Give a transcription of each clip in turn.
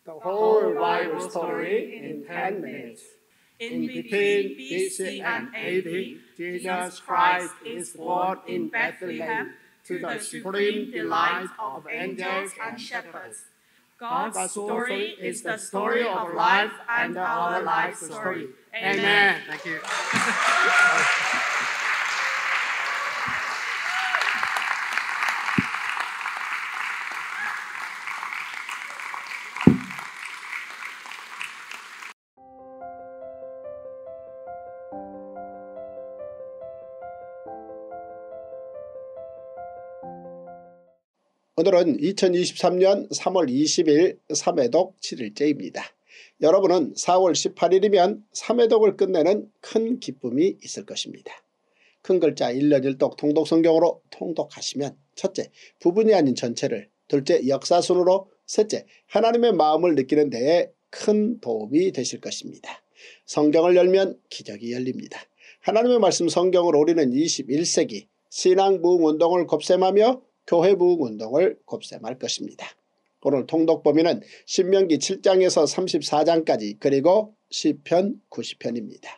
the whole Bible story in 10 minutes. In between BC and AD, Jesus Christ is born in Bethlehem to the supreme delight of angels and shepherds. God's story is the story of life and our life story. Amen. Thank you. 오늘은 2023년 3월 20일 3회독 7일째입니다. 여러분은 4월 18일이면 3회독을 끝내는 큰 기쁨이 있을 것입니다. 큰 글자 1년 1독 통독성경으로 통독하시면 첫째, 부분이 아닌 전체를, 둘째, 역사순으로, 셋째, 하나님의 마음을 느끼는 데에 큰 도움이 되실 것입니다. 성경을 열면 기적이 열립니다. 하나님의 말씀 성경을 우리는 21세기 신앙부흥운동을 곱셈하며 교회부흥운동을 곱셈할 것입니다. 오늘 통독 범위는 신명기 7장에서 34장까지 그리고 시편 90편입니다.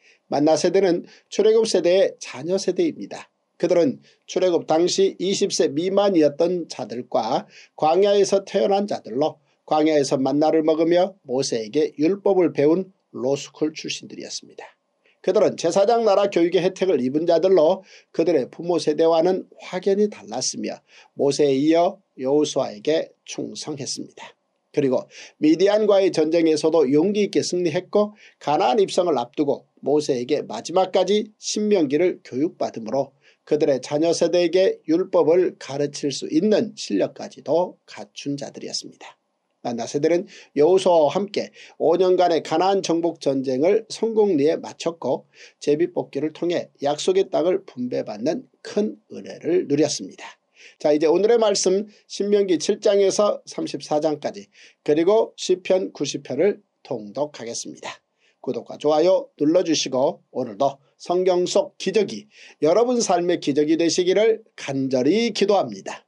만나 세대는 출애굽 세대의 자녀 세대입니다. 그들은 출애굽 당시 20세 미만이었던 자들과 광야에서 태어난 자들로 광야에서 만나를 먹으며 모세에게 율법을 배운 로스쿨 출신들이었습니다. 그들은 제사장 나라 교육의 혜택을 입은 자들로 그들의 부모 세대와는 확연히 달랐으며 모세에 이어 여호수아에게 충성했습니다. 그리고 미디안과의 전쟁에서도 용기 있게 승리했고 가나안 입성을 앞두고 모세에게 마지막까지 신명기를 교육받으므로 그들의 자녀 세대에게 율법을 가르칠 수 있는 실력까지도 갖춘 자들이었습니다. 만나 세대는 여호수아와 함께 5년간의 가나안 정복 전쟁을 성공리에 마쳤고 제비뽑기를 통해 약속의 땅을 분배받는 큰 은혜를 누렸습니다. 자, 이제 오늘의 말씀 신명기 7장에서 34장까지 그리고 시편 90편을 통독하겠습니다. 구독과 좋아요 눌러주시고 오늘도 성경 속 기적이 여러분 삶의 기적이 되시기를 간절히 기도합니다.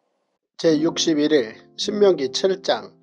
제61일 신명기 7장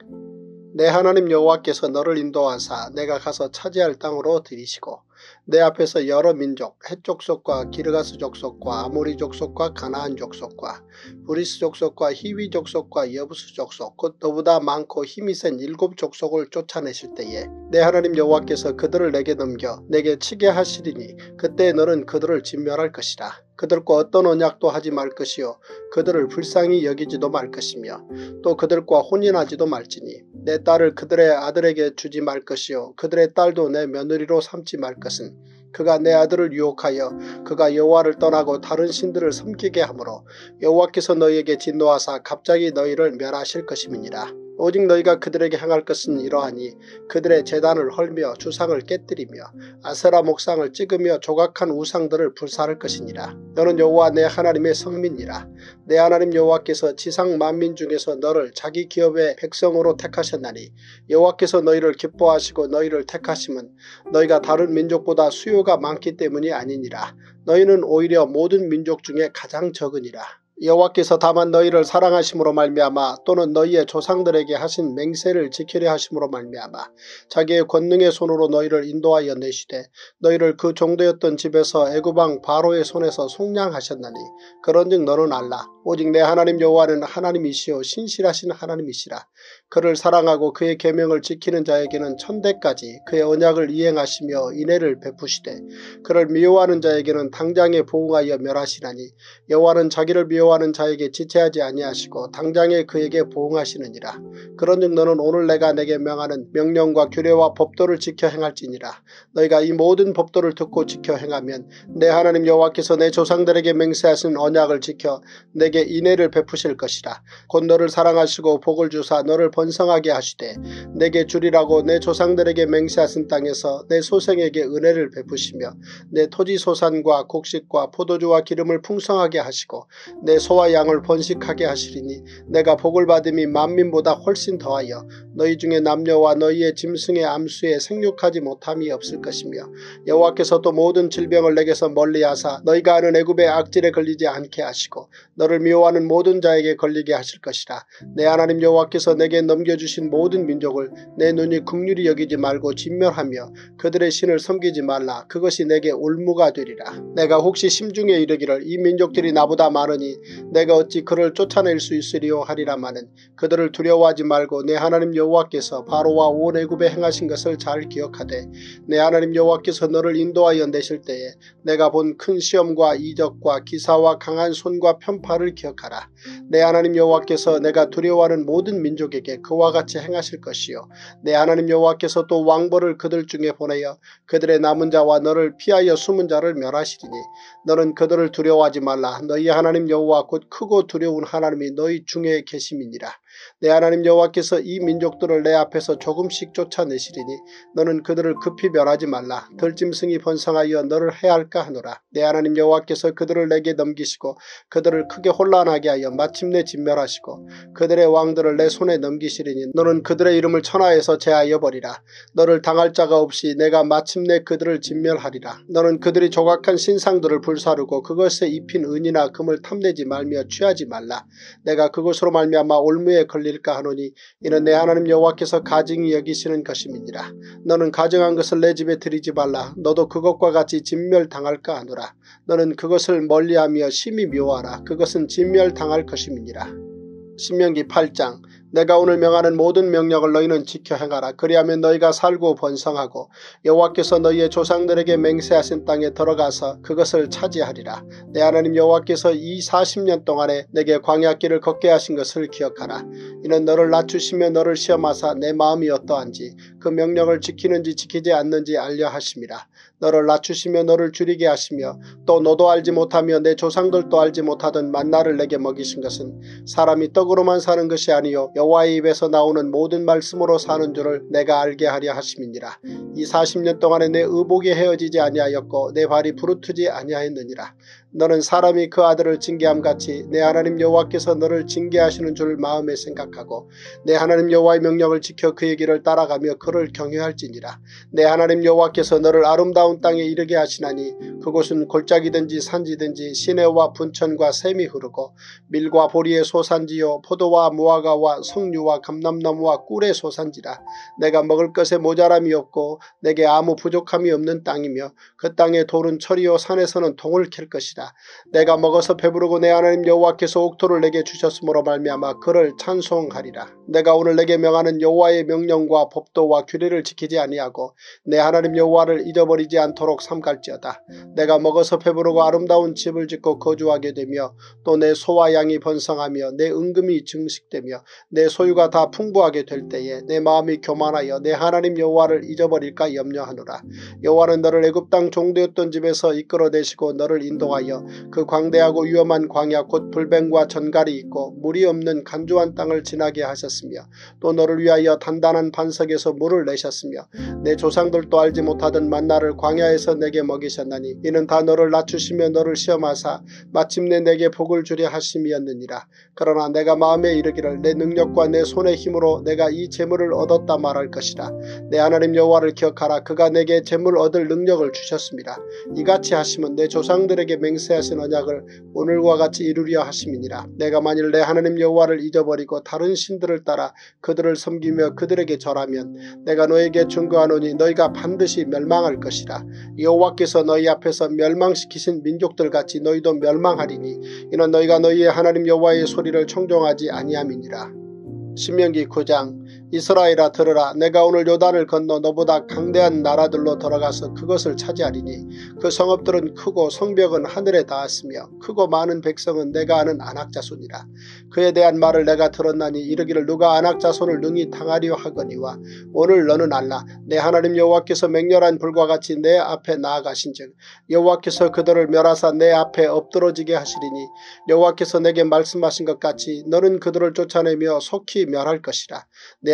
내 하나님 여호와께서 너를 인도하사 내가 가서 차지할 땅으로 들이시고 내 앞에서 여러 민족 헷 족속과 기르가스 족속과 아모리 족속과 가나안 족속과 브리스 족속과 히위 족속과 여부스 족속 곧 너보다 많고 힘이 센 7 족속을 쫓아내실 때에 내 하나님 여호와께서 그들을 내게 넘겨 내게 치게 하시리니 그때 너는 그들을 진멸할 것이라. 그들과 어떤 언약도 하지 말 것이요 그들을 불쌍히 여기지도 말 것이며 또 그들과 혼인하지도 말지니 내 딸을 그들의 아들에게 주지 말 것이요 그들의 딸도 내 며느리로 삼지 말 것은 그가 내 아들을 유혹하여 그가 여호와를 떠나고 다른 신들을 섬기게 하므로 여호와께서 너희에게 진노하사 갑자기 너희를 멸하실 것임이니라. 오직 너희가 그들에게 행할 것은 이러하니 그들의 제단을 헐며 주상을 깨뜨리며 아세라 목상을 찍으며 조각한 우상들을 불사할 것이니라. 너는 여호와 내 하나님의 성민이라. 내 하나님 여호와께서 지상 만민 중에서 너를 자기 기업의 백성으로 택하셨나니 여호와께서 너희를 기뻐하시고 너희를 택하심은 너희가 다른 민족보다 수요가 많기 때문이 아니니라. 너희는 오히려 모든 민족 중에 가장 적으니라. 여호와께서 다만 너희를 사랑하심으로 말미암아 또는 너희의 조상들에게 하신 맹세를 지키려 하심으로 말미암아 자기의 권능의 손으로 너희를 인도하여 내시되 너희를 그 종되었던 집에서 애굽왕 바로의 손에서 속량하셨나니 그런즉 너는 알라. 오직 내 하나님 여호와는 하나님이시오 신실하신 하나님이시라. 그를 사랑하고 그의 계명을 지키는 자에게는 천대까지 그의 언약을 이행하시며 인애를 베푸시되 그를 미워하는 자에게는 당장에 보응하여 멸하시나니 여호와는 자기를 미워하는 자에게 지체하지 아니하시고 당장에 그에게 보응하시느니라. 그런즉 너는 오늘 내가 내게 명하는 명령과 규례와 법도를 지켜 행할지니라. 너희가 이 모든 법도를 듣고 지켜 행하면 내 하나님 여호와께서 내 조상들에게 맹세하신 언약을 지켜 내게 인애를 베푸실 것이라. 곧 너를 사랑하시고 복을 주사 너를 번성하게 하시되 내게 주리라고 내 조상들에게 맹세하신 땅에서 내 소생에게 은혜를 베푸시며 내 토지 소산과 곡식과 포도주와 기름을 풍성하게 하시고 내 소와 양을 번식하게 하시리니 내가 복을 받음이 만민보다 훨씬 더하여 너희 중에 남녀와 너희의 짐승의 암수에 생육하지 못함이 없을 것이며 여호와께서 또 모든 질병을 내게서 멀리하사 너희가 아는 애굽의 악질에 걸리지 않게 하시고 너를 나를 미워하는 모든 자에게 걸리게 하실 것이라. 내 하나님 여호와께서 내게 넘겨주신 모든 민족을 내 눈이 긍휼히 여기지 말고 진멸하며 그들의 신을 섬기지 말라. 그것이 내게 올무가 되리라. 내가 혹시 심중에 이르기를 이 민족들이 나보다 많으니 내가 어찌 그를 쫓아낼 수 있으리요 하리라마는 그들을 두려워하지 말고 내 하나님 여호와께서 바로와 온 애굽에 행하신 것을 잘 기억하되 내 하나님 여호와께서 너를 인도하여 내실 때에 내가 본 큰 시험과 이적과 기사와 강한 손과 편파를 기억하라. 내 하나님 여호와께서 내가 두려워하는 모든 민족에게 그와 같이 행하실 것이요 내 하나님 여호와께서 또 왕벌을 그들 중에 보내어 그들의 남은 자와 너를 피하여 숨은 자를 멸하시리니 너는 그들을 두려워하지 말라. 너희 하나님 여호와 곧 크고 두려운 하나님이 너희 중에 계심이니라. 내 하나님 여호와께서 이 민족들을 내 앞에서 조금씩 쫓아내시리니 너는 그들을 급히 멸하지 말라. 들짐승이 번성하여 너를 해할까 하노라. 내 하나님 여호와께서 그들을 내게 넘기시고 그들을 크게 혼란하게 하여 마침내 진멸하시고 그들의 왕들을 내 손에 넘기시리니 너는 그들의 이름을 천하에서 제하여 버리라. 너를 당할 자가 없이 내가 마침내 그들을 진멸하리라. 너는 그들이 조각한 신상들을 불사르고 그것에 입힌 은이나 금을 탐내지 말며 취하지 말라. 내가 그것으로 말미암아 올무에 걸릴까 하노니 이는 내 하나님 여호와께서 가증히 여기시는 것임이니라. 너는 가증한 것을 내 집에 들이지 말라. 너도 그것과 같이 진멸당할까 하노라. 너는 그것을 멀리하며 심히 미워하라. 그것은 진멸당할 것임이니라. 신명기 8장. 내가 오늘 명하는 모든 명령을 너희는 지켜 행하라. 그리하면 너희가 살고 번성하고 여호와께서 너희의 조상들에게 맹세하신 땅에 들어가서 그것을 차지하리라. 내 하나님 여호와께서 이 40년 동안에 내게 광야길을 걷게 하신 것을 기억하라. 이는 너를 낮추시며 너를 시험하사 내 마음이 어떠한지 그 명령을 지키는지 지키지 않는지 알려 하심이라. 너를 낮추시며 너를 줄이게 하시며 또 너도 알지 못하며 내 조상들도 알지 못하던 만나를 내게 먹이신 것은 사람이 떡으로만 사는 것이 아니요 여호와의 입에서 나오는 모든 말씀으로 사는 줄을 내가 알게 하려 하심이니라. 이 40년 동안에 내 의복이 헤어지지 아니하였고 내 발이 부르트지 아니하였느니라. 너는 사람이 그 아들을 징계함같이 내 하나님 여호와께서 너를 징계하시는 줄 마음에 생각하고 내 하나님 여호와의 명령을 지켜 그의 길을 따라가며 그를 경외할지니라. 내 하나님 여호와께서 너를 아름다운 땅에 이르게 하시나니 그곳은 골짜기든지 산지든지 시내와 분천과 샘이 흐르고 밀과 보리의 소산지요 포도와 무화과와 석류와 감람나무와 꿀의 소산지라. 내가 먹을 것에 모자람이 없고 내게 아무 부족함이 없는 땅이며 그 땅의 돌은 철이요 산에서는 동을 캘 것이다. 내가 먹어서 배부르고 내 하나님 여호와께서 옥토를 내게 주셨으므로 말미암아 그를 찬송하리라. 내가 오늘 내게 명하는 여호와의 명령과 법도와 규례를 지키지 아니하고 내 하나님 여호와를 잊어버리지 않도록 삼갈지어다. 내가 먹어서 배부르고 아름다운 집을 짓고 거주하게 되며 또 내 소와 양이 번성하며 내 은금이 증식되며 내 소유가 다 풍부하게 될 때에 내 마음이 교만하여 내 하나님 여호와를 잊어버릴까 염려하노라. 여호와는 너를 애굽 땅 종되었던 집에서 이끌어내시고 너를 인도하여 그 광대하고 위험한 광야 곧 불뱀과 전갈이 있고 물이 없는 간조한 땅을 지나게 하셨으며 또 너를 위하여 단단한 반석에서 물을 내셨으며 내 조상들도 알지 못하던 만나를 광야에서 내게 먹이셨나니 이는 다 너를 낮추시며 너를 시험하사 마침내 내게 복을 주려 하심이었느니라. 그러나 내가 마음에 이르기를 내 능력과 내 손의 힘으로 내가 이 재물을 얻었다 말할 것이라. 내 하나님 여호와를 기억하라. 그가 내게 재물 얻을 능력을 주셨습니다. 이같이 하심은 내 조상들에게 맹세하신 언약을 오늘과 같이 이루려 하심이니라. 내가 만일 내 하나님 여호와를 잊어버리고 다른 신들을 따라 그들을 섬기며 그들에게 절하면 내가 너에게 증거하노니 너희가 반드시 멸망할 것이라. 여호와께서 너희 앞에서 멸망시키신 민족들같이 너희도 멸망하리니 이는 너희가 너희의 하나님 여호와의 소리를 청종하지 아니함이니라. 신명기 9장. 이스라엘아 들으라. 내가 오늘 요단을 건너 너보다 강대한 나라들로 들어가서 그것을 차지하리니 그 성읍들은 크고 성벽은 하늘에 닿았으며 크고 많은 백성은 내가 아는 안악자손이라. 그에 대한 말을 내가 들었나니 이르기를 누가 안악자손을 능히 당하려 하거니와 오늘 너는 알라. 내 하나님 여호와께서 맹렬한 불과 같이 내 앞에 나아가신즉 여호와께서 그들을 멸하사 내 앞에 엎드러지게 하시리니 여호와께서 내게 말씀하신 것 같이 너는 그들을 쫓아내며 속히 멸할 것이라. 내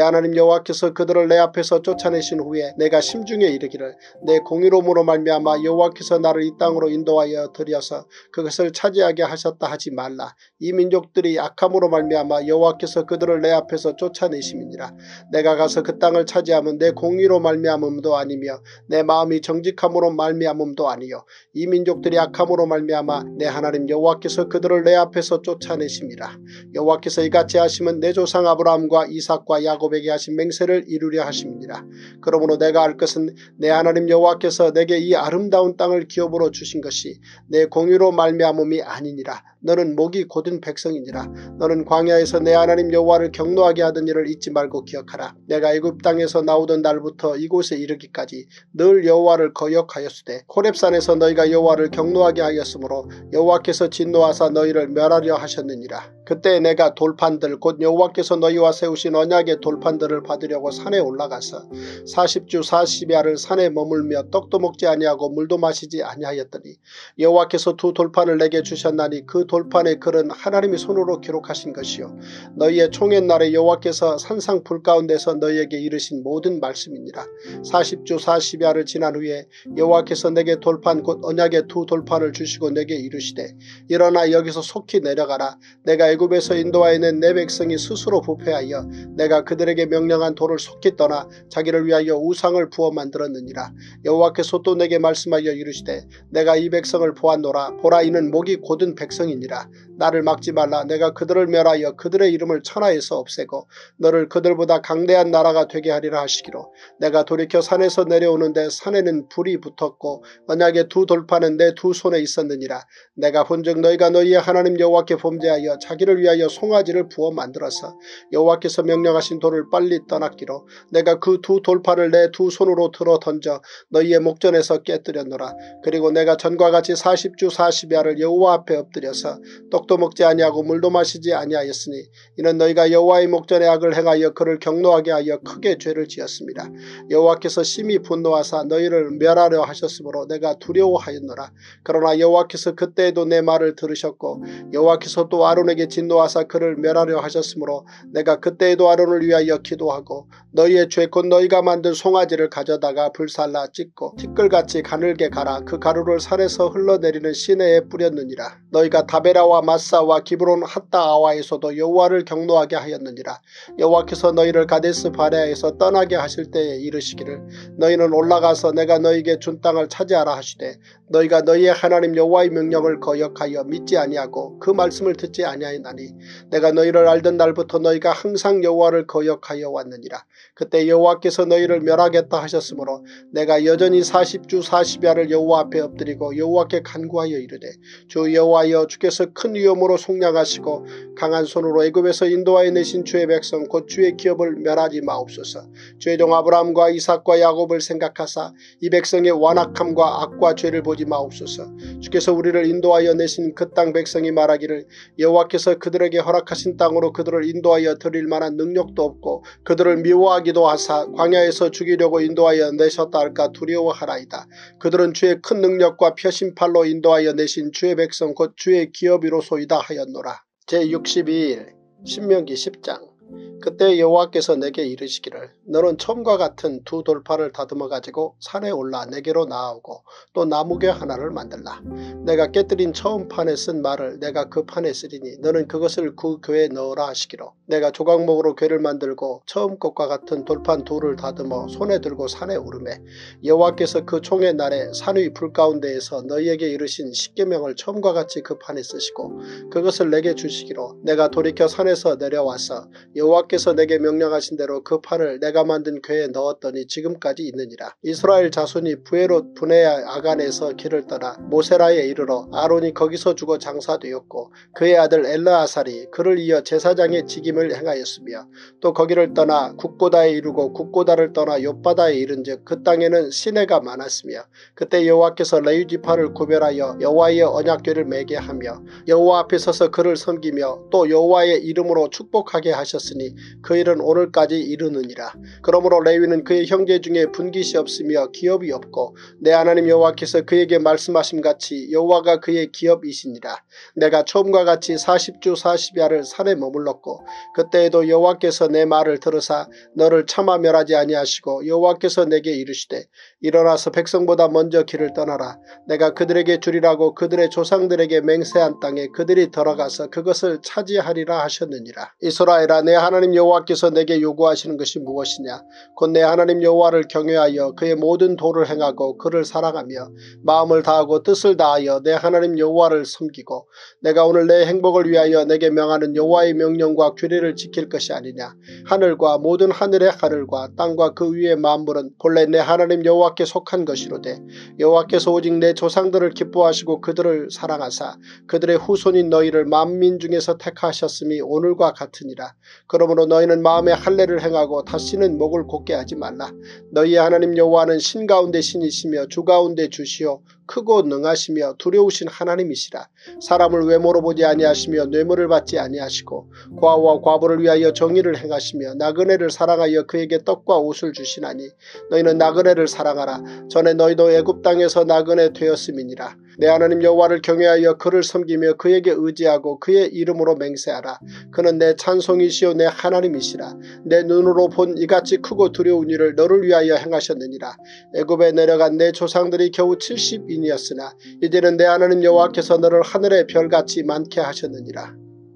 하나님 여호와께서 그들을 내 앞에서 쫓아내신 후에 내가 심중에 이르기를 내 공의로움으로 말미암아 여호와께서 나를 이 땅으로 인도하여 들여서 그것을 차지하게 하셨다 하지 말라. 이 민족들이 악함으로 말미암아 여호와께서 그들을 내 앞에서 쫓아내심이니라. 내가 가서 그 땅을 차지하면 내 공의로 말미암음도 아니며 내 마음이 정직함으로 말미암음도 아니요 이 민족들이 악함으로 말미암아 내 하나님 여호와께서 그들을 내 앞에서 쫓아내심이라. 여호와께서 이같이 하시면 내 조상 아브라함과 이삭과 야곱에게 하신 맹세를 이루려 하심이니라. 그러므로 내가 알 것은 내 하나님 여호와께서 내게 이 아름다운 땅을 기업으로 주신 것이 내 공의로 말미암음이 아니니라. 너는 목이 곧은 백성이니라. 너는 광야에서 내 하나님 여호와를 경노하게 하던 일을 잊지 말고 기억하라. 내가 애굽 땅에서 나오던 날부터 이곳에 이르기까지 늘 여호와를 거역하였으되 호렙산에서 너희가 여호와를 경노하게 하였으므로 여호와께서 진노하사 너희를 멸하려 하셨느니라. 그때 내가 돌판들 곧 여호와께서 너희와 세우신 언약의 돌판들을 받으려고 산에 올라가서 40주 40야를 산에 머물며 떡도 먹지 아니하고 물도 마시지 아니하였더니 여호와께서 두 돌판을 내게 주셨나니 그 돌판의 글은 하나님이 손으로 기록하신 것이요 너희의 총의 날에 여호와께서 산상 불 가운데서 너희에게 이르신 모든 말씀이니라. 40주 40야를 지난 후에 여호와께서 내게 돌판 곧 언약의 두 돌판을 주시고 내게 이르시되 일어나 여기서 속히 내려가라. 내가 애굽에서 인도하여 낸 내 백성이 스스로 부패하여 내가 그들에게 명령한 돌을 속히 떠나 자기를 위하여 우상을 부어 만들었느니라. 여호와께서 또 내게 말씀하여 이르시되 내가 이 백성을 보았노라. 보라 이는 목이 곧은 백성이니라. 나를 막지 말라. 내가 그들을 멸하여 그들의 이름을 천하에서 없애고 너를 그들보다 강대한 나라가 되게 하리라 하시기로 내가 돌이켜 산에서 내려오는데 산에는 불이 붙었고 언약의 두 돌판은 내 두 손에 있었느니라. 내가 본즉 너희가 너희의 하나님 여호와께 범죄하여 자기를 위하여 송아지를 부어 만들어서 여호와께서 명령하신 돌을 빨리 떠났기로 내가 그 두 돌판을 내 두 손으로 들어 던져 너희의 목전에서 깨뜨렸노라. 그리고 내가 전과 같이 40주 40야를 여호와 앞에 엎드려서 떡도 먹지 아니하고 물도 마시지 아니하였으니 이는 너희가 여호와의 목전에 악을 행하여 그를 경노하게 하여 크게 죄를 지었습니다. 여호와께서 심히 분노하사 너희를 멸하려 하셨으므로 내가 두려워하였노라. 그러나 여호와께서 그때에도 내 말을 들으셨고 여호와께서 또 아론에게 진노하사 그를 멸하려 하셨으므로 내가 그때에도 아론을 위하여 기도하고 너희의 죄 곧 너희가 만든 송아지를 가져다가 불살라 찢고 티끌같이 가늘게 갈아 그 가루를 산에서 흘러내리는 시내에 뿌렸느니라. 너희가 다베라와 마사와 기브론 핫다아와에서도 여호와를 경노하게 하였느니라. 여호와께서 너희를 가데스 바네아에서 떠나게 하실 때에 이르시기를 너희는 올라가서 내가 너희에게 준 땅을 차지하라 하시되 너희가 너희의 하나님 여호와의 명령을 거역하여 믿지 아니하고 그 말씀을 듣지 아니하였나니 내가 너희를 알던 날부터 너희가 항상 여호와를 거역하여 왔느니라. 그때 여호와께서 너희를 멸하겠다 하셨으므로 내가 여전히 40주 40야를 여호와 앞에 엎드리고 여호와께 간구하여 이르되 주 여호와여 주께서 큰 위엄으로 속량하시고 강한 손으로 애굽에서 인도하여 내신 주의 백성 곧 주의 기업을 멸하지 마옵소서. 주의 종 아브라함과 이삭과 야곱을 생각하사 이 백성의 완악함과 악과 죄를 보지 마옵소서. 주께서 우리를 인도하여 내신 그 땅 백성이 말하기를 여호와께서 그들에게 허락하신 땅으로 그들을 인도하여 드릴 만한 능력도 없고 그들을 미워하기도 하사 광야에서 죽이려고 인도하여 내셨다 할까 두려워하라이다. 그들은 주의 큰 능력과 표심팔로 인도하여 내신 주의 백성 곧 주의 기업이로소이다 하였노라. 제62일 신명기 10장. 그때 여호와께서 내게 이르시기를 너는 처음과 같은 두 돌판을 다듬어 가지고 산에 올라 내게로 나아오고 또 나무괴 하나를 만들라. 내가 깨뜨린 처음 판에 쓴 말을 내가 그 판에 쓰리니 너는 그것을 그 궤에 넣으라 하시기로 내가 조각목으로 궤를 만들고 처음 것과 같은 돌판 둘을 다듬어 손에 들고 산에 오르매 여호와께서 그 총의 날에 산 위 불 가운데에서 너희에게 이르신 십계명을 처음과 같이 그 판에 쓰시고 그것을 내게 주시기로 내가 돌이켜 산에서 내려와서 여호와께서 내게 명령하신 대로 그 판을 내가 만든 궤에 넣었더니 지금까지 있느니라. 이스라엘 자손이 부에롯 분해야 아간에서 길을 떠나 모세라에 이르러 아론이 거기서 죽어 장사되었고 그의 아들 엘르아살이 그를 이어 제사장의 직임을 행하였으며 또 거기를 떠나 국고다에 이르고 국고다를 떠나 욥바다에 이른즉 그 땅에는 시내가 많았으며 그때 여호와께서 레위 지파를 구별하여 여호와의 언약궤를 매게 하며 여호와 앞에 서서 그를 섬기며 또 여호와의 이름으로 축복하게 하셨으며 하셨으니 그 일은 오늘까지 이르느니라. 그러므로 레위는 그의 형제 중에 분깃이 없으며 기업이 없고 내 하나님 여호와께서 그에게 말씀하심같이 여호와가 그의 기업이시니라. 내가 처음과 같이 40주 40야를 산에 머물렀고 그때에도 여호와께서 내 말을 들으사 너를 차마 멸하지 아니하시고 여호와께서 내게 이르시되 일어나서 백성보다 먼저 길을 떠나라. 내가 그들에게 주리라고 그들의 조상들에게 맹세한 땅에 그들이 들어가서 그것을 차지하리라 하셨느니라. 이스라엘아, 내 하나님 여호와께서 내게 요구하시는 것이 무엇이냐? 곧 내 하나님 여호와를 경외하여 그의 모든 도를 행하고 그를 사랑하며 마음을 다하고 뜻을 다하여 내 하나님 여호와를 섬기고 내가 오늘 내 행복을 위하여 내게 명하는 여호와의 명령과 규례를 지킬 것이 아니냐. 하늘과 모든 하늘의 하늘과 땅과 그 위의 만물은 본래 내 하나님 여호와께 속한 것이로되 여호와께서 오직 내 조상들을 기뻐하시고 그들을 사랑하사 그들의 후손인 너희를 만민 중에서 택하셨음이 오늘과 같으니라. 그러므로 너희는 마음에 할례를 행하고 다시는 목을 곧게 하지 말라. 너희의 하나님 여호와는 신 가운데 신이시며 주 가운데 주시오 크고 능하시며 두려우신 하나님이시라. 사람을 외모로 보지 아니하시며 뇌물을 받지 아니하시고 과와 과부를 위하여 정의를 행하시며 나그네를 사랑하여 그에게 떡과 옷을 주시나니 너희는 나그네를 사랑하라. 전에 너희도 애굽 땅에서 나그네 되었음이니라. 내 하나님 여호와를 경외하여 그를 섬기며 그에게 의지하고 그의 이름으로 맹세하라. 그는 내 찬송이시오 내 하나님이시라. 내 눈으로 본 이같이 크고 두려운 일을 너를 위하여 행하셨느니라. 애굽에 내려간 내 조상들이 겨우 70인이었으나 이제는 내 하나님 여호와께서 너를 하늘의 별같이 많게 하셨느니라.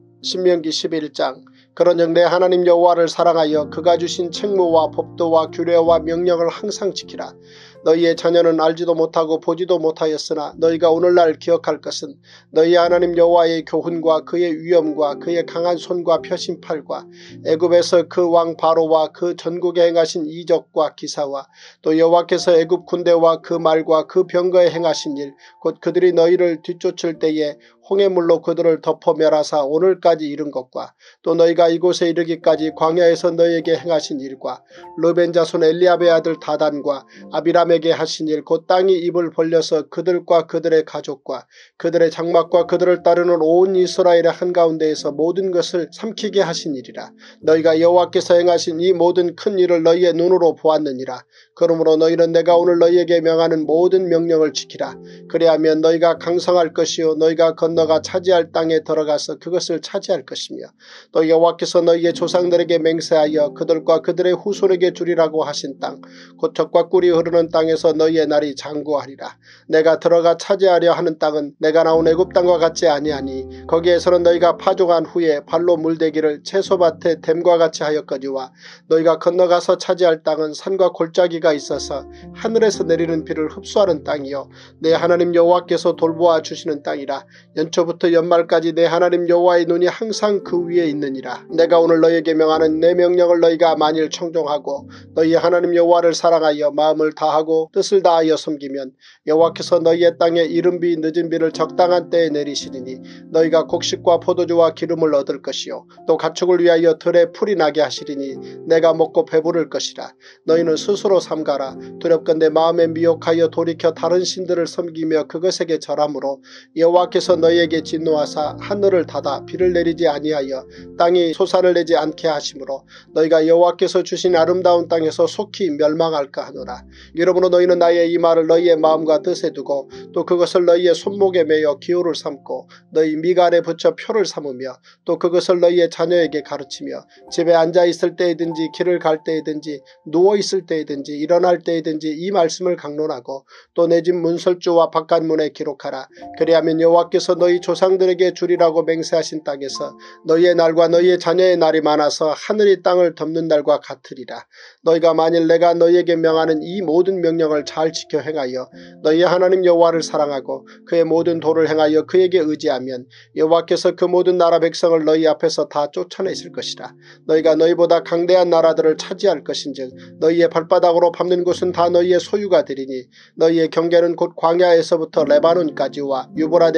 신명기 11장. 그런즉 내 하나님 여호와를 사랑하여 그가 주신 책무와 법도와 규례와 명령을 항상 지키라. 너희의 자녀는 알지도 못하고 보지도 못하였으나 너희가 오늘날 기억할 것은 너희 하나님 여호와의 교훈과 그의 위엄과 그의 강한 손과 펴신 팔과 애굽에서 그 왕 바로와 그 전국에 행하신 이적과 기사와 또 여호와께서 애굽 군대와 그 말과 그 병거에 행하신 일 곧 그들이 너희를 뒤쫓을 때에 홍해물로 그들을 덮어 멸하사 오늘까지 이른 것과 또 너희가 이곳에 이르기까지 광야에서 너희에게 행하신 일과 르벤 자손 엘리압의 아들 다단과 아비람에게 하신 일 곧 땅이 입을 벌려서 그들과 그들의 가족과 그들의 장막과 그들을 따르는 온 이스라엘의 한가운데에서 모든 것을 삼키게 하신 일이라. 너희가 여호와께서 행하신 이 모든 큰 일을 너희의 눈으로 보았느니라. 그러므로 너희는 내가 오늘 너희에게 명하는 모든 명령을 지키라. 그리하면 너희가 강성할 것이요 너희가 건너가 차지할 땅에 들어가서 그것을 차지할 것이며 또 여호와께서 너희의 조상들에게 맹세하여 그들과 그들의 후손에게 주리라고 하신 땅 곧 젖과 꿀이 흐르는 땅에서 너희의 날이 장구하리라. 내가 들어가 차지하려 하는 땅은 내가 나온 애굽 땅과 같지 아니하니 거기에서는 너희가 파종한 후에 발로 물대기를 채소밭에 댐과 같이 하였거니와 너희가 건너가서 차지할 땅은 산과 골짜기가 있어서 하늘에서 내리는 비를 흡수하는 땅이요 내 하나님 여호와께서 돌보아 주시는 땅이라. 연초부터 연말까지 내 하나님 여호와의 눈이 항상 그 위에 있느니라. 내가 오늘 너희에게 명하는 내 명령을 너희가 만일 청종하고 너희 하나님 여호와를 사랑하여 마음을 다하고 뜻을 다하여 섬기면 여호와께서 너희의 땅에 이른 비 늦은 비를 적당한 때에 내리시리니 너희가 곡식과 포도주와 기름을 얻을 것이요 또 가축을 위하여 들에 풀이 나게 하시리니 내가 먹고 배부를 것이라. 너희는 스스로 삼가라. 두렵건대 마음에 미혹하여 돌이켜 다른 신들을 섬기며 그것에게 절함으로 여호와께서 너희에게 진노하사 하늘을 닫아 비를 내리지 아니하여 땅이 소산을 내지 않게 하심으로 너희가 여호와께서 주신 아름다운 땅에서 속히 멸망할까 하노라. 이러므로 너희는 나의 이 말을 너희의 마음과 뜻에 두고 또 그것을 너희의 손목에 매여 기호를 삼고 너희 미간에 붙여 표를 삼으며 또 그것을 너희의 자녀에게 가르치며 집에 앉아있을 때이든지 길을 갈 때이든지 누워있을 때이든지 일어날 때이든지 이 말씀을 강론하고 또 내 집 문설주와 바깥문에 기록하라. 그리하면 여호와께서 너희 조상들에게 주리라고 맹세하신 땅에서 너희의 날과 너희의 자녀의 날이 많아서 하늘이 땅을 덮는 날과 같으리라. 너희가 만일 내가 너희에게 명하는 이 모든 명령을 잘 지켜 행하여 너희의 하나님 여호와를 사랑하고 그의 모든 도를 행하여 그에게 의지하면 여호와께서 그 모든 나라 백성을 너희 앞에서 다 쫓아내실 것이라. 너희가 너희보다 강대한 나라들을 차지할 것인즉 너희의 발바닥으로 밟는 곳은 다 너희의 소유가 되리니 너희의 경계는 곧 광야에서부터 레바논까지와 유브라데 강에서부터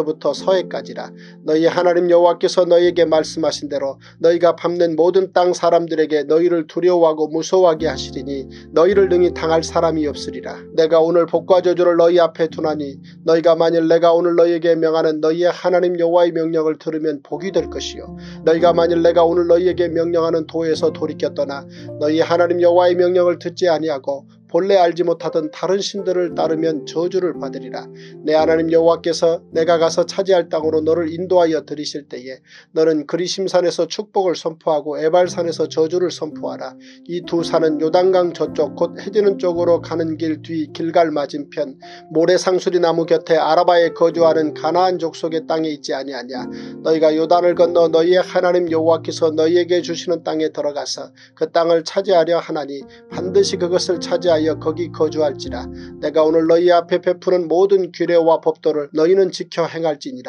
동해에서부터 서해까지라. 너희 하나님 여호와께서 너희에게 말씀하신 대로 너희가 밟는 모든 땅 사람들에게 너희를 두려워하고 무서워하게 하시리니 너희를 능히 당할 사람이 없으리라. 내가 오늘 복과 저주를 너희 앞에 두나니 너희가 만일 내가 오늘 너희에게 명하는 너희의 하나님 여호와의 명령을 들으면 복이 될 것이요 너희가 만일 내가 오늘 너희에게 명령하는 도에서 돌이켜 떠나 너희 하나님 여호와의 명령을 듣지 아니하고 본래 알지 못하던 다른 신들을 따르면 저주를 받으리라. 내 하나님 여호와께서 내가 가서 차지할 땅으로 너를 인도하여 들이실 때에 너는 그리심산에서 축복을 선포하고 에발산에서 저주를 선포하라. 이 두 산은 요단강 저쪽 곧 해지는 쪽으로 가는 길 뒤 길갈 맞은편 모래상수리 나무 곁에 아라바에 거주하는 가나안 족속의 땅에 있지 아니하냐. 너희가 요단을 건너 너희의 하나님 여호와께서 너희에게 주시는 땅에 들어가서 그 땅을 차지하려 하나니 반드시 그것을 차지하여 거기 거주할지라. 내가 오늘 너희 앞에 베푸는 모든 규례와 법도를 너희는 지켜 행할지니라.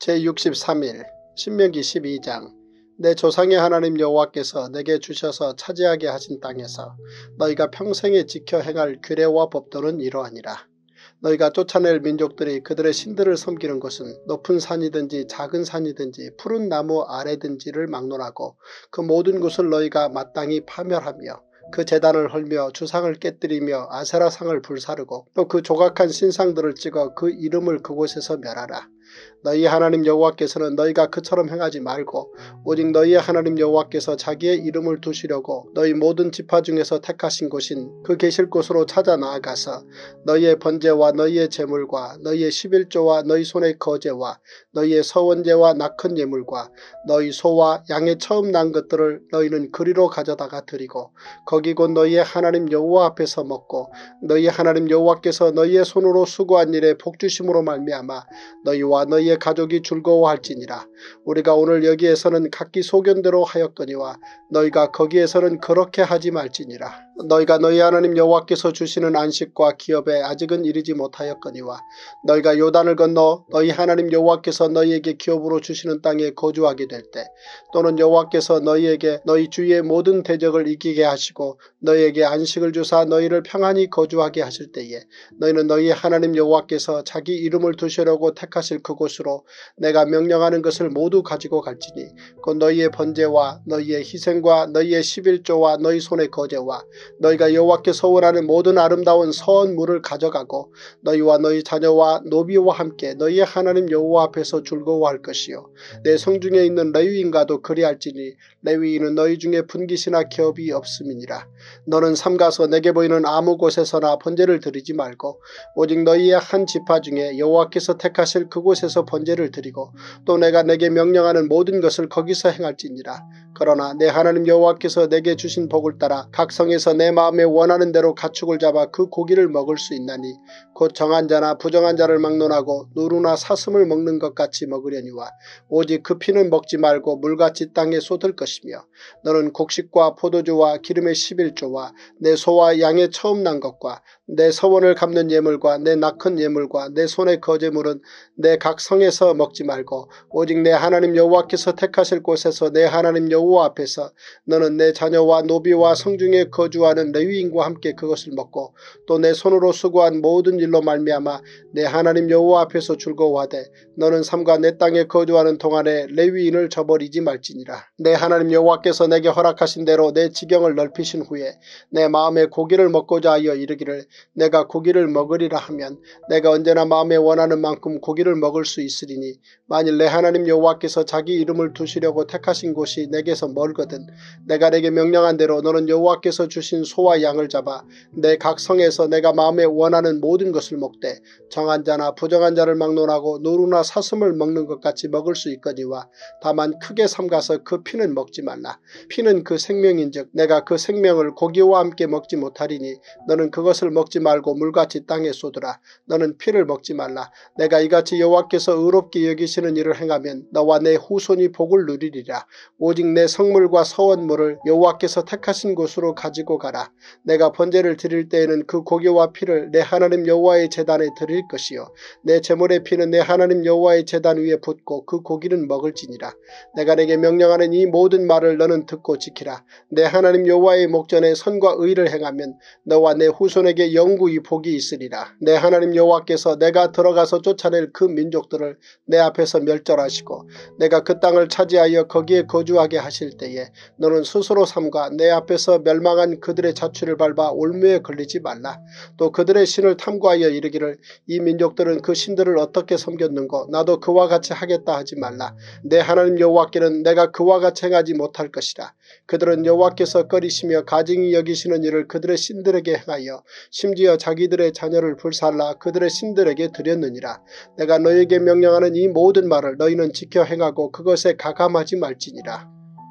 제63일 신명기 12장. 내 조상의 하나님 여호와께서 내게 주셔서 차지하게 하신 땅에서 너희가 평생에 지켜 행할 규례와 법도는 이러하니라. 너희가 쫓아낼 민족들이 그들의 신들을 섬기는 곳은 높은 산이든지 작은 산이든지 푸른 나무 아래든지를 막론하고 그 모든 곳을 너희가 마땅히 파멸하며 그 제단을 헐며 주상을 깨뜨리며 아세라상을 불사르고 또 그 조각한 신상들을 찍어 그 이름을 그곳에서 멸하라. 너희 하나님 여호와께서는 너희가 그처럼 행하지 말고 오직 너희의 하나님 여호와께서 자기의 이름을 두시려고 너희 모든 지파 중에서 택하신 곳인 그 계실 곳으로 찾아 나아가서 너희의 번제와 너희의 제물과 너희의 11조와 너희 손의 거제와 너희의 서원제와 낙헌 예물과 너희 소와 양의 처음 난 것들을 너희는 그리로 가져다가 드리고 거기 곧 너희의 하나님 여호와 앞에서 먹고 너희 하나님 여호와께서 너희의 손으로 수고한 일에 복주심으로 말미암아 너희와 너희의 가족이 즐거워할지니라. 우리가 오늘 여기에서는 각기 소견대로 하였거니와 너희가 거기에서는 그렇게 하지 말지니라. 너희가 너희 하나님 여호와께서 주시는 안식과 기업에 아직은 이르지 못하였거니와 너희가 요단을 건너 너희 하나님 여호와께서 너희에게 기업으로 주시는 땅에 거주하게 될 때 또는 여호와께서 너희에게 너희 주위의 모든 대적을 이기게 하시고 너희에게 안식을 주사 너희를 평안히 거주하게 하실 때에 너희는 너희 하나님 여호와께서 자기 이름을 두시려고 택하실 그곳으로 내가 명령하는 것을 모두 가지고 갈지니 곧 너희의 번제와 너희의 희생과 너희의 11조와 너희 손의 거제와 너희가 여호와께서 원하는 모든 아름다운 선물을 가져가고 너희와 너희 자녀와 노비와 함께 너희의 하나님 여호와 앞에서 즐거워할 것이요 내 성중에 있는 레위인과도 그리할지니 레위인은 너희 중에 분깃이나 기업이 없음이니라. 너는 삼가서 내게 보이는 아무 곳에서나 번제를 드리지 말고 오직 너희의 한 지파 중에 여호와께서 택하실 그곳에서 번제를 드리고 또 내가 내게 명령하는 모든 것을 거기서 행할지니라. 그러나 내 하나님 여호와께서 내게 주신 복을 따라 각 성에서 내 마음에 원하는 대로 가축을 잡아 그 고기를 먹을 수 있나니 곧 정한 자나 부정한 자를 막론하고 누루나 사슴을 먹는 것 같이 먹으려니와 오직 그 피는 먹지 말고 물같이 땅에 쏟을 것이며 너는 곡식과 포도주와 기름의 11조와 내 소와 양의 처음 난 것과 내 서원을 갚는 예물과 내 낙헌 예물과 내 손의 거제물은 내 각 성에서 먹지 말고 오직 내 하나님 여호와께서 택하실 곳에서 내 하나님 여호와 앞에서 너는 내 자녀와 노비와 성중에 거주하는 레위인과 함께 그것을 먹고 또 내 손으로 수고한 모든 일로 말미암아 내 하나님 여호와 앞에서 즐거워하되 너는 삼가 내 땅에 거주하는 동안에 레위인을 저버리지 말지니라. 내 하나님 여호와께서 내게 허락하신 대로 내 지경을 넓히신 후에 내 마음에 고기를 먹고자 하여 이르기를 내가 고기를 먹으리라 하면 내가 언제나 마음에 원하는 만큼 고기를 먹을 수 있으리니 만일 내 하나님 여호와께서 자기 이름을 두시려고 택하신 곳이 내게서 멀거든 내가 내게 명령한 대로 너는 여호와께서 주신 소와 양을 잡아 내 각 성에서 내가 마음에 원하는 모든 것을 먹되 정한 자나 부정한 자를 막론하고 노루나 사슴을 먹는 것 같이 먹을 수 있거니와 다만 크게 삼가서 그 피는 먹지 말라. 피는 그 생명인즉 내가 그 생명을 고기와 함께 먹지 못하리니 너는 그것을 먹지 말고 물같이 땅에 쏟으라. 너는 피를 먹지 말라. 내가 이같이 여호와께서 의롭게 여기시는 일을 행하면 너와 내 후손이 복을 누리리라. 오직 내 내 성물과 서원물을 여호와께서 택하신 곳으로 가지고 가라. 내가 번제를 드릴 때에는 그 고기와 피를 내 하나님 여호와의 제단에 드릴 것이요 내 제물의 피는 내 하나님 여호와의 제단 위에 붓고 그 고기는 먹을지니라. 내가 내게 명령하는 이 모든 말을 너는 듣고 지키라. 내 하나님 여호와의 목전에 선과 의를 행하면 너와 내 후손에게 영구히 복이 있으리라. 내 하나님 여호와께서 내가 들어가서 쫓아낼 그 민족들을 내 앞에서 멸절하시고 내가 그 땅을 차지하여 거기에 거주하게 하실 때에 너는 스스로 삼가 내 앞에서 멸망한 그들의 자취를 밟아 올무에 걸리지 말라. 또 그들의 신을 탐구하여 이르기를 이 민족들은 그 신들을 어떻게 섬겼는고 나도 그와 같이 하겠다 하지 말라. 내 하나님 여호와께는 내가 그와 같이 행하지 못할 것이라. 그들은 여호와께서 꺼리시며 가증히 여기시는 일을 그들의 신들에게 행하여 심지어 자기들의 자녀를 불살라 그들의 신들에게 드렸느니라. 내가 너희에게 명령하는 이 모든 말을 너희는 지켜 행하고 그것에 가감하지 말지니라.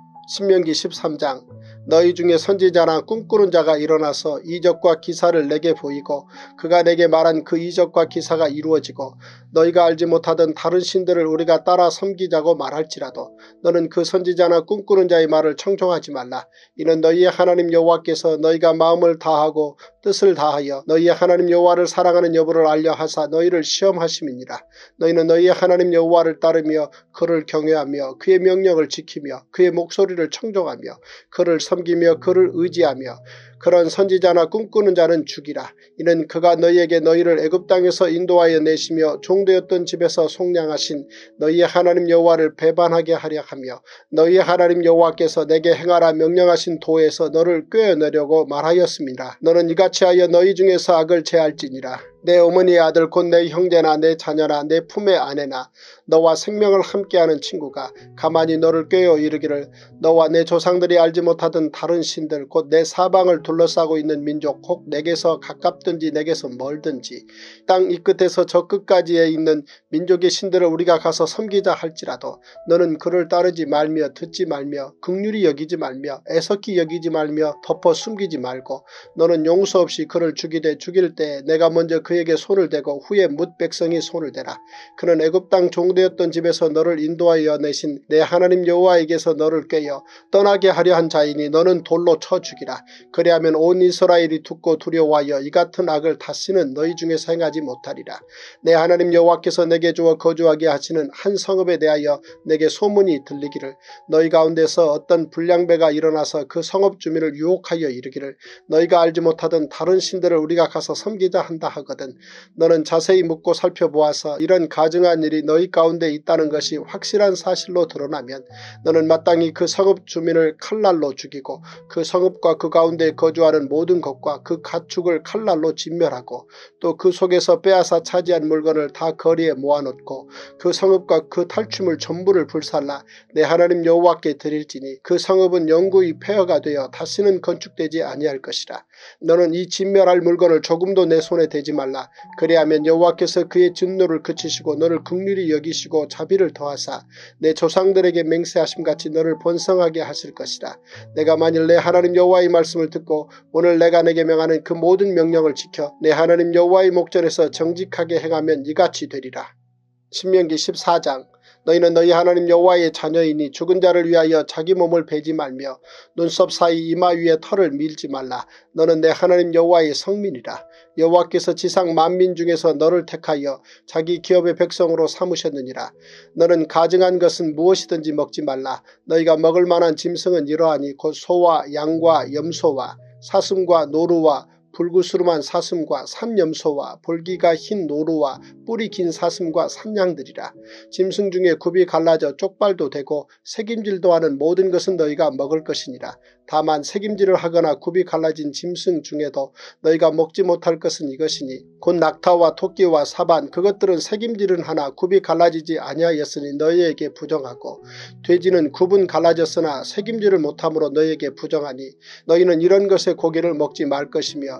신명기 13장. 너희 중에 선지자나 꿈꾸는 자가 일어나서 이적과 기사를 내게 보이고 그가 내게 말한 그 이적과 기사가 이루어지고 너희가 알지 못하던 다른 신들을 우리가 따라 섬기자고 말할지라도 너는 그 선지자나 꿈꾸는 자의 말을 청종하지 말라. 이는 너희의 하나님 여호와께서 너희가 마음을 다하고 뜻을 다하여 너희의 하나님 여호와를 사랑하는 여부를 알려 하사 너희를 시험하심이니라. 너희는 너희의 하나님 여호와를 따르며 그를 경외하며 그의 명령을 지키며 그의 목소리를 청종하며 그를 섬기며 그를 의지하며 그런 선지자나 꿈꾸는 자는 죽이라. 이는 그가 너희에게 너희를 애굽 땅에서 인도하여 내시며 종되었던 집에서 속량하신 너희의 하나님 여호와를 배반하게 하려 하며 너희의 하나님 여호와께서 내게 행하라 명령하신 도에서 너를 꿰어내려고 말하였습니다. 너는 이같이 하여 너희 중에서 악을 제할지니라. 내 어머니의 아들 곧 내 형제나 내 자녀나 내 품의 아내나 너와 생명을 함께하는 친구가 가만히 너를 꿰어 이르기를 너와 내 조상들이 알지 못하던 다른 신들 곧 내 사방을 둘러싸고 있는 민족 혹 내게서 가깝든지 내게서 멀든지 땅 이 끝에서 저 끝까지에 있는 민족의 신들을 우리가 가서 섬기자 할지라도 너는 그를 따르지 말며 듣지 말며 긍휼히 여기지 말며 애석히 여기지 말며 덮어 숨기지 말고 너는 용서 없이 그를 죽이되 죽일 때 내가 먼저 그에게 손을 대고 후에 뭇 백성이 손을 대라. 그는 애굽 땅 종되었던 집에서 너를 인도하여 내신 내 하나님 여호와에게서 너를 꿰어 떠나게 하려 한 자이니 너는 돌로 쳐 죽이라. 그리하면 온 이스라엘이 듣고 두려워하여 이 같은 악을 다시는 너희 중에서 행하지 못하리라. 내 하나님 여호와께서 내게 주어 거주하게 하시는 한 성읍에 대하여 내게 소문이 들리기를 너희 가운데서 어떤 불량배가 일어나서 그 성읍 주민을 유혹하여 이르기를 너희가 알지 못하던 다른 신들을 우리가 가서 섬기자 한다 하거든. 너는 자세히 묻고 살펴보아서 이런 가증한 일이 너희 가운데 있다는 것이 확실한 사실로 드러나면 너는 마땅히 그 성읍 주민을 칼날로 죽이고 그 성읍과 그 가운데 거주하는 모든 것과 그 가축을 칼날로 진멸하고 또 그 속에서 빼앗아 차지한 물건을 다 거리에 모아놓고 그 성읍과 그 탈취물 전부를 불살라 내 하나님 여호와께 드릴지니 그 성읍은 영구히 폐허가 되어 다시는 건축되지 아니할 것이라. 너는 이 진멸할 물건을 조금도 내 손에 대지 말라. 그리하면 여호와께서 그의 진노를 그치시고 너를 긍휼히 여기시고 자비를 더하사 내 조상들에게 맹세하심같이 너를 번성하게 하실 것이라. 내가 만일 내 하나님 여호와의 말씀을 듣고 오늘 내가 내게 명하는 그 모든 명령을 지켜 내 하나님 여호와의 목전에서 정직하게 행하면 이같이 되리라. 신명기 14장. 너희는 너희 하나님 여호와의 자녀이니 죽은 자를 위하여 자기 몸을 베지 말며 눈썹 사이 이마 위에 털을 밀지 말라. 너는 내 하나님 여호와의 성민이라. 여호와께서 지상 만민 중에서 너를 택하여 자기 기업의 백성으로 삼으셨느니라. 너는 가증한 것은 무엇이든지 먹지 말라. 너희가 먹을 만한 짐승은 이러하니 곧 소와 양과 염소와 사슴과 노루와 불구스름한 사슴과 산염소와 볼기가 흰 노루와 뿔이 긴 사슴과 산양들이라. 짐승 중에 굽이 갈라져 쪽발도 되고 새김질도 하는 모든 것은 너희가 먹을 것이니라. 다만 새김질을 하거나 굽이 갈라진 짐승 중에도 너희가 먹지 못할 것은 이것이니 곧 낙타와 토끼와 사반 그것들은 새김질은 하나 굽이 갈라지지 아니하였으니 너희에게 부정하고 돼지는 굽은 갈라졌으나 새김질을 못함으로 너희에게 부정하니 너희는 이런 것의 고기를 먹지 말 것이며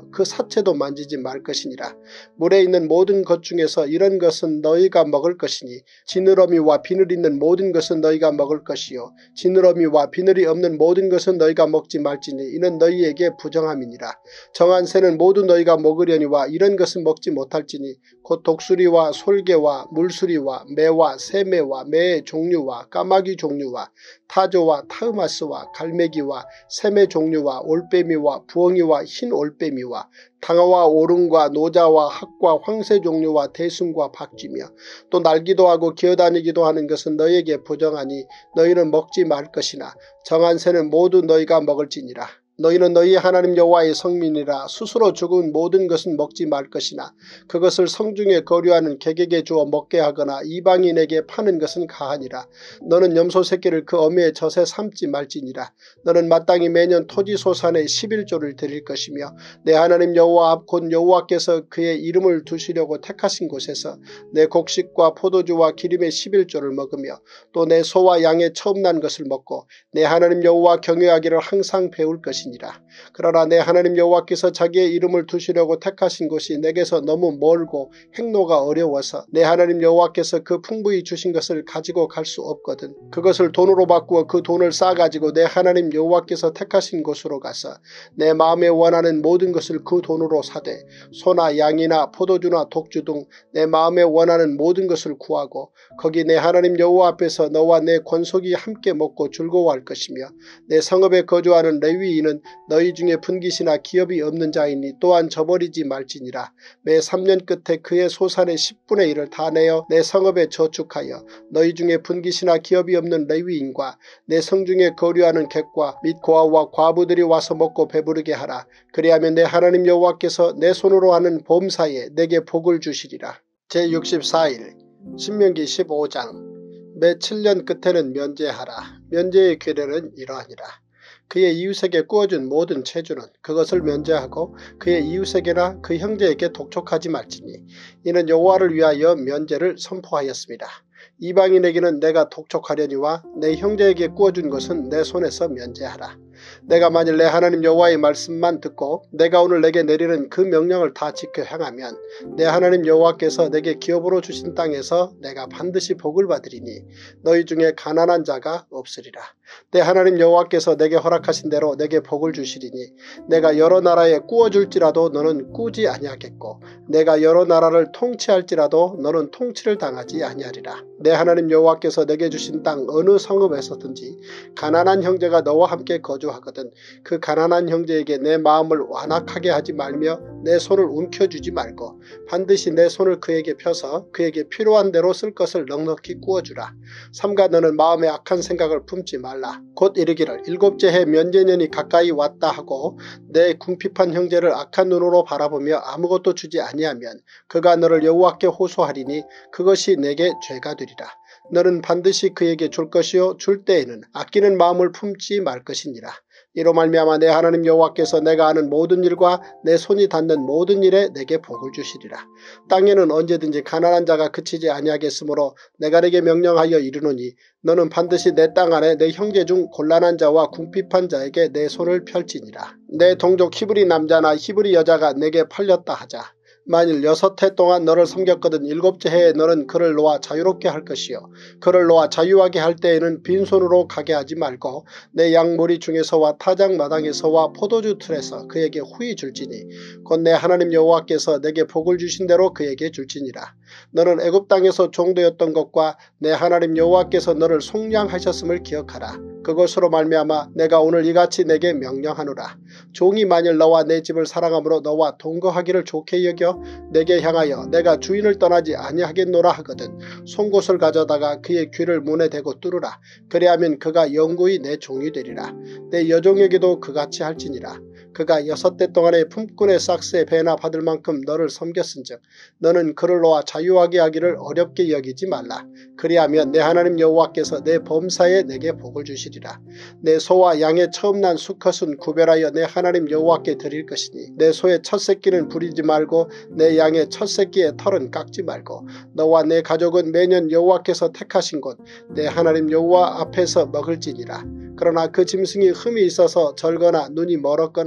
말며 그 사체도 만지지 말 것이니라. 물에 있는 모든 것 중에서 이런 것은 너희가 먹을 것이니 지느러미와 비늘 있는 모든 것은 너희가 먹을 것이요 지느러미와 비늘이 없는 모든 것은 너희가 먹지 말지니 이는 너희에게 부정함이니라. 정한 새는 모두 너희가 먹으려니와 이런 것은 먹지 못할지니 곧 독수리와 솔개와 물수리와 매와 새매와 매의 종류와 까마귀 종류와 타조와 타흐마스와 갈매기와 새매 종류와 올빼미와 부엉이와 흰 올빼미와 당어와 오름과 노자와 학과 황새 종류와 대순과 박쥐며 또 날기도 하고 기어다니기도 하는 것은 너희에게 부정하니 너희는 먹지 말 것이나 정한 새는 모두 너희가 먹을지니라. 너희는 너희 하나님 여호와의 성민이라. 스스로 죽은 모든 것은 먹지 말 것이나 그것을 성중에 거류하는 객에게 주어 먹게 하거나 이방인에게 파는 것은 가하니라. 너는 염소 새끼를 그 어미의 젖에 삶지 말지니라. 너는 마땅히 매년 토지 소산의 11조를 드릴 것이며 내 하나님 여호와 앞 곧 여호와께서 그의 이름을 두시려고 택하신 곳에서 내 곡식과 포도주와 기름의 11조를 먹으며 또 내 소와 양의 처음 난 것을 먹고 내 하나님 여호와 경외하기를 항상 배울 것이니라. 그러나 내 하나님 여호와께서 자기의 이름을 두시려고 택하신 곳이 내게서 너무 멀고 행로가 어려워서 내 하나님 여호와께서 그 풍부히 주신 것을 가지고 갈 수 없거든. 그것을 돈으로 바꾸어 그 돈을 싸가지고 내 하나님 여호와께서 택하신 곳으로 가서 내 마음에 원하는 모든 것을 그 돈으로 사되 소나 양이나 포도주나 독주 등 내 마음에 원하는 모든 것을 구하고 거기 내 하나님 여호와 앞에서 너와 내 권속이 함께 먹고 즐거워할 것이며 내 성읍에 거주하는 레위인은 너희 중에 분깃이나 기업이 없는 자이니 또한 저버리지 말지니라. 매 3년 끝에 그의 소산의 10분의 1을 다 내어 내 성읍에 저축하여 너희 중에 분깃이나 기업이 없는 레위인과 내 성중에 거류하는 객과 및 고아와 과부들이 와서 먹고 배부르게 하라. 그리하면 내 하나님 여호와께서 내 손으로 하는 범사에 내게 복을 주시리라. 제64일 신명기 15장. 매 7년 끝에는 면제하라. 면제의 규례는 이러하니라. 그의 이웃에게 구워준 모든 채주는 그것을 면제하고 그의 이웃에게나 그 형제에게 독촉하지 말지니 이는 여호와를 위하여 면제를 선포하였습니다. 이방인에게는 내가 독촉하려니와 내 형제에게 구워준 것은 내 손에서 면제하라. 내가 만일 내 하나님 여호와의 말씀만 듣고 내가 오늘 내게 내리는 그 명령을 다 지켜 행하면 내 하나님 여호와께서 내게 기업으로 주신 땅에서 내가 반드시 복을 받으리니 너희 중에 가난한 자가 없으리라. 내 하나님 여호와께서 내게 허락하신 대로 내게 복을 주시리니 내가 여러 나라에 구워줄지라도 너는 꾸지 아니하겠고 내가 여러 나라를 통치할지라도 너는 통치를 당하지 아니하리라. 내 하나님 여호와께서 내게 주신 땅 어느 성읍에서든지 가난한 형제가 너와 함께 거주하거든 그 가난한 형제에게 내 마음을 완악하게 하지 말며 내 손을 움켜주지 말고 반드시 내 손을 그에게 펴서 그에게 필요한 대로 쓸 것을 넉넉히 구워주라. 삼가 너는 마음에 악한 생각을 품지 말라. 곧 이르기를 일곱째 해 면제년이 가까이 왔다 하고 내 궁핍한 형제를 악한 눈으로 바라보며 아무것도 주지 아니하면 그가 너를 여호와께 호소하리니 그것이 내게 죄가 되리라. 너는 반드시 그에게 줄 것이요 줄 때에는 아끼는 마음을 품지 말 것이니라. 이로 말미암아 내 하나님 여호와께서 내가 하는 모든 일과 내 손이 닿는 모든 일에 내게 복을 주시리라. 땅에는 언제든지 가난한 자가 그치지 아니하겠으므로 내가 내게 명령하여 이르노니 너는 반드시 내 땅 안에 내 형제 중 곤란한 자와 궁핍한 자에게 내 손을 펼지니라. 내 동족 히브리 남자나 히브리 여자가 내게 팔렸다 하자. 만일 6해 동안 너를 섬겼거든 7째 해에 너는 그를 놓아 자유롭게 할 것이요 그를 놓아 자유하게 할 때에는 빈손으로 가게 하지 말고 내 양무리 중에서와 타작 마당에서와 포도주 틀에서 그에게 후히 줄지니 곧 내 하나님 여호와께서 내게 복을 주신 대로 그에게 줄지니라. 너는 애굽 땅에서 종되었던 것과 내 하나님 여호와께서 너를 속량하셨음을 기억하라. 그것으로 말미암아 내가 오늘 이같이 내게 명령하노라. 종이 만일 너와 내 집을 사랑함으로 너와 동거하기를 좋게 여겨 내게 향하여 내가 주인을 떠나지 아니하겠노라 하거든 송곳을 가져다가 그의 귀를 문에 대고 뚫으라. 그리하면 그가 영구히 내 종이 되리라. 내 여종에게도 그같이 할지니라. 그가 6대 동안의 품꾼의 싹스의 배나 받을 만큼 너를 섬겼은즉 너는 그를 놓아 자유하게 하기를 어렵게 여기지 말라. 그리하면 내 하나님 여호와께서 내 범사에 내게 복을 주시리라. 내 소와 양의 처음 난 수컷은 구별하여 내 하나님 여호와께 드릴 것이니 내 소의 첫 새끼는 부리지 말고 내 양의 첫 새끼의 털은 깎지 말고 너와 내 가족은 매년 여호와께서 택하신 곳 내 하나님 여호와 앞에서 먹을지니라. 그러나 그 짐승이 흠이 있어서 절거나 눈이 멀었거나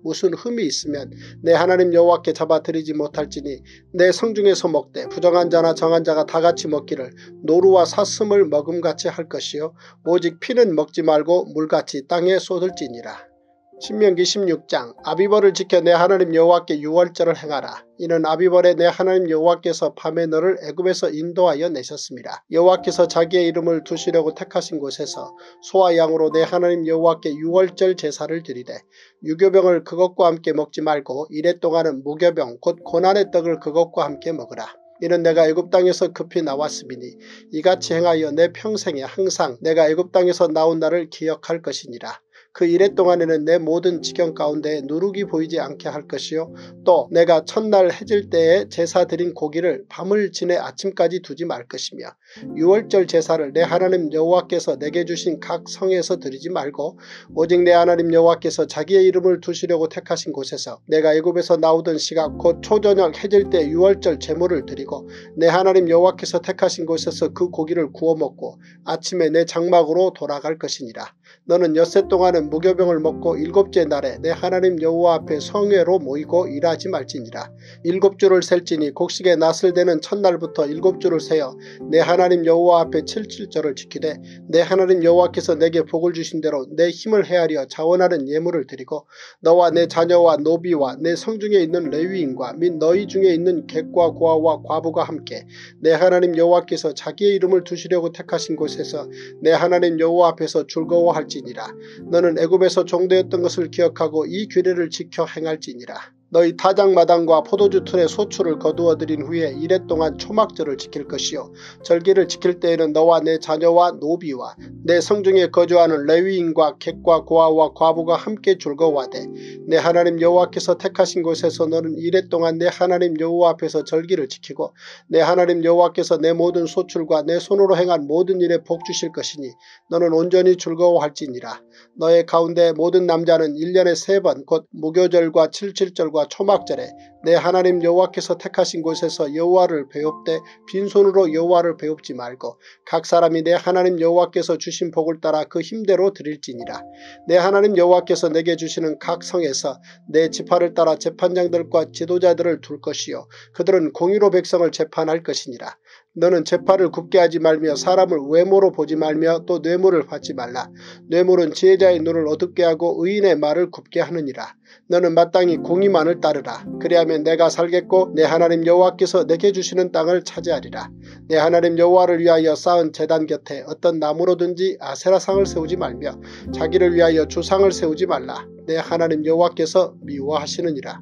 무슨 흠이 있으면 내 하나님 여호와께 잡아드리지 못할지니 내 성중에서 먹되 부정한 자나 정한 자가 다같이 먹기를 노루와 사슴을 먹음같이 할 것이요 오직 피는 먹지 말고 물같이 땅에 쏟을지니라. 신명기 16장 아비벌을 지켜 내 하나님 여호와께 유월절을 행하라. 이는 아비벌에 내 하나님 여호와께서 밤에 너를 애굽에서 인도하여 내셨습니다. 여호와께서 자기의 이름을 두시려고 택하신 곳에서 소와 양으로 내 하나님 여호와께 유월절 제사를 드리되 유교병을 그것과 함께 먹지 말고 이래 동안은 무교병 곧 고난의 떡을 그것과 함께 먹으라. 이는 내가 애굽 땅에서 급히 나왔음이니 이같이 행하여 내 평생에 항상 내가 애굽 땅에서 나온 날을 기억할 것이니라. 그 이래 동안에는 내 모든 지경 가운데 누룩이 보이지 않게 할 것이요 또 내가 첫날 해질 때에 제사 드린 고기를 밤을 지내 아침까지 두지 말 것이며 유월절 제사를 내 하나님 여호와께서 내게 주신 각 성에서 드리지 말고 오직 내 하나님 여호와께서 자기의 이름을 두시려고 택하신 곳에서 내가 애굽에서 나오던 시각 곧 초저녁 해질 때 유월절 제물을 드리고 내 하나님 여호와께서 택하신 곳에서 그 고기를 구워 먹고 아침에 내 장막으로 돌아갈 것이니라. 너는 엿새 동안은 무교병을 먹고 일곱째 날에 내 하나님 여호와 앞에 성회로 모이고 일하지 말지니라. 7주를 셀지니 곡식의 낫을 되는 첫날부터 7주를 세어 내 하나님 여호와 앞에 77절을 지키되 내 하나님 여호와께서 내게 복을 주신 대로 내 힘을 헤아려 자원하는 예물을 드리고 너와 내 자녀와 노비와 내 성중에 있는 레위인과 및 너희 중에 있는 객과 고아와 과부가 함께 내 하나님 여호와께서 자기의 이름을 두시려고 택하신 곳에서 내 하나님 여호와 앞에서 즐거워할지니라. 너는 애굽에서 종되었던 것을 기억하고 이 규례를 지켜 행할지니라. 너희 타작마당과 포도주 틀에 소출을 거두어들인 후에 이래 동안 초막절을 지킬 것이요 절기를 지킬 때에는 너와 내 자녀와 노비와 내 성중에 거주하는 레위인과 객과 고아와 과부가 함께 즐거워하되 내 하나님 여호와께서 택하신 곳에서 너는 이래 동안 내 하나님 여호와 앞에서 절기를 지키고 내 하나님 여호와께서 내 모든 소출과 내 손으로 행한 모든 일에 복 주실 것이니 너는 온전히 즐거워할지니라. 너의 가운데 모든 남자는 1년에 3번 곧 무교절과 77절과 초막절에 내 하나님 여호와께서 택하신 곳에서 여호와를 배웁되 빈손으로 여호와를 배웁지 말고 각 사람이 내 하나님 여호와께서 주신 복을 따라 그 힘대로 드릴지니라. 내 하나님 여호와께서 내게 주시는 각 성에서 내 지파를 따라 재판장들과 지도자들을 둘 것이요 그들은 공의로 백성을 재판할 것이니라. 너는 재판을 굽게 하지 말며 사람을 외모로 보지 말며 또 뇌물을 받지 말라. 뇌물은 지혜자의 눈을 어둡게 하고 의인의 말을 굽게 하느니라. 너는 마땅히 공의만을 따르라. 그리하면 내가 살겠고 내 하나님 여호와께서 내게 주시는 땅을 차지하리라. 내 하나님 여호와를 위하여 쌓은 제단 곁에 어떤 나무로든지 아세라상을 세우지 말며 자기를 위하여 주상을 세우지 말라. 내 하나님 여호와께서 미워하시느니라.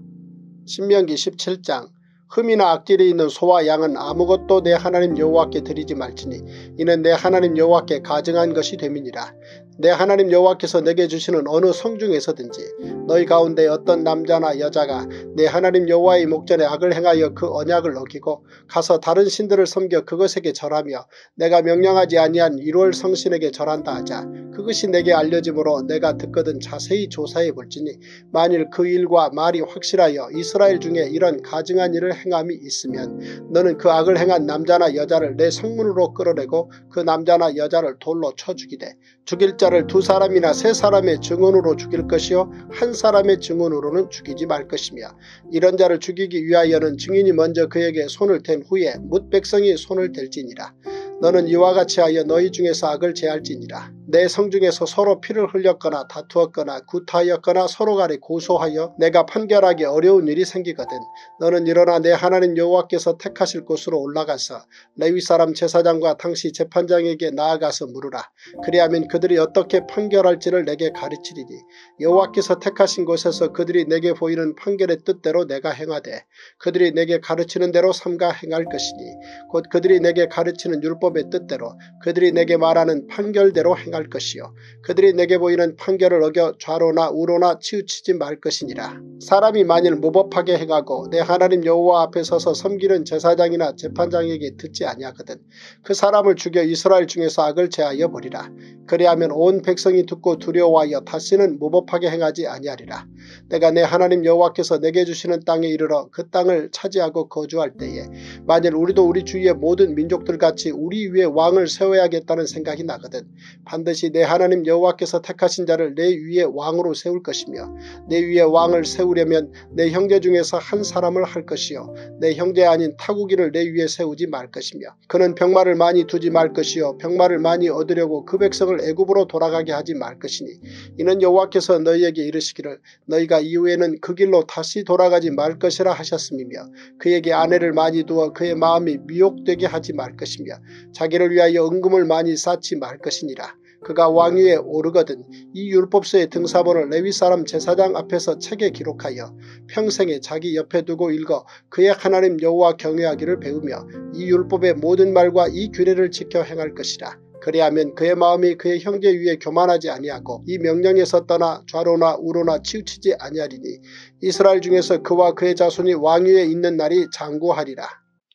신명기 17장 흠이나 악질이 있는 소와 양은 아무것도 내 하나님 여호와께 드리지 말지니 이는 내 하나님 여호와께 가증한 것이 됨이니라. 내 하나님 여호와께서 내게 주시는 어느 성중에서든지 너희 가운데 어떤 남자나 여자가 내 하나님 여호와의 목전에 악을 행하여 그 언약을 어기고 가서 다른 신들을 섬겨 그것에게 절하며 내가 명령하지 아니한 1월 성신에게 절한다 하자. 그것이 내게 알려짐으로 내가 듣거든 자세히 조사해 볼지니 만일 그 일과 말이 확실하여 이스라엘 중에 이런 가증한 일을 행함이 있으면 너는 그 악을 행한 남자나 여자를 내 성문으로 끌어내고 그 남자나 여자를 돌로 쳐 죽이되 죽일 자를 2사람이나 3사람의 증언으로 죽일 것이요 1사람의 증언으로는 죽이지 말 것이며 이런 자를 죽이기 위하여는 증인이 먼저 그에게 손을 댄 후에 뭇 백성이 손을 댈지니라. 너는 이와 같이 하여 너희 중에서 악을 제할지니라. 내 성중에서 서로 피를 흘렸거나 다투었거나 구타하였거나 서로 간에 고소하여 내가 판결하기 어려운 일이 생기거든 너는 일어나 내 하나님 여호와께서 택하실 곳으로 올라가서 레위 사람 제사장과 당시 재판장에게 나아가서 물으라. 그리하면 그들이 어떻게 판결할지를 내게 가르치리니 여호와께서 택하신 곳에서 그들이 내게 보이는 판결의 뜻대로 내가 행하되 그들이 내게 가르치는 대로 삼가 행할 것이니 곧 그들이 내게 가르치는 율법의 뜻대로 그들이 내게 말하는 판결대로 행할 것이요 그들이 내게 보이는 판결을 어겨 좌로나 우로나 치우치지 말 것이니라. 사람이 만일 무법하게 행하고 내 하나님 여호와 앞에 서서 섬기는 제사장이나 재판장에게 듣지 아니하거든 그 사람을 죽여 이스라엘 중에서 악을 제하여 버리라. 그리하면 온 백성이 듣고 두려워하여 다시는 무법하게 행하지 아니하리라. 내가 내 하나님 여호와께서 내게 주시는 땅에 이르러 그 땅을 차지하고 거주할 때에 만일 우리도 우리 주위의 모든 민족들같이 우리 우리 위에 왕을 세워야겠다는 생각이 나거든. 반드시 내 하나님 여호와께서 택하신 자를 내 위에 왕으로 세울 것이며 내 위에 왕을 세우려면 내 형제 중에서 한 사람을 할 것이요 내 형제 아닌 타국이를 내 위에 세우지 말 것이며 그는 병마를 많이 두지 말 것이요 병마를 많이 얻으려고 그 백성을 애굽으로 돌아가게 하지 말 것이니 이는 여호와께서 너희에게 이르시기를 너희가 이후에는 그 길로 다시 돌아가지 말 것이라 하셨음이며 그에게 아내를 많이 두어 그의 마음이 미혹되게 하지 말 것이며 자기를 위하여 은금을 많이 쌓지 말 것이니라. 그가 왕위에 오르거든 이 율법서의 등사본을 레위 사람 제사장 앞에서 책에 기록하여 평생에 자기 옆에 두고 읽어 그의 하나님 여호와 경외하기를 배우며 이 율법의 모든 말과 이 규례를 지켜 행할 것이라. 그리하면 그의 마음이 그의 형제 위에 교만하지 아니하고 이 명령에서 떠나 좌로나 우로나 치우치지 아니하리니 이스라엘 중에서 그와 그의 자손이 왕위에 있는 날이 장구하리라.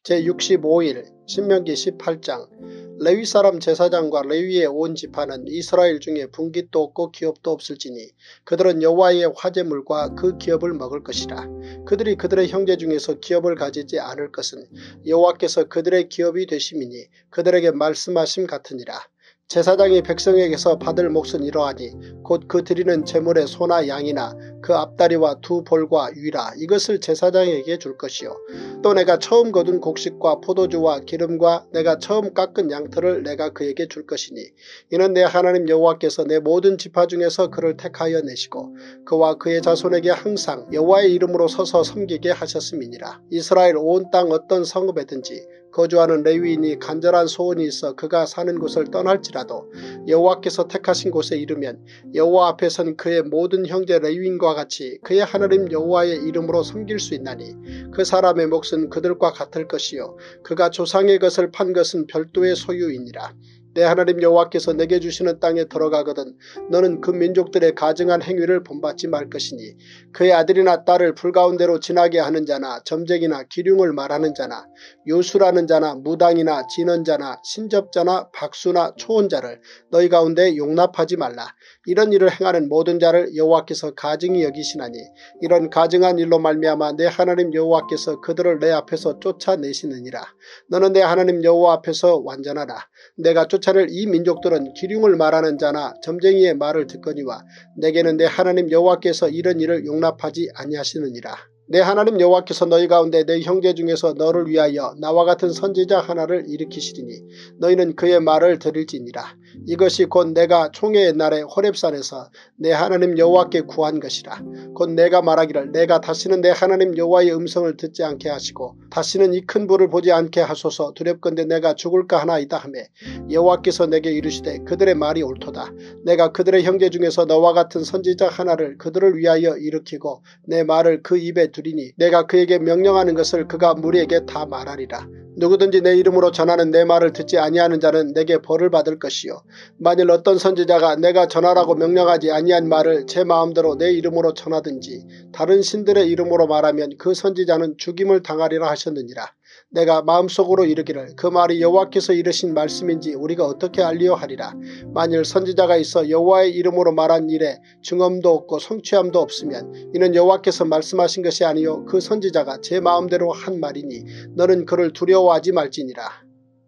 제65일 신명기 18장 레위 사람 제사장과 레위의 온 지파는 이스라엘 중에 분깃도 없고 기업도 없을지니 그들은 여호와의 화제물과 그 기업을 먹을 것이라. 그들이 그들의 형제 중에서 기업을 가지지 않을 것은 여호와께서 그들의 기업이 되심이니 그들에게 말씀하심 같으니라. 제사장이 백성에게서 받을 몫은 이러하니 곧 그 드리는 제물의 소나 양이나 그 앞다리와 두 볼과 위라 이것을 제사장에게 줄 것이요 또 내가 처음 거둔 곡식과 포도주와 기름과 내가 처음 깎은 양털을 내가 그에게 줄 것이니 이는 내 하나님 여호와께서 내 모든 지파 중에서 그를 택하여 내시고 그와 그의 자손에게 항상 여호와의 이름으로 서서 섬기게 하셨음이니라. 이스라엘 온 땅 어떤 성읍에든지 거주하는 레위인이 간절한 소원이 있어 그가 사는 곳을 떠날지라도 여호와께서 택하신 곳에 이르면 여호와 앞에선 그의 모든 형제 레위인과 같이 그의 하나님 여호와의 이름으로 섬길 수 있나니 그 사람의 몫은 그들과 같을 것이요 그가 조상의 것을 판 것은 별도의 소유이니라. 내 하나님 여호와께서 내게 주시는 땅에 들어가거든 너는 그 민족들의 가증한 행위를 본받지 말 것이니 그의 아들이나 딸을 불가운데로 지나게 하는 자나 점쟁이나 기륭을 말하는 자나 요술하는 자나 무당이나 진언자나 신접자나 박수나 초혼자를 너희 가운데 용납하지 말라. 이런 일을 행하는 모든 자를 여호와께서 가증히 여기시나니 이런 가증한 일로 말미암아 내 하나님 여호와께서 그들을 내 앞에서 쫓아내시느니라. 너는 내 하나님 여호와 앞에서 완전하라. 내가 쫓아낼 이 민족들은 기륭을 말하는 자나 점쟁이의 말을 듣거니와 내게는 내 하나님 여호와께서 이런 일을 용납하지 아니하시느니라. 내 하나님 여호와께서 너희 가운데 내 형제 중에서 너를 위하여 나와 같은 선지자 하나를 일으키시리니 너희는 그의 말을 들을지니라. 이것이 곧 내가 총회의 날에 호렙산에서 내 하나님 여호와께 구한 것이라. 곧 내가 말하기를 내가 다시는 내 하나님 여호와의 음성을 듣지 않게 하시고 다시는 이 큰 불을 보지 않게 하소서 두렵건대 내가 죽을까 하나이다 하매 여호와께서 내게 이르시되 그들의 말이 옳도다. 내가 그들의 형제 중에서 너와 같은 선지자 하나를 그들을 위하여 일으키고 내 말을 그 입에 두리니 내가 그에게 명령하는 것을 그가 무리에게 다 말하리라. 누구든지 내 이름으로 전하는 내 말을 듣지 아니하는 자는 내게 벌을 받을 것이요 만일 어떤 선지자가 내가 전하라고 명령하지 아니한 말을 제 마음대로 내 이름으로 전하든지 다른 신들의 이름으로 말하면 그 선지자는 죽임을 당하리라 하셨느니라. 내가 마음속으로 이르기를 그 말이 여호와께서 이르신 말씀인지 우리가 어떻게 알리요 하리라. 만일 선지자가 있어 여호와의 이름으로 말한 일에 증언도 없고 성취함도 없으면 이는 여호와께서 말씀하신 것이 아니요 그 선지자가 제 마음대로 한 말이니 너는 그를 두려워하지 말지니라.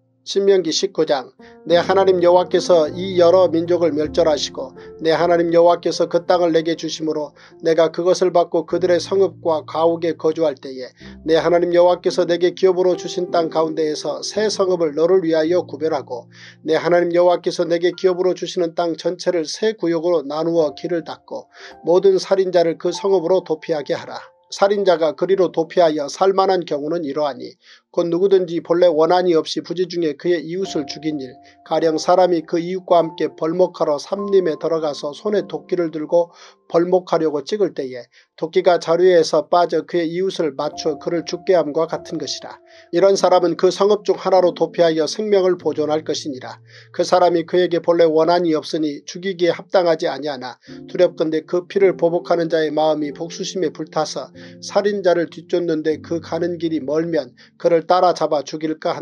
신명기 19장 내 하나님 여호와께서 이 여러 민족을 멸절하시고 내 하나님 여호와께서 그 땅을 내게 주심으로 내가 그것을 받고 그들의 성읍과 가옥에 거주할 때에 내 하나님 여호와께서 내게 기업으로 주신 땅 가운데에서 새 성읍을 너를 위하여 구별하고 내 하나님 여호와께서 내게 기업으로 주시는 땅 전체를 새 구역으로 나누어 길을 닦고 모든 살인자를 그 성읍으로 도피하게 하라. 살인자가 그리로 도피하여 살만한 경우는 이러하니 곧 누구든지 본래 원한이 없이 부지 중에 그의 이웃을 죽인 일 가령 사람이 그 이웃과 함께 벌목하러 삼림에 들어가서 손에 도끼를 들고 벌목하려고 찍을 때에 도끼가 자루에서 빠져 그의 이웃을 맞춰 그를 죽게 함과 같은 것이라. 이런 사람은 그 성읍 중 하나로 도피하여 생명을 보존할 것이니라. 그 사람이 그에게 본래 원한이 없으니 죽이기에 합당하지 아니하나 두렵건대 그 피를 보복하는 자의 마음이 복수심에 불타서 살인자를 뒤쫓는데 그 가는 길이 멀면 그를 따라잡아 죽일까 하노라.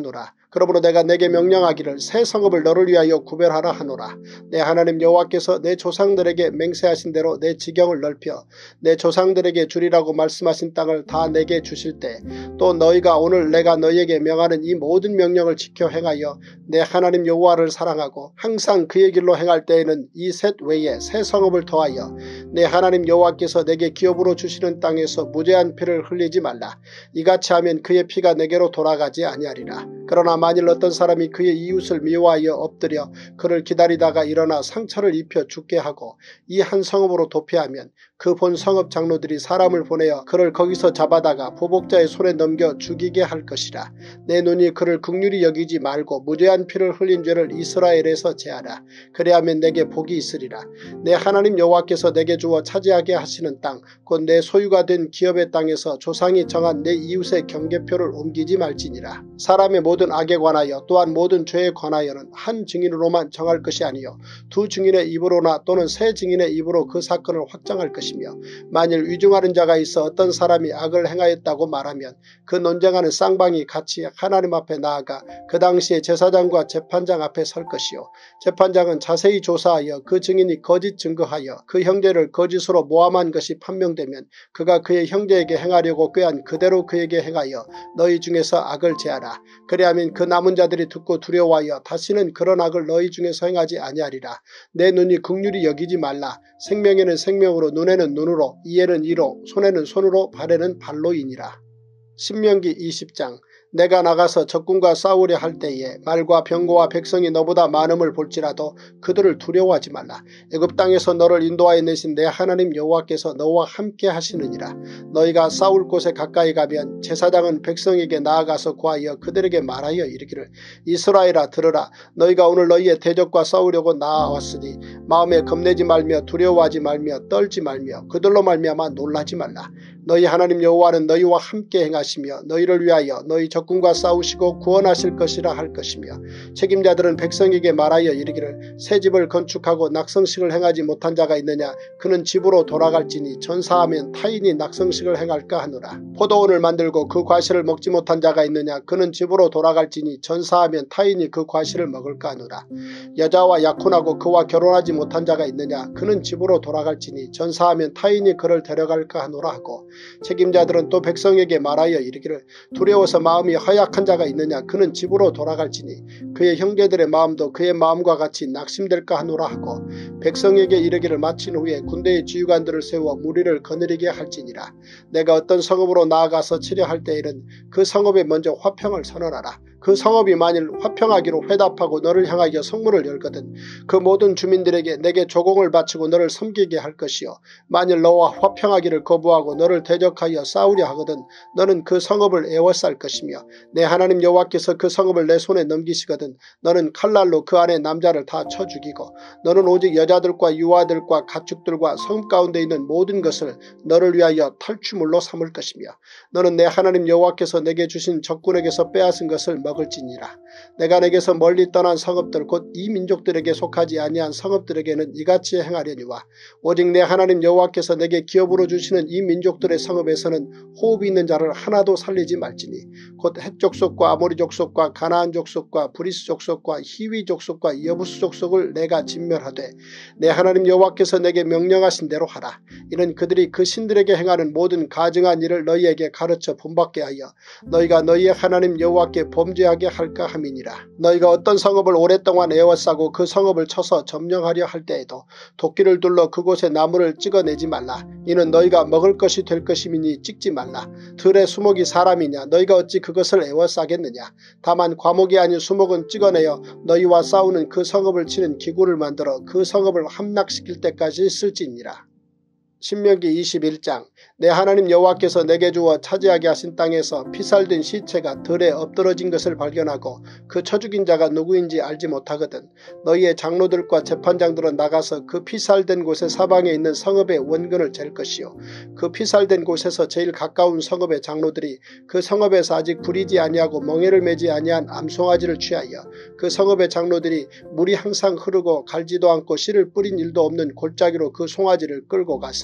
그러므로 내가 내게 명령하기를 새 성읍을 너를 위하여 구별하라 하노라. 내 하나님 여호와께서 내 조상들에게 맹세하신 대로 내 지경을 넓혀 내 조상들에게 주리라고 말씀하신 땅을 다 내게 주실 때 또 너희가 오늘 내가 너희에게 명하는 이 모든 명령을 지켜 행하여 내 하나님 여호와를 사랑하고 항상 그의 길로 행할 때에는 이 셋 외에 새 성읍을 더하여 내 하나님 여호와께서 내게 기업으로 주시는 땅에서 무죄한 피를 흘리지 말라. 이같이 하면 그의 피가 내게로 돌아가지 아니하리라. 그러나 만일 어떤 사람이 그의 이웃을 미워하여 엎드려 그를 기다리다가 일어나 상처를 입혀 죽게 하고 이 한 성읍으로 도피하면 그 본 성읍 장로들이 사람을 보내어 그를 거기서 잡아다가 보복자의 손에 넘겨 죽이게 할 것이라. 내 눈이 그를 긍휼히 여기지 말고 무죄한 피를 흘린 죄를 이스라엘에서 제하라. 그래야면 내게 복이 있으리라. 내 하나님 여호와께서 내게 주어 차지하게 하시는 땅 곧 내 소유가 된 기업의 땅에서 조상이 정한 내 이웃의 경계표를 옮기지 말지니라. 사람의 모든 악에 관하여 또한 모든 죄에 관하여는 한 증인으로만 정할 것이 아니요 두 증인의 입으로나 또는 세 증인의 입으로 그 사건을 확정할 것이며 만일 위중하는 자가 있어 어떤 사람이 악을 행하였다고 말하면 그 논쟁하는 쌍방이 같이 하나님 앞에 나아가 그 당시에 제사장과 재판장 앞에 설 것이요 재판장은 자세히 조사하여 그 증인이 거짓 증거하여 그 형제를 거짓으로 모함한 것이 판명되면 그가 그의 형제에게 행하려고 꾀한 그대로 그에게 행하여 너희 중에서 악을 제하라. 그리하면 그 남은 자들이 듣고 두려워하여 다시는 그런 악을 너희 중에서 행하지 아니하리라. 내 눈이 긍휼히 여기지 말라. 생명에는 생명으로 눈에는 눈으로 이에는 이로 손에는 손으로 발에는 발로이니라. 신명기 20장. 내가 나가서 적군과 싸우려 할 때에 말과 병거와 백성이 너보다 많음을 볼지라도 그들을 두려워하지 말라. 애굽 땅에서 너를 인도하여 내신 내 하나님 여호와께서 너와 함께 하시느니라. 너희가 싸울 곳에 가까이 가면 제사장은 백성에게 나아가서 구하여 그들에게 말하여 이르기를 이스라엘아 들으라. 너희가 오늘 너희의 대적과 싸우려고 나아왔으니 마음에 겁내지 말며 두려워하지 말며 떨지 말며 그들로 말미암아 놀라지 말라. 너희 하나님 여호와는 너희와 함께 행하시며 너희를 위하여 너희 적군과 싸우시고 구원하실 것이라 할 것이며 책임자들은 백성에게 말하여 이르기를 새 집을 건축하고 낙성식을 행하지 못한 자가 있느냐 그는 집으로 돌아갈지니 전사하면 타인이 낙성식을 행할까 하노라. 포도원을 만들고 그 과실을 먹지 못한 자가 있느냐 그는 집으로 돌아갈지니 전사하면 타인이 그 과실을 먹을까 하노라. 여자와 약혼하고 그와 결혼하지 못한 자가 있느냐 그는 집으로 돌아갈지니 전사하면 타인이 그를 데려갈까 하노라 하고 책임자들은 또 백성에게 말하여 이르기를 두려워서 마음이 허약한 자가 있느냐 그는 집으로 돌아갈지니 그의 형제들의 마음도 그의 마음과 같이 낙심될까 하노라 하고 백성에게 이르기를 마친 후에 군대의 지휘관들을 세워 무리를 거느리게 할지니라. 내가 어떤 성읍으로 나아가서 치려 할 때에는 그 성읍에 먼저 화평을 선언하라. 그 성읍이 만일 화평하기로 회답하고 너를 향하여 성문을 열거든 그 모든 주민들에게 내게 조공을 바치고 너를 섬기게 할 것이요 만일 너와 화평하기를 거부하고 너를 대적하여 싸우려 하거든 너는 그 성읍을 에워쌀 것이며 내 하나님 여호와께서 그 성읍을 내 손에 넘기시거든 너는 칼날로 그 안에 남자를 다 쳐 죽이고 너는 오직 여자들과 유아들과 가축들과 성읍 가운데 있는 모든 것을 너를 위하여 탈취물로 삼을 것이며 너는 내 하나님 여호와께서 내게 주신 적군에게서 빼앗은 것을 먹을지니라. 내가 내게서 멀리 떠난 성읍들 곧 이 민족들에게 속하지 아니한 성읍들에게는 이같이 행하려니와 오직 내 하나님 여호와께서 내게 기업으로 주시는 이 민족들의 성읍에서는 호흡이 있는 자를 하나도 살리지 말지니 곧 헷 족속과 아모리 족속과 가나안 족속과 브리스 족속과 히위 족속과 여부스 족속을 내가 진멸하되 내 하나님 여호와께서 내게 명령하신 대로 하라. 이는 그들이 그 신들에게 행하는 모든 가증한 일을 너희에게 가르쳐 본받게 하여 너희가 너희의 하나님 여호와께 범죄하게 할까 함이니라. 너희가 어떤 성읍을 오랫동안 에워싸고 그 성읍을 쳐서 점령하려 할 때에도 도끼를 둘러 그곳에 나무를 찍어내지 말라. 이는 너희가 먹을 것이 될 것임이니 찍지 말라. 들의 수목이 사람이냐 너희가 어찌 그것을 에워싸겠느냐. 다만 과목이 아닌 수목은 찍어내어 너희와 싸우는 그 성읍을 치는 기구를 만들어 그 성읍을 함락시킬 때까지 쓸지니라. 신명기 21장. 내 하나님 여호와께서 내게 주어 차지하게 하신 땅에서 피살된 시체가 들에 엎드러진 것을 발견하고 그 쳐 죽인 자가 누구인지 알지 못하거든 너희의 장로들과 재판장들은 나가서 그 피살된 곳의 사방에 있는 성읍의 원근을 잴 것이요 그 피살된 곳에서 제일 가까운 성읍의 장로들이 그 성읍에서 아직 부리지 아니하고 멍에를 매지 아니한 암송아지를 취하여 그 성읍의 장로들이 물이 항상 흐르고 갈지도 않고 씨를 뿌린 일도 없는 골짜기로 그 송아지를 끌고 가서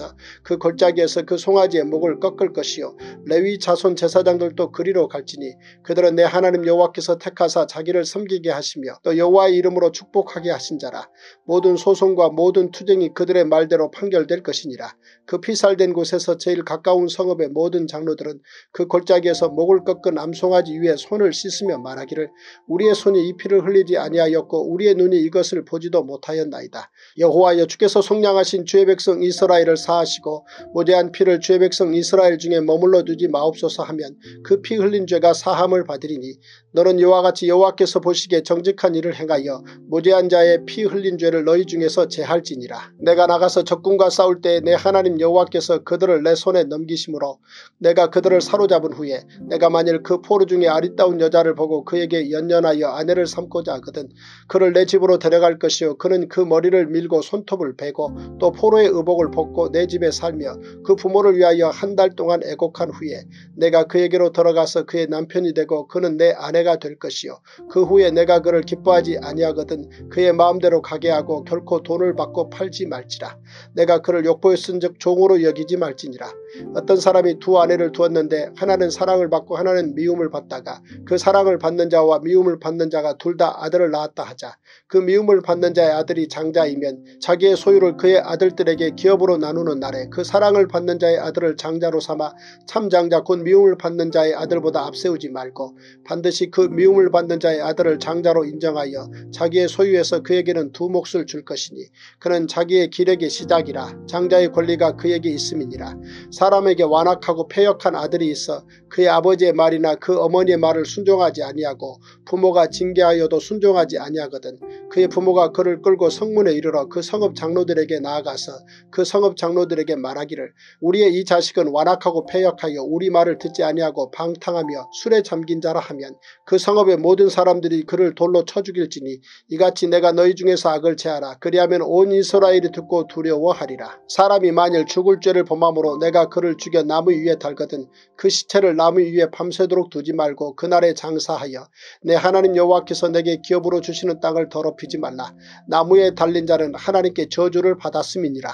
가서 그 골짜기에서 그 송아지의 목을 꺾을 것이요 레위 자손 제사장들도 그리로 갈지니 그들은 내 하나님 여호와께서 택하사 자기를 섬기게 하시며 또 여호와의 이름으로 축복하게 하신 자라. 모든 소송과 모든 투쟁이 그들의 말대로 판결될 것이니라. 그 피살된 곳에서 제일 가까운 성읍의 모든 장로들은 그 골짜기에서 목을 꺾은 암송아지 위에 손을 씻으며 말하기를 우리의 손이 이 피를 흘리지 아니하였고 우리의 눈이 이것을 보지도 못하였나이다. 여호와여 주께서 속량하신 주의 백성 이스라엘을 사하시고 무죄한 피를 주의 백성 이스라엘 중에 머물러 두지 마옵소서 하면 그 피 흘린 죄가 사함을 받으리니 너는 이와 같이 여호와께서 보시기에 정직한 일을 행하여 무죄한 자의 피 흘린 죄를 너희 중에서 제할지니라. 내가 나가서 적군과 싸울 때에 내 하나님 여호와께서 그들을 내 손에 넘기심으로 내가 그들을 사로잡은 후에 내가 만일 그 포로 중에 아리따운 여자를 보고 그에게 연연하여 아내를 삼고자 하거든 그를 내 집으로 데려갈 것이요 그는 그 머리를 밀고 손톱을 베고 또 포로의 의복을 벗고 내 집에 살며 그 부모를 위하여 한 달 동안 애곡한 후에 내가 그에게로 들어가서 그의 남편이 되고 그는 내 아내가 될 것이요 그 후에 내가 그를 기뻐하지 아니하거든 그의 마음대로 가게 하고 결코 돈을 받고 팔지 말지라. 내가 그를 욕보에 쓴즉 종으로 여기지 말지니라. 어떤 사람이 두 아내를 두었는데 하나는 사랑을 받고 하나는 미움을 받다가 그 사랑을 받는 자와 미움을 받는 자가 둘 다 아들을 낳았다 하자. 그 미움을 받는 자의 아들이 장자이면 자기의 소유를 그의 아들들에게 기업으로 나누는 날에 그 사랑을 받는 자의 아들을 장자로 삼아 참 장자 곧 미움을 받는 자의 아들보다 앞세우지 말고 반드시 그 미움을 받는 자의 아들을 장자로 인정하여 자기의 소유에서 그에게는 두 몫을 줄 것이니 그는 자기의 기력의 시작이라. 장자의 권리가 그에게 있음이니라. 사람에게 완악하고 패역한 아들이 있어 그의 아버지의 말이나 그 어머니의 말을 순종하지 아니하고 부모가 징계하여도 순종하지 아니하거든 그의 부모가 그를 끌고 성문에 이르러 그 성읍 장로들에게 나아가서 그 성읍 장로들에게 말하기를 우리의 이 자식은 완악하고 패역하여 우리 말을 듣지 아니하고 방탕하며 술에 잠긴 자라 하면 그 성읍의 모든 사람들이 그를 돌로 쳐 죽일지니 이같이 내가 너희 중에서 악을 제하라. 그리하면 온 이스라엘이 듣고 두려워하리라. 사람이 만일 죽을 죄를 범함으로 내가 그를 죽여 나무 위에 달거든 그 시체를 나무 위에 밤새도록 두지 말고 그날에 장사하여 내 하나님 여호와께서 내게 기업으로 주시는 땅을 더럽히지 말라. 나무에 달린 자는 하나님께 저주를 받았음이니라.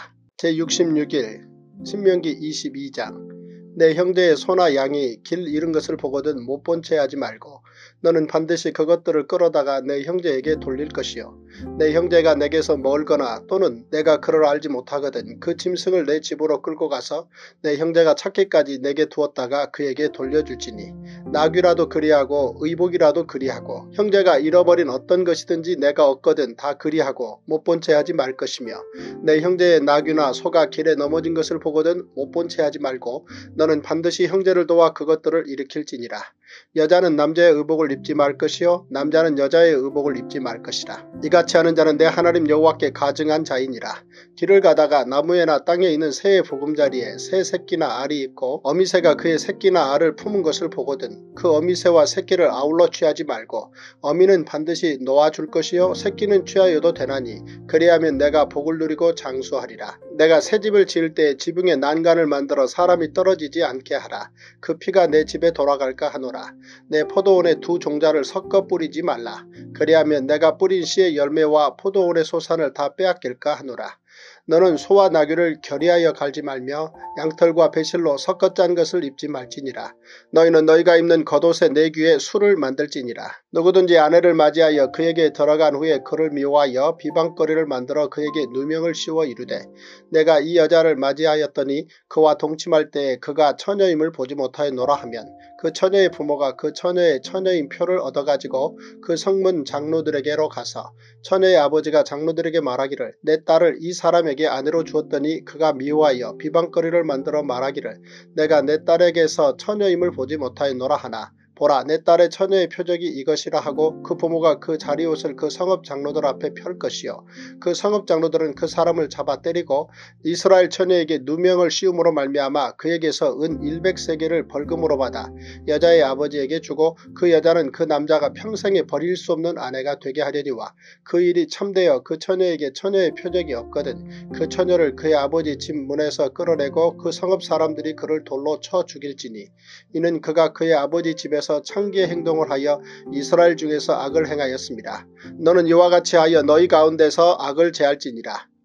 제66일 신명기 22장. 내 형제의 소나 양이 길 잃은 것을 보거든 못 본 채 하지 말고 너는 반드시 그것들을 끌어다가 내 형제에게 돌릴 것이요 내 형제가 내게서 멀거나 또는 내가 그를 알지 못하거든 그 짐승을 내 집으로 끌고 가서 내 형제가 찾기까지 내게 두었다가 그에게 돌려줄지니 나귀라도 그리하고 의복이라도 그리하고 형제가 잃어버린 어떤 것이든지 내가 얻거든 다 그리하고 못 본 채 하지 말 것이며 내 형제의 나귀나 소가 길에 넘어진 것을 보거든 못 본 채 하지 말고 너는 반드시 형제를 도와 그것들을 일으킬지니라. 여자는 남자의 의복을 입지 말 것이요 남자는 여자의 의복을 입지 말 것이라. 이같이 하는 자는 내 하나님 여호와께 가증한 자이니라. 길을 가다가 나무에나 땅에 있는 새의 보금자리에 새 새끼나 알이 있고 어미새가 그의 새끼나 알을 품은 것을 보거든 그 어미새와 새끼를 아울러 취하지 말고 어미는 반드시 놓아줄 것이요 새끼는 취하여도 되나니 그리하면 내가 복을 누리고 장수하리라. 내가 새 집을 지을 때 지붕에 난간을 만들어 사람이 떨어지지 않게 하라. 그 피가 내 집에 돌아갈까 하노라. 내 포도원에 두 종자를 섞어 뿌리지 말라. 그리하면 내가 뿌린 씨의 열매와 포도원의 소산을 다 빼앗길까 하노라. 너는 소와 나귀를 결의하여 갈지 말며 양털과 배실로 섞어 짠 것을 입지 말지니라. 너희는 너희가 입는 겉옷의 내 귀에 술을 만들지니라. 누구든지 아내를 맞이하여 그에게 들어간 후에 그를 미워하여 비방거리를 만들어 그에게 누명을 씌워 이르되 내가 이 여자를 맞이하였더니 그와 동침할 때에 그가 처녀임을 보지 못하였노라 하면 그 처녀의 부모가 그 처녀의 처녀인 표를 얻어가지고 그 성문 장로들에게로 가서 처녀의 아버지가 장로들에게 말하기를 내 딸을 이 사람에게 아내로 주었더니 그가 미워하여 비방거리를 만들어 말하기를 내가 내 딸에게서 처녀임을 보지 못하였노라 하나 보라 내 딸의 처녀의 표적이 이것이라 하고 그 부모가 그 자리옷을 그 성읍 장로들 앞에 펼 것이요 그 성읍 장로들은 그 사람을 잡아 때리고 이스라엘 처녀에게 누명을 씌움으로 말미암아 그에게서 은 100세겔을 벌금으로 받아 여자의 아버지에게 주고 그 여자는 그 남자가 평생에 버릴 수 없는 아내가 되게 하려니와 그 일이 참되어 그 처녀에게 처녀의 표적이 없거든 그 처녀를 그의 아버지 집 문에서 끌어내고 그 성읍 사람들이 그를 돌로 쳐 죽일지니 이는 그가 그의 아버지 집에서 창기의 행동을 하여 이스라엘 중에서 악을 행하였습니다. 너는 이와 같이 하여 너희 가운데서 악을 제할지니라.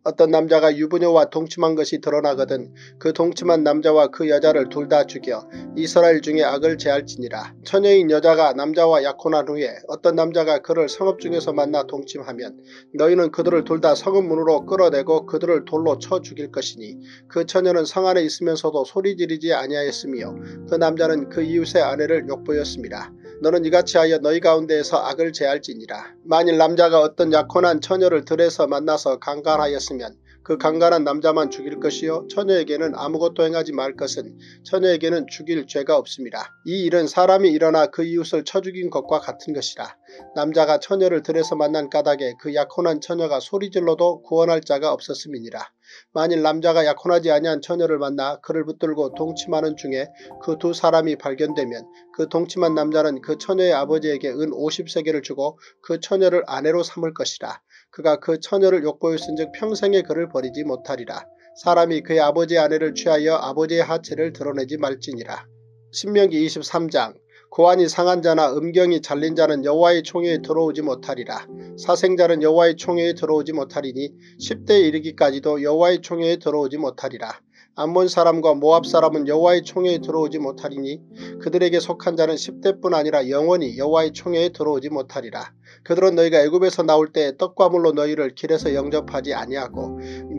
어떤 남자가 유부녀와 동침한 것이 드러나거든 그 동침한 남자와 그 여자를 둘 다 죽여 이스라엘 중에 악을 제할지니라. 처녀인 여자가 남자와 약혼한 후에 어떤 남자가 그를 성읍 중에서 만나 동침하면 너희는 그들을 둘 다 성읍 문으로 끌어내고 그들을 돌로 쳐 죽일 것이니 그 처녀는 성 안에 있으면서도 소리 지르지 아니하였으며 그 남자는 그 이웃의 아내를 욕보였습니다. 너는 이같이 하여 너희 가운데에서 악을 제할지니라. 만일 남자가 어떤 약혼한 처녀를 들에서 만나서 강간하였으면 그 강간한 남자만 죽일 것이요 처녀에게는 아무것도 행하지 말 것은 처녀에게는 죽일 죄가 없습니다. 이 일은 사람이 일어나 그 이웃을 쳐 죽인 것과 같은 것이라. 남자가 처녀를 들에서 만난 까닭에 그 약혼한 처녀가 소리질러도 구원할 자가 없었음이니라. 만일 남자가 약혼하지 아니한 처녀를 만나 그를 붙들고 동침하는 중에 그 두 사람이 발견되면 그 동침한 남자는 그 처녀의 아버지에게 은 50세겔을 주고 그 처녀를 아내로 삼을 것이라. 그가 그 처녀를 욕보였은즉 평생에 그를 버리지 못하리라. 사람이 그의 아버지의 아내를 취하여 아버지의 하체를 드러내지 말지니라. 신명기 23장 고환이 상한 자나 음경이 잘린 자는 여호와의 총회에 들어오지 못하리라. 사생자는 여호와의 총회에 들어오지 못하리니 10대에 이르기까지도 여호와의 총회에 들어오지 못하리라. 암몬 사람과 모압 사람은 여호와의 총회에 들어오지 못하리니 그들에게 속한 자는 10대뿐 아니라 영원히 여호와의 총회에 들어오지 못하리라. 그들은 너희가 애굽에서 나올 때 떡과 물로 너희를 길에서 영접하지 아니하고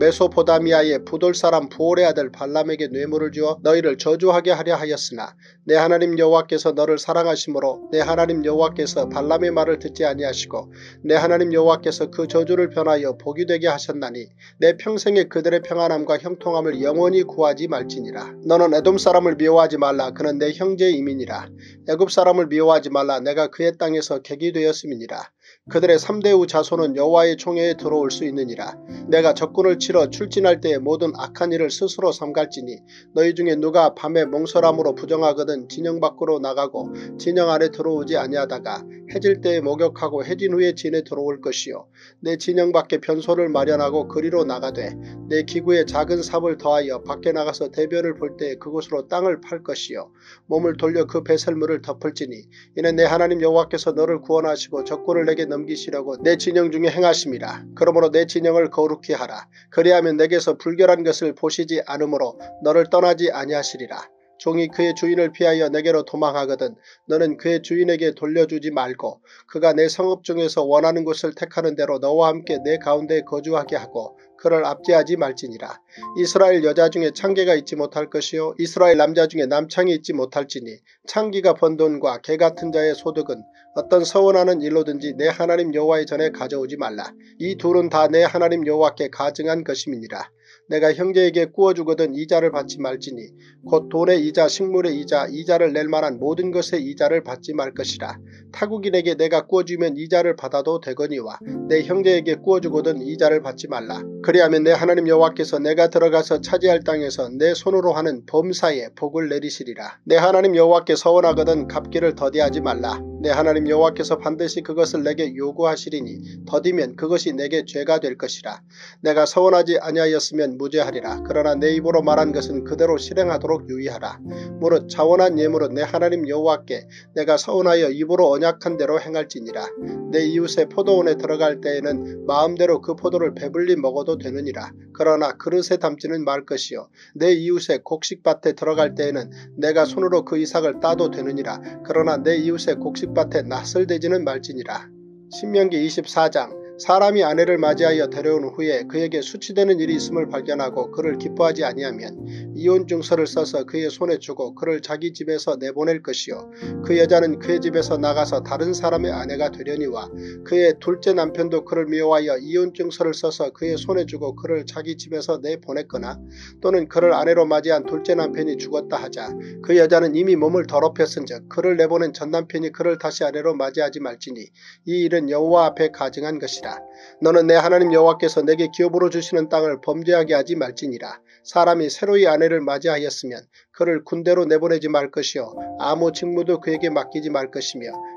메소포다미아의 부돌 사람 부올의 아들 발람에게 뇌물을 주어 너희를 저주하게 하려 하였으나 내 하나님 여호와께서 너를 사랑하심으로 내 하나님 여호와께서 발람의 말을 듣지 아니하시고 내 하나님 여호와께서 그 저주를 변하여 복이 되게 하셨나니 내 평생에 그들의 평안함과 형통함을 영원히 구하지 말지니라. 너는 에돔 사람을 미워하지 말라. 그는 내 형제의 이민이라. 애굽 사람을 미워하지 말라. 내가 그의 땅에서 객이 되었음이니라. 그들의 3대 후 자손은 여호와의 총회에 들어올 수 있느니라. 내가 적군을 치러 출진할 때에 모든 악한 일을 스스로 삼갈지니 너희 중에 누가 밤에 몽설함으로 부정하거든 진영 밖으로 나가고 진영 안에 들어오지 아니하다가 해질 때에 목욕하고 해진 후에 진에 들어올 것이요 내 진영 밖에 변소를 마련하고 그리로 나가되 내 기구에 작은 삽을 더하여 밖에 나가서 대변을 볼 때에 그곳으로 땅을 팔 것이요 몸을 돌려 그 배설물을 덮을지니 이는 내 하나님 여호와께서 너를 구원하시고 적군을 내게 넘기시려고 내 진영 중에 행하심이라. 그러므로 내 진영을 거룩히 하라. 그리하면 내게서 불결한 것을 보시지 않으므로 너를 떠나지 아니하시리라. 종이 그의 주인을 피하여 내게로 도망하거든 너는 그의 주인에게 돌려주지 말고 그가 내 성읍 중에서 원하는 곳을 택하는 대로 너와 함께 내 가운데 거주하게 하고 그를 압제하지 말지니라. 이스라엘 여자 중에 창기가 있지 못할 것이요 이스라엘 남자 중에 남창이 있지 못할지니 창기가 번 돈과 개 같은 자의 소득은 어떤 서원하는 일로든지 내 하나님 여호와의 전에 가져오지 말라. 이 둘은 다 내 하나님 여호와께 가증한 것임이니라. 내가 형제에게 구워주거든 이자를 받지 말지니 곧 돈의 이자 식물의 이자 이자를 낼 만한 모든 것의 이자를 받지 말 것이라. 타국인에게 내가 구워주면 이자를 받아도 되거니와 내 형제에게 구워주거든 이자를 받지 말라. 그리하면 내 하나님 여호와께서 내가 들어가서 차지할 땅에서 내 손으로 하는 범사에 복을 내리시리라. 내 하나님 여호와께 서원하거든 갚기를 더디하지 말라. 내 하나님 여호와께서 반드시 그것을 내게 요구하시리니 더디면 그것이 내게 죄가 될 것이라. 내가 서원하지 아니하였으면 무죄하리라. 그러나 내 입으로 말한 것은 그대로 실행하도록 유의하라. 무릇 자원한 예물은 내 하나님 여호와께 내가 서원하여 입으로 언약한 대로 행할지니라. 내 이웃의 포도원에 들어갈 때에는 마음대로 그 포도를 배불리 먹어도 되느니라. 그러나 그릇에 담지는 말 것이요 내 이웃의 곡식밭에 들어갈 때에는 내가 손으로 그 이삭을 따도 되느니라. 그러나 내 이웃의 곡식밭에 낯을 대지는 말지니라. 신명기 24장 사람이 아내를 맞이하여 데려온 후에 그에게 수치되는 일이 있음을 발견하고 그를 기뻐하지 아니하면 이혼 증서를 써서 그의 손에 주고 그를 자기 집에서 내보낼 것이요 그 여자는 그의 집에서 나가서 다른 사람의 아내가 되려니와 그의 둘째 남편도 그를 미워하여 이혼 증서를 써서 그의 손에 주고 그를 자기 집에서 내보냈거나 또는 그를 아내로 맞이한 둘째 남편이 죽었다 하자 그 여자는 이미 몸을 더럽혔은즉 그를 내보낸 전 남편이 그를 다시 아내로 맞이하지 말지니 이 일은 여호와 앞에 가증한 것이라. 너는 내 하나님 여호와께서 내게 기업으로 주시는 땅을 범죄하게 하지 말지니라. 사람이 새로이 아내를 맞이하였으면 그를 군대로 내보내지 말 것이요 아무 직무도 그에게 맡기지 말 것이며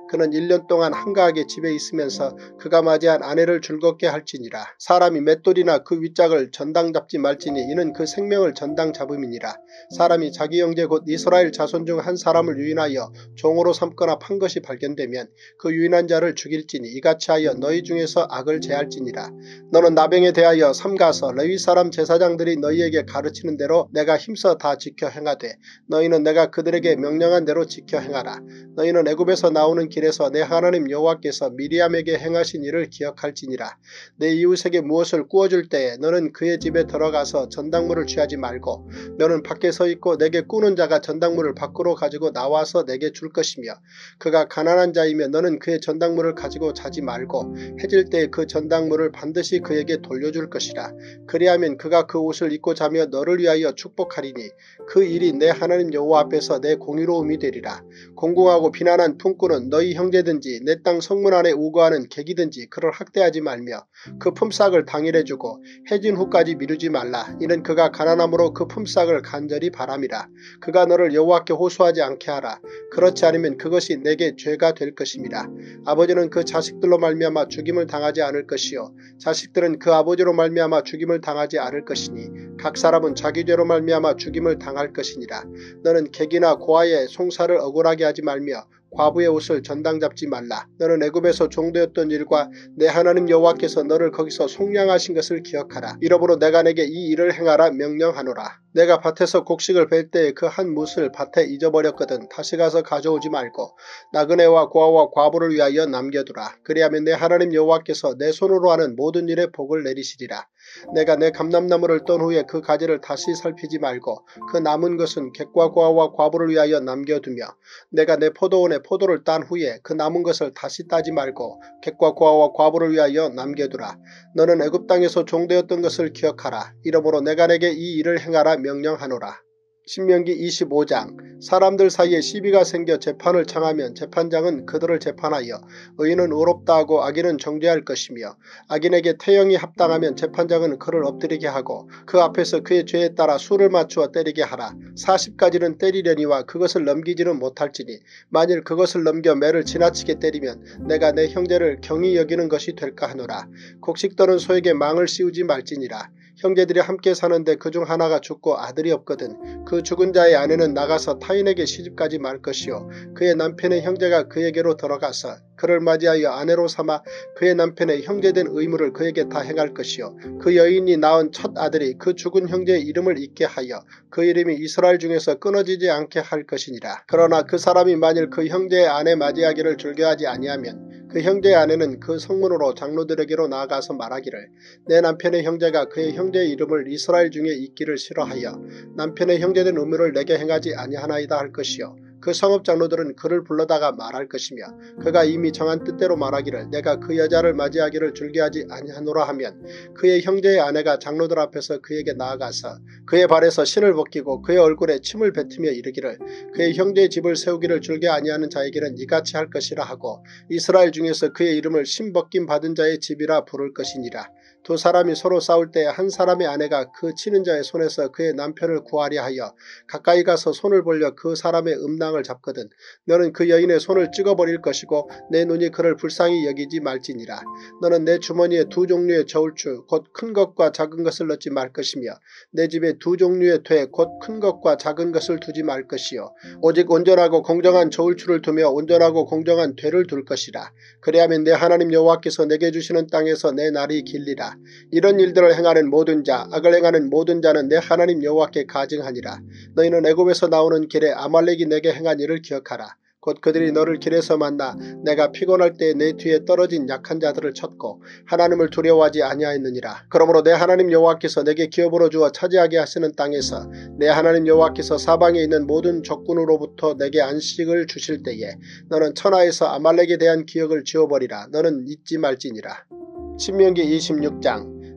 그는 1년 동안 한가하게 집에 있으면서 그가 맞이한 아내를 즐겁게 할지니라. 사람이 맷돌이나 그 윗짝을 전당 잡지 말지니 이는 그 생명을 전당 잡음이니라. 사람이 자기 형제 곧 이스라엘 자손 중 한 사람을 유인하여 종으로 삼거나 판 것이 발견되면 그 유인한 자를 죽일지니 이같이 하여 너희 중에서 악을 제할지니라. 너는 나병에 대하여 삼가서 레위 사람 제사장들이 너희에게 가르치는 대로 내가 힘써 다 지켜 행하되 너희는 내가 그들에게 명령한 대로 지켜 행하라. 너희는 애굽에서 나오는 길에서 내 하나님 여호와께서 미리암에게 행하신 일을 기억할지니라. 내 이웃에게 무엇을 구워줄 때에 너는 그의 집에 들어가서 전당물을 취하지 말고 너는 밖에 서 있고 내게 꾸는 자가 전당물을 밖으로 가지고 나와서 내게 줄 것이며 그가 가난한 자이며 너는 그의 전당물을 가지고 자지 말고 해질 때에 그 전당물을 반드시 그에게 돌려줄 것이라. 그리하면 그가 그 옷을 입고 자며 너를 위하여 축복하리니 그 일이 내 하나님 여호와 앞에서 내 공의로움이 되리라. 공공하고 비난한 품꾼은 너희 형제든지 내 땅 성문 안에 우거하는 객이든지 그를 학대하지 말며 그 품삯을 당일에 주고 해진 후까지 미루지 말라. 이는 그가 가난함으로 그 품삯을 간절히 바람이라. 그가 너를 여호와께 호소하지 않게 하라. 그렇지 않으면 그것이 내게 죄가 될 것입니다. 아버지는 그 자식들로 말미암아 죽임을 당하지 않을 것이요 자식들은 그 아버지로 말미암아 죽임을 당하지 않을 것이니 각 사람은 자기 죄로 말미암아 죽임을 당할 것이니라. 너는 객이나 고아의 송사를 억울하게 하지 말며 과부의 옷을 전당 잡지 말라. 너는 애굽에서 종되었던 일과 내 하나님 여호와께서 너를 거기서 속량하신 것을 기억하라. 이러므로 내가 내게 이 일을 행하라 명령하노라. 내가 밭에서 곡식을 벨 때에 그 한 뭇을 밭에 잊어버렸거든 다시 가서 가져오지 말고 나그네와 고아와 과부를 위하여 남겨두라. 그리하면 내 하나님 여호와께서 내 손으로 하는 모든 일에 복을 내리시리라. 내가 내 감람나무를 떤 후에 그 가지를 다시 살피지 말고 그 남은 것은 객과 고아와 과부를 위하여 남겨두며 내가 내 포도원에 포도를 딴 후에 그 남은 것을 다시 따지 말고 객과 고아와 과부를 위하여 남겨두라. 너는 애굽 땅에서 종되었던 것을 기억하라. 이러므로 내가 내게 이 일을 행하라 명령하노라. 신명기 25장 사람들 사이에 시비가 생겨 재판을 청하면 재판장은 그들을 재판하여 의인은 의롭다 하고 악인은 정죄할 것이며 악인에게 태형이 합당하면 재판장은 그를 엎드리게 하고 그 앞에서 그의 죄에 따라 수를 맞추어 때리게 하라. 40가지는 때리려니와 그것을 넘기지는 못할지니 만일 그것을 넘겨 매를 지나치게 때리면 내가 내 형제를 경히 여기는 것이 될까 하노라. 곡식 떠는 소에게 망을 씌우지 말지니라. 형제들이 함께 사는데 그중 하나가 죽고 아들이 없거든 그 죽은 자의 아내는 나가서 타인에게 시집가지 말 것이요 그의 남편의 형제가 그에게로 들어가서 그를 맞이하여 아내로 삼아 그의 남편의 형제된 의무를 그에게 다 행할 것이요 그 여인이 낳은 첫 아들이 그 죽은 형제의 이름을 잊게 하여 그 이름이 이스라엘 중에서 끊어지지 않게 할 것이니라. 그러나 그 사람이 만일 그 형제의 아내 맞이하기를 즐겨하지 아니하면 그 형제의 아내는 그 성문으로 장로들에게로 나아가서 말하기를 내 남편의 형제가 그의 형제의 이름을 이스라엘 중에 잊기를 싫어하여 남편의 형제된 의무를 내게 행하지 아니하나이다 할 것이요 그 성읍 장로들은 그를 불러다가 말할 것이며 그가 이미 정한 뜻대로 말하기를 내가 그 여자를 맞이하기를 즐겨하지 아니하노라 하면 그의 형제의 아내가 장로들 앞에서 그에게 나아가서 그의 발에서 신을 벗기고 그의 얼굴에 침을 뱉으며 이르기를 그의 형제의 집을 세우기를 즐겨 아니하는 자에게는 이같이 할 것이라 하고 이스라엘 중에서 그의 이름을 신 벗김 받은 자의 집이라 부를 것이니라. 두 사람이 서로 싸울 때 한 사람의 아내가 그 치는 자의 손에서 그의 남편을 구하려 하여 가까이 가서 손을 벌려 그 사람의 음낭을 잡거든 너는 그 여인의 손을 찍어버릴 것이고 내 눈이 그를 불쌍히 여기지 말지니라. 너는 내 주머니에 두 종류의 저울추 곧 큰 것과 작은 것을 넣지 말 것이며 내 집에 두 종류의 돼 곧 큰 것과 작은 것을 두지 말 것이요 오직 온전하고 공정한 저울추를 두며 온전하고 공정한 돼를 둘 것이라. 그리하면 내 하나님 여호와께서 내게 주시는 땅에서 내 날이 길리라. 이런 일들을 행하는 모든 자 악을 행하는 모든 자는 내 하나님 여호와께 가증하니라. 너희는 애굽에서 나오는 길에 아말렉이 내게 행한 일을 기억하라. 곧 그들이 너를 길에서 만나 내가 피곤할 때 내 뒤에 떨어진 약한 자들을 쳤고 하나님을 두려워하지 아니하였느니라. 그러므로 내 하나님 여호와께서 내게 기업으로 주어 차지하게 하시는 땅에서 내 하나님 여호와께서 사방에 있는 모든 적군으로부터 내게 안식을 주실 때에 너는 천하에서 아말렉에 대한 기억을 지워버리라. 너는 잊지 말지니라. 신명기 26장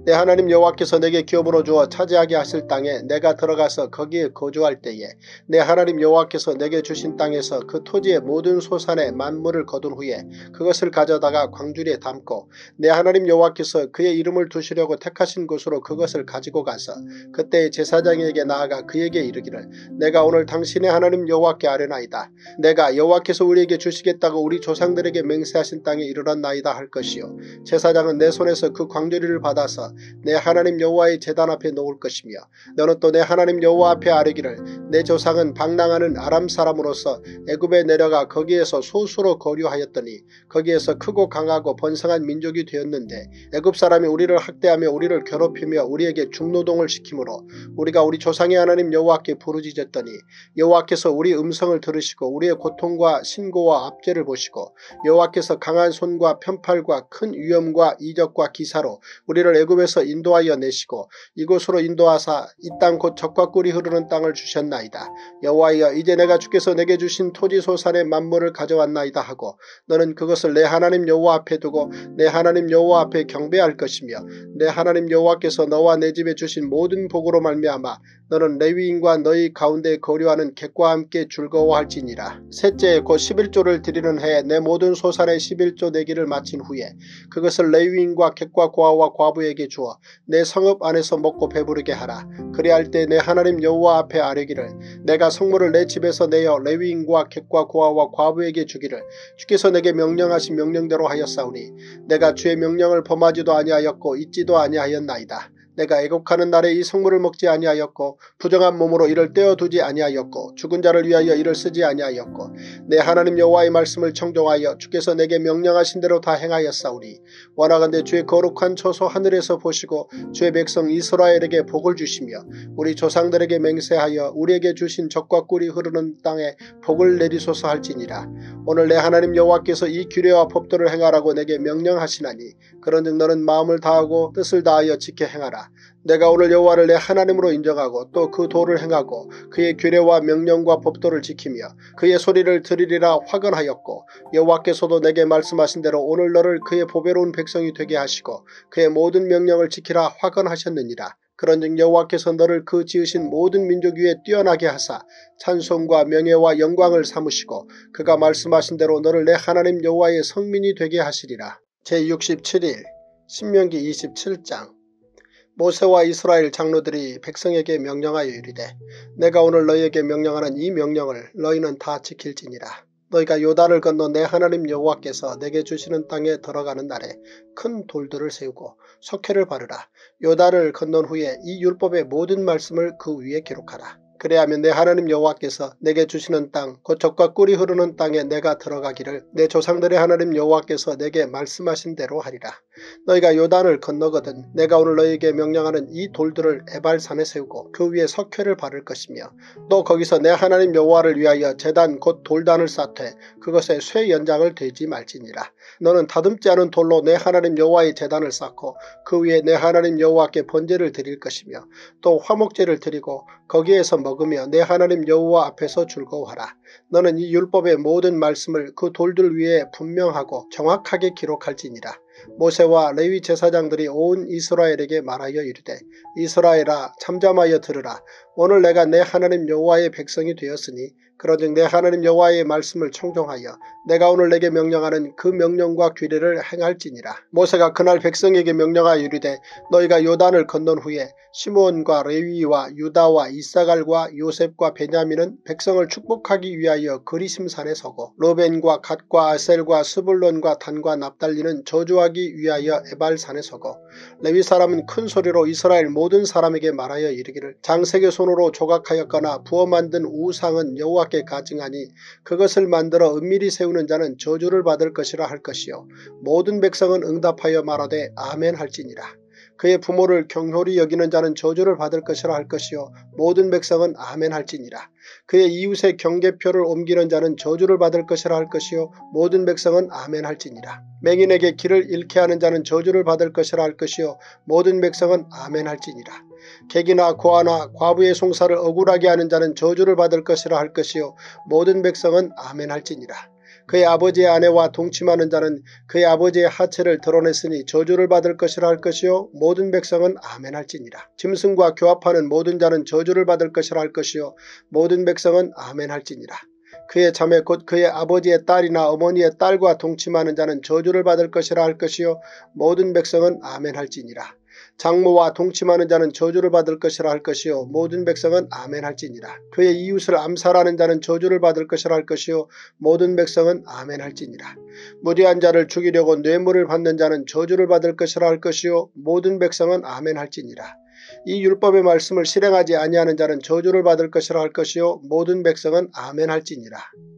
내 하나님 여호와께서 내게 기업으로 주어 차지하게 하실 땅에 내가 들어가서 거기에 거주할 때에 내 하나님 여호와께서 내게 주신 땅에서 그 토지의 모든 소산의 만물을 거둔 후에 그것을 가져다가 광주리에 담고 내 하나님 여호와께서 그의 이름을 두시려고 택하신 곳으로 그것을 가지고 가서 그때 제사장에게 나아가 그에게 이르기를 내가 오늘 당신의 하나님 여호와께 아뢰나이다. 내가 여호와께서 우리에게 주시겠다고 우리 조상들에게 맹세하신 땅에 이르렀나이다 할 것이요 제사장은 내 손에서 그 광주리를 받아서 내 하나님 여호와의 제단 앞에 놓을 것이며 너는 또 내 하나님 여호와 앞에 아뢰기를 내 조상은 방랑하는 아람 사람으로서 애굽에 내려가 거기에서 소수로 거류하였더니 거기에서 크고 강하고 번성한 민족이 되었는데 애굽 사람이 우리를 학대하며 우리를 괴롭히며 우리에게 중노동을 시키므로 우리가 우리 조상의 하나님 여호와께 부르짖었더니 여호와께서 우리 음성을 들으시고 우리의 고통과 신고와 압제를 보시고 여호와께서 강한 손과 편팔과 큰 위엄과 이적과 기사로 우리를 애굽에서 인도하여 내시고 이곳으로 인도하사 이 땅 곧 젖과 꿀이 흐르는 땅을 주셨나이다. 여호와여 이제 내가 주께서 내게 주신 토지 소산의 만물을 가져왔나이다 하고 너는 그것을 내 하나님 여호와 앞에 두고 내 하나님 여호와 앞에 경배할 것이며 내 하나님 여호와께서 너와 내 집에 주신 모든 복으로 말미암아 너는 레위인과 너희 가운데 거류하는 객과 함께 즐거워할지니라. 셋째 곧 11조를 드리는 해에 내 모든 소산의 11조 내기를 마친 후에 그것을 레위인과 객과 고아와 과부에게 주어 내 성읍 안에서 먹고 배부르게 하라. 그리할 때 내 하나님 여호와 앞에 아뢰기를 내가 성물을 내 집에서 내어 레위인과 객과 고아와 과부에게 주기를 주께서 내게 명령하신 명령대로 하였사오니 내가 주의 명령을 범하지도 아니하였고 잊지도 아니하였나이다. 내가 애곡하는 날에 이 성물을 먹지 아니하였고 부정한 몸으로 이를 떼어두지 아니하였고 죽은 자를 위하여 이를 쓰지 아니하였고 내 하나님 여호와의 말씀을 청종하여 주께서 내게 명령하신 대로 다 행하였사오니 원하건대 주의 거룩한 처소 하늘에서 보시고 주의 백성 이스라엘에게 복을 주시며 우리 조상들에게 맹세하여 우리에게 주신 젖과 꿀이 흐르는 땅에 복을 내리소서 할지니라. 오늘 내 하나님 여호와께서 이 규례와 법도를 행하라고 내게 명령하시나니 그런즉 너는 마음을 다하고 뜻을 다하여 지켜 행하라. 내가 오늘 여호와를 내 하나님으로 인정하고 또 그 도를 행하고 그의 규례와 명령과 법도를 지키며 그의 소리를 들으리라 화건하였고 여호와께서도 내게 말씀하신 대로 오늘 너를 그의 보배로운 백성이 되게 하시고 그의 모든 명령을 지키라 화건하셨느니라. 그런즉 여호와께서 너를 그 지으신 모든 민족 위에 뛰어나게 하사 찬송과 명예와 영광을 삼으시고 그가 말씀하신 대로 너를 내 하나님 여호와의 성민이 되게 하시리라. 제67일 신명기 27장. 모세와 이스라엘 장로들이 백성에게 명령하여 이르되 내가 오늘 너희에게 명령하는 이 명령을 너희는 다 지킬지니라. 너희가 요단을 건너 내 하나님 여호와께서 내게 주시는 땅에 들어가는 날에 큰 돌들을 세우고 석회를 바르라. 요단을 건넌 후에 이 율법의 모든 말씀을 그 위에 기록하라. 그래야면 내 하나님 여호와께서 내게 주시는 땅 곧 젖과 꿀이 흐르는 땅에 내가 들어가기를 내 조상들의 하나님 여호와께서 내게 말씀하신 대로 하리라. 너희가 요단을 건너거든 내가 오늘 너희에게 명령하는 이 돌들을 에발산에 세우고 그 위에 석회를 바를 것이며 또 거기서 내 하나님 여호와를 위하여 제단 곧 돌단을 쌓되 그것에 쇠 연장을 대지 말지니라. 너는 다듬지 않은 돌로 내 하나님 여호와의 제단을 쌓고 그 위에 내 하나님 여호와께 번제를 드릴 것이며 또 화목제를 드리고 거기에서 먹으며 내 하나님 여호와 앞에서 즐거워하라. 너는 이 율법의 모든 말씀을 그 돌들 위에 분명하고 정확하게 기록할지니라. 모세와 레위 제사장들이 온 이스라엘에게 말하여 이르되 이스라엘아 잠잠하여 들으라. 오늘 내가 내 하나님 여호와의 백성이 되었으니 그런즉 내 하나님 여호와의 말씀을 청종하여 내가 오늘 내게 명령하는 그 명령과 규례를 행할지니라. 모세가 그날 백성에게 명령하여 이르되 너희가 요단을 건넌 후에 시므온과 레위와 유다와 이사갈과 요셉과 베냐민은 백성을 축복하기 위하여 그리심산에 서고 르벤과 갓과 아셀과 스불론과 단과 납달리는 저주하기 위하여 에발산에 서고 레위 사람은 큰 소리로 이스라엘 모든 사람에게 말하여 이르기를 장색의 손으로 조각하였거나 부어 만든 우상은 여호와께 가증하니 그것을 만들어 은밀히 세우는 자는 저주를 받을 것이라 할 것이요 모든 백성은 응답하여 말하되 아멘 할지니라. 그의 부모를 경홀히 여기는 자는 저주를 받을 것이라 할 것이요 모든 백성은 아멘 할지니라. 그의 이웃의 경계표를 옮기는 자는 저주를 받을 것이라 할 것이요 모든 백성은 아멘 할지니라. 맹인에게 길을 잃게 하는 자는 저주를 받을 것이라 할 것이요 모든 백성은 아멘 할지니라. 객이나 고아나 과부의 송사를 억울하게 하는 자는 저주를 받을 것이라 할 것이요 모든 백성은 아멘 할지니라. 그의 아버지의 아내와 동침하는 자는 그의 아버지의 하체를 드러냈으니 저주를 받을 것이라 할 것이요 모든 백성은 아멘 할지니라. 짐승과 교합하는 모든 자는 저주를 받을 것이라 할 것이요 모든 백성은 아멘 할지니라. 그의 자매 곧 그의 아버지의 딸이나 어머니의 딸과 동침하는 자는 저주를 받을 것이라 할 것이요 모든 백성은 아멘 할지니라. 장모와 동침하는 자는 저주를 받을 것이라 할 것이요 모든 백성은 아멘 할지니라. 그의 이웃을 암살하는 자는 저주를 받을 것이라 할 것이요 모든 백성은 아멘 할지니라. 무리한 자를 죽이려고 뇌물을 받는 자는 저주를 받을 것이라 할 것이요 모든 백성은 아멘 할지니라. 이 율법의 말씀을 실행하지 아니하는 자는 저주를 받을 것이라 할 것이요 모든 백성은 아멘 할지니라.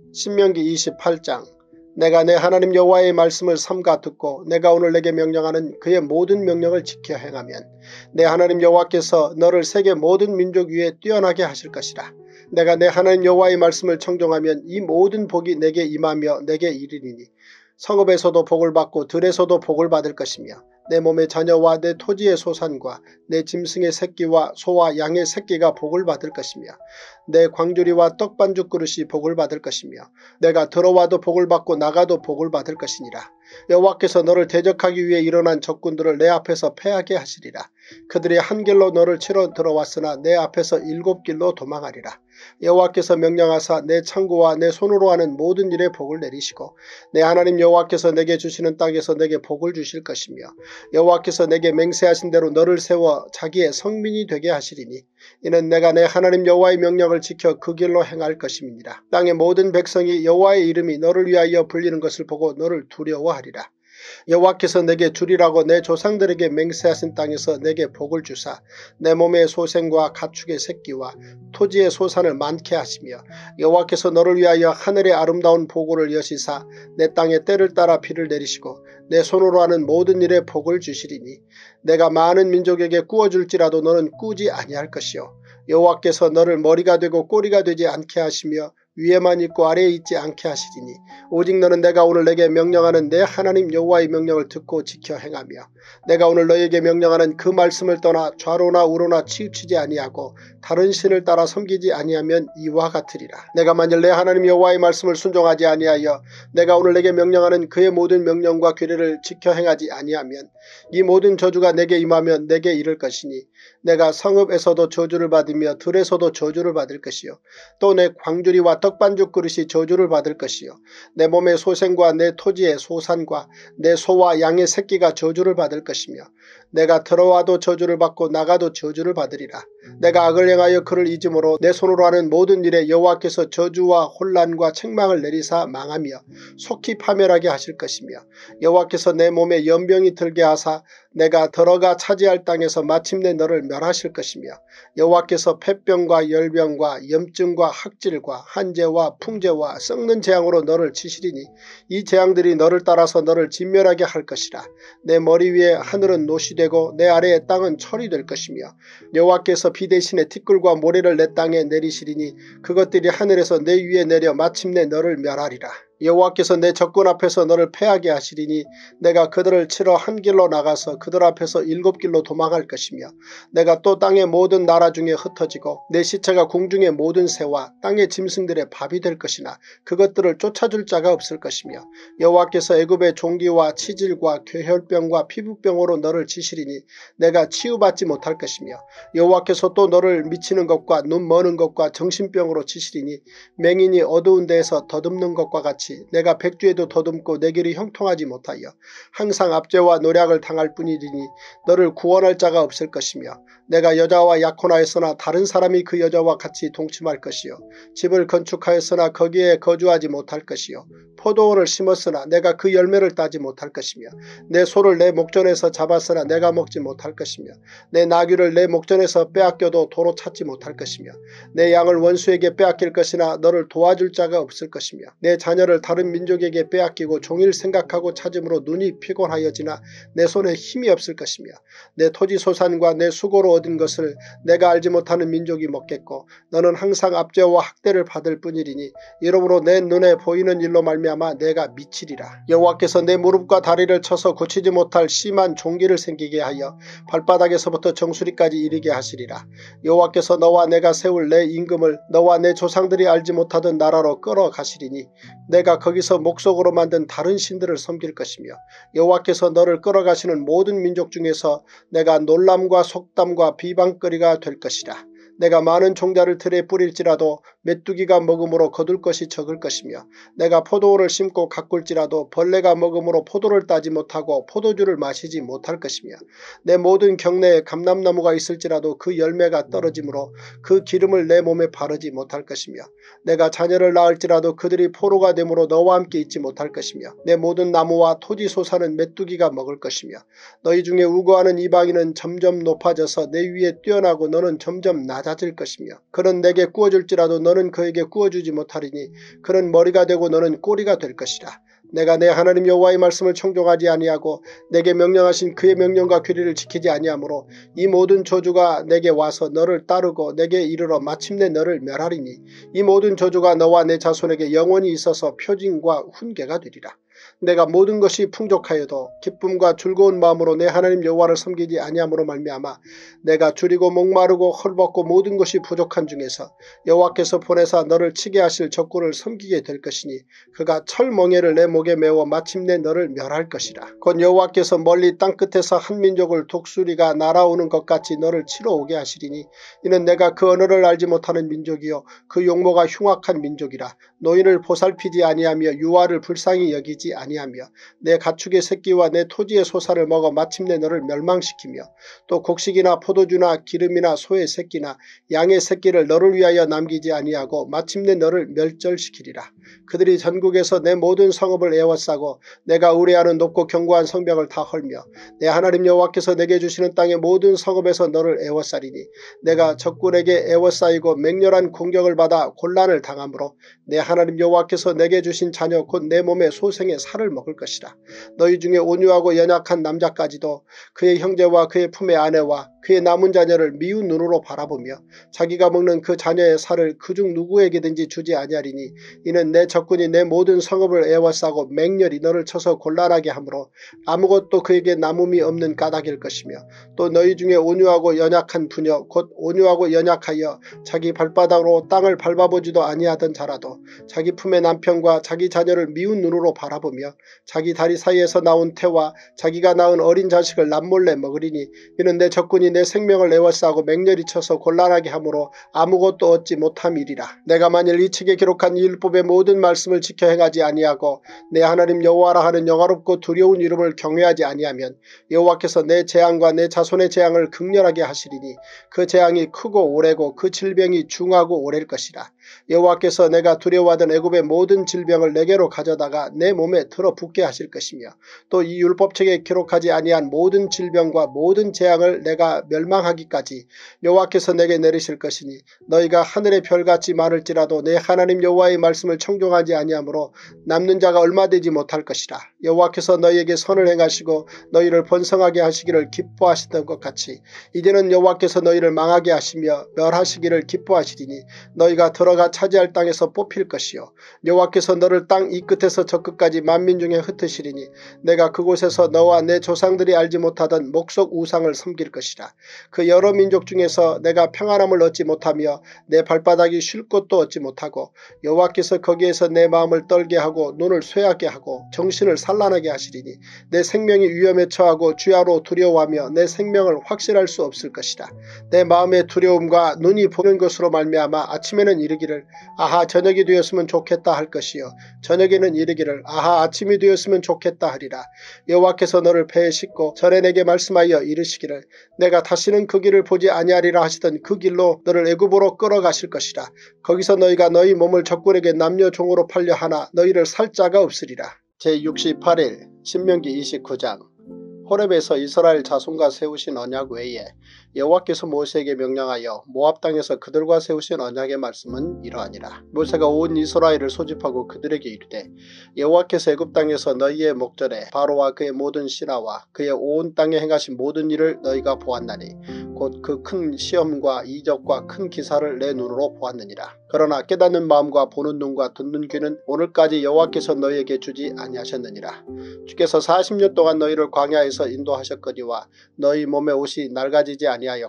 신명기 28장. 내가 내 하나님 여호와의 말씀을 삼가 듣고 내가 오늘 내게 명령하는 그의 모든 명령을 지켜 행하면 내 하나님 여호와께서 너를 세계 모든 민족 위에 뛰어나게 하실 것이라. 내가 내 하나님 여호와의 말씀을 청종하면 이 모든 복이 내게 임하며 내게 이르리니 성읍에서도 복을 받고 들에서도 복을 받을 것이며 내 몸의 자녀와 내 토지의 소산과 내 짐승의 새끼와 소와 양의 새끼가 복을 받을 것이며 내 광주리와 떡반죽 그릇이 복을 받을 것이며 내가 들어와도 복을 받고 나가도 복을 받을 것이니라. 여호와께서 너를 대적하기 위해 일어난 적군들을 내 앞에서 패하게 하시리라. 그들이 한 길로 너를 치러 들어왔으나 내 앞에서 7길로 도망하리라. 여호와께서 명령하사 내 창고와 내 손으로 하는 모든 일에 복을 내리시고 내 하나님 여호와께서 내게 주시는 땅에서 내게 복을 주실 것이며 여호와께서 내게 맹세하신 대로 너를 세워 자기의 성민이 되게 하시리니 이는 내가 내 하나님 여호와의 명령을 지켜 그 길로 행할 것임이니라. 땅의 모든 백성이 여호와의 이름이 너를 위하여 불리는 것을 보고 너를 두려워하리라. 여호와께서 내게 주리라고 내 조상들에게 맹세하신 땅에서 내게 복을 주사 내 몸의 소생과 가축의 새끼와 토지의 소산을 많게 하시며 여호와께서 너를 위하여 하늘의 아름다운 보고를 여시사 내 땅에 때를 따라 비를 내리시고 내 손으로 하는 모든 일에 복을 주시리니 내가 많은 민족에게 꾸어줄지라도 너는 꾸지 아니할 것이요 여호와께서 너를 머리가 되고 꼬리가 되지 않게 하시며 위에만 있고 아래에 있지 않게 하시리니 오직 너는 내가 오늘 내게 명령하는 내 하나님 여호와의 명령을 듣고 지켜 행하며 내가 오늘 너에게 명령하는 그 말씀을 떠나 좌로나 우로나 치우치지 아니하고 다른 신을 따라 섬기지 아니하면 이와 같으리라. 내가 만일 내 하나님 여호와의 말씀을 순종하지 아니하여 내가 오늘 내게 명령하는 그의 모든 명령과 규례를 지켜 행하지 아니하면 이 모든 저주가 내게 임하면 내게 이를 것이니 내가 성읍에서도 저주를 받으며 들에서도 저주를 받을 것이요 또 내 광주리와 떡반죽 그릇이 저주를 받을 것이요 내 몸의 소생과 내 토지의 소산과 내 소와 양의 새끼가 저주를 받을 것이며 내가 들어와도 저주를 받고 나가도 저주를 받으리라. 내가 악을 행하여 그를 잊음으로 내 손으로 하는 모든 일에 여호와께서 저주와 혼란과 책망을 내리사 망하며 속히 파멸하게 하실 것이며 여호와께서 내 몸에 연병이 들게 하사 내가 들어가 차지할 땅에서 마침내 너를 멸하실 것이며 여호와께서 폐병과 열병과 염증과 학질과 한재와 풍재와 썩는 재앙으로 너를 치시리니 이 재앙들이 너를 따라서 너를 진멸하게 할 것이라. 내 머리 위에 하늘은 노시 되고 내 아래의 땅은 철이 될 것이며 여호와께서 비 대신에 티끌과 모래를 내 땅에 내리시리니 그것들이 하늘에서 내 위에 내려 마침내 너를 멸하리라. 여호와께서 내 적군 앞에서 너를 패하게 하시리니 내가 그들을 치러 한 길로 나가서 그들 앞에서 7길로 도망할 것이며 내가 또 땅의 모든 나라 중에 흩어지고 내 시체가 궁중의 모든 새와 땅의 짐승들의 밥이 될 것이나 그것들을 쫓아줄 자가 없을 것이며 여호와께서 애굽의 종기와 치질과 괴혈병과 피부병으로 너를 치시리니 내가 치유받지 못할 것이며 여호와께서 또 너를 미치는 것과 눈 머는 것과 정신병으로 치시리니 맹인이 어두운 데에서 더듬는 것과 같이 내가 백주에도 더듬고 내 길이 형통하지 못하여 항상 압제와 노략을 당할 뿐이리니 너를 구원할 자가 없을 것이며 내가 여자와 약혼하였으나 다른 사람이 그 여자와 같이 동침할 것이요 집을 건축하였으나 거기에 거주하지 못할 것이요 포도원을 심었으나 내가 그 열매를 따지 못할 것이며 내 소를 내 목전에서 잡았으나 내가 먹지 못할 것이며 내 나귀를 내 목전에서 빼앗겨도 도로 찾지 못할 것이며 내 양을 원수에게 빼앗길 것이나 너를 도와줄 자가 없을 것이며 내 자녀를 다른 민족에게 빼앗기고 종일 생각하고 찾음으로 눈이 피곤하여지나 내 손에 힘이 없을 것이며 내 토지 소산과 내 수고로 얻은 것을 내가 알지 못하는 민족이 먹겠고 너는 항상 압제와 학대를 받을 뿐이리니 이러므로 내 눈에 보이는 일로 말미암아 내가 미치리라. 여호와께서 내 무릎과 다리를 쳐서 고치지 못할 심한 종기를 생기게 하여 발바닥에서부터 정수리까지 이르게 하시리라. 여호와께서 너와 내가 세울 내 임금을 너와 내 조상들이 알지 못하던 나라로 끌어가시리니 내가 너희가 거기서 목석으로 만든 다른 신들을 섬길 것이며 여호와께서 너를 끌어가시는 모든 민족 중에서 내가 놀람과 속담과 비방거리가 될 것이라. 내가 많은 종자를 들에 뿌릴지라도 메뚜기가 먹음으로 거둘 것이 적을 것이며 내가 포도원을 심고 가꿀지라도 벌레가 먹음으로 포도를 따지 못하고 포도주를 마시지 못할 것이며 내 모든 경내에 감람나무가 있을지라도 그 열매가 떨어지므로 그 기름을 내 몸에 바르지 못할 것이며 내가 자녀를 낳을지라도 그들이 포로가 되므로 너와 함께 있지 못할 것이며 내 모든 나무와 토지 솟아는 메뚜기가 먹을 것이며 너희 중에 우고하는 이방인은 점점 높아져서 내 위에 뛰어나고 너는 점점 낮아질 것이며 그는 내게 구워줄지라도 너는 그에게 구워주지 못하리니 그는 머리가 되고 너는 꼬리가 될 것이라. 내가 내 하나님 여호와의 말씀을 청종하지 아니하고 내게 명령하신 그의 명령과 규례를 지키지 아니하므로 이 모든 저주가 내게 와서 너를 따르고 내게 이르러 마침내 너를 멸하리니 이 모든 저주가 너와 내 자손에게 영원히 있어서 표징과 훈계가 되리라. 내가 모든 것이 풍족하여도 기쁨과 즐거운 마음으로 내 하나님 여호와를 섬기지 아니함으로 말미암아 내가 줄이고 목마르고 헐벗고 모든 것이 부족한 중에서 여호와께서 보내사 너를 치게 하실 적군을 섬기게 될 것이니 그가 철멍에를 내 목에 메워 마침내 너를 멸할 것이라. 곧 여호와께서 멀리 땅끝에서 한 민족을 독수리가 날아오는 것 같이 너를 치러 오게 하시리니 이는 내가 그 언어를 알지 못하는 민족이요 그 용모가 흉악한 민족이라. 노인을 보살피지 아니하며 유아를 불쌍히 여기지 아니하며 내 가축의 새끼와 내 토지의 소사를 먹어 마침내 너를 멸망시키며 또 곡식이나 포도주나 기름이나 소의 새끼나 양의 새끼를 너를 위하여 남기지 아니하고 마침내 너를 멸절시키리라. 그들이 전국에서 내 모든 성읍을 에워싸고 내가 의뢰하는 높고 견고한 성벽을 다 헐며 내 하나님 여호와께서 내게 주시는 땅의 모든 성읍에서 너를 에워싸리니 내가 적군에게 에워싸이고 맹렬한 공격을 받아 곤란을 당하므로 내 하나님 여호와께서 내게 주신 자녀 곧 내 몸의 소생의 살을 먹을 것이라. 너희 중에 온유하고 연약한 남자까지도 그의 형제와 그의 품의 아내와 그의 남은 자녀를 미운 눈으로 바라보며 자기가 먹는 그 자녀의 살을 그중 누구에게든지 주지 아니하리니 이는 내 적군이 내 모든 성읍을 에워싸고 맹렬히 너를 쳐서 곤란하게 하므로 아무것도 그에게 남음이 없는 까닭일 것이며 또 너희 중에 온유하고 연약한 부녀 곧 온유하고 연약하여 자기 발바닥으로 땅을 밟아보지도 아니하던 자라도 자기 품의 남편과 자기 자녀를 미운 눈으로 바라보며 자기 다리 사이에서 나온 태와 자기가 낳은 어린 자식을 남몰래 먹으리니 이는 내 적군이 내 생명을 에워싸고 맹렬히 쳐서 곤란하게 하므로 아무것도 얻지 못함이리라. 내가 만일 이 책에 기록한 이 율법의 모든 말씀을 지켜 행하지 아니하고 내 하나님 여호와라 하는 영화롭고 두려운 이름을 경외하지 아니하면 여호와께서 내 재앙과 내 자손의 재앙을 극렬하게 하시리니 그 재앙이 크고 오래고 그 질병이 중하고 오래일 것이라. 여호와께서 내가 두려워하던 애굽의 모든 질병을 내게로 가져다가 내 몸에 들어붙게 하실 것이며 또 이 율법책에 기록하지 아니한 모든 질병과 모든 재앙을 내가 멸망하기까지 여호와께서 내게 내리실 것이니 너희가 하늘의 별같이 많을지라도 내 하나님 여호와의 말씀을 청종하지 아니하므로 남는 자가 얼마 되지 못할 것이라. 여호와께서 너희에게 선을 행하시고 너희를 번성하게 하시기를 기뻐하시던 것 같이 이제는 여호와께서 너희를 망하게 하시며 멸하시기를 기뻐하시리니 너희가 들어가 차지할 땅에서 뽑힐 것이요 여호와께서 너를 땅 이 끝에서 저 끝까지 만민 중에 흩으시리니 내가 그곳에서 너와 내 조상들이 알지 못하던 목석 우상을 섬길 것이라. 그 여러 민족 중에서 내가 평안함을 얻지 못하며 내 발바닥이 쉴 곳도 얻지 못하고 여호와께서 거기에서 내 마음을 떨게 하고 눈을 쇠하게 하고 정신을 산란하게 하시리니 내 생명이 위험에 처하고 주야로 두려워하며 내 생명을 확실할 수 없을 것이라. 내 마음의 두려움과 눈이 보는 것으로 말미암아 아침에는 이르기를 아하 저녁이 되었으면 좋겠다 할 것이요 저녁에는 이르기를 아하 아침이 되었으면 좋겠다 하리라. 여호와께서 너를 배에 싣고 전에 내게 말씀하여 이르시기를 내가 다시는 그 길을 보지 아니하리라 하시던 그 길로 너를 애굽으로 끌어가실 것이라. 거기서 너희가 너희 몸을 적군에게 남녀 종으로 팔려 하나 너희를 살 자가 없으리라. 제68일 신명기 29장. 호렙에서 이스라엘 자손과 세우신 언약 외에 여호와께서 모세에게 명령하여 모압 땅에서 그들과 세우신 언약의 말씀은 이러하니라. 모세가 온 이스라엘을 소집하고 그들에게 이르되 여호와께서 애굽 땅에서 너희의 목전에 바로와 그의 모든 신하와 그의 온 땅에 행하신 모든 일을 너희가 보았나니 곧 그 큰 시험과 이적과 큰 기사를 내 눈으로 보았느니라. 그러나 깨닫는 마음과 보는 눈과 듣는 귀는 오늘까지 여호와께서 너희에게 주지 아니하셨느니라. 주께서 40년 동안 너희를 광야에서 인도하셨거니와 너희 몸의 옷이 낡아지지 아니하였고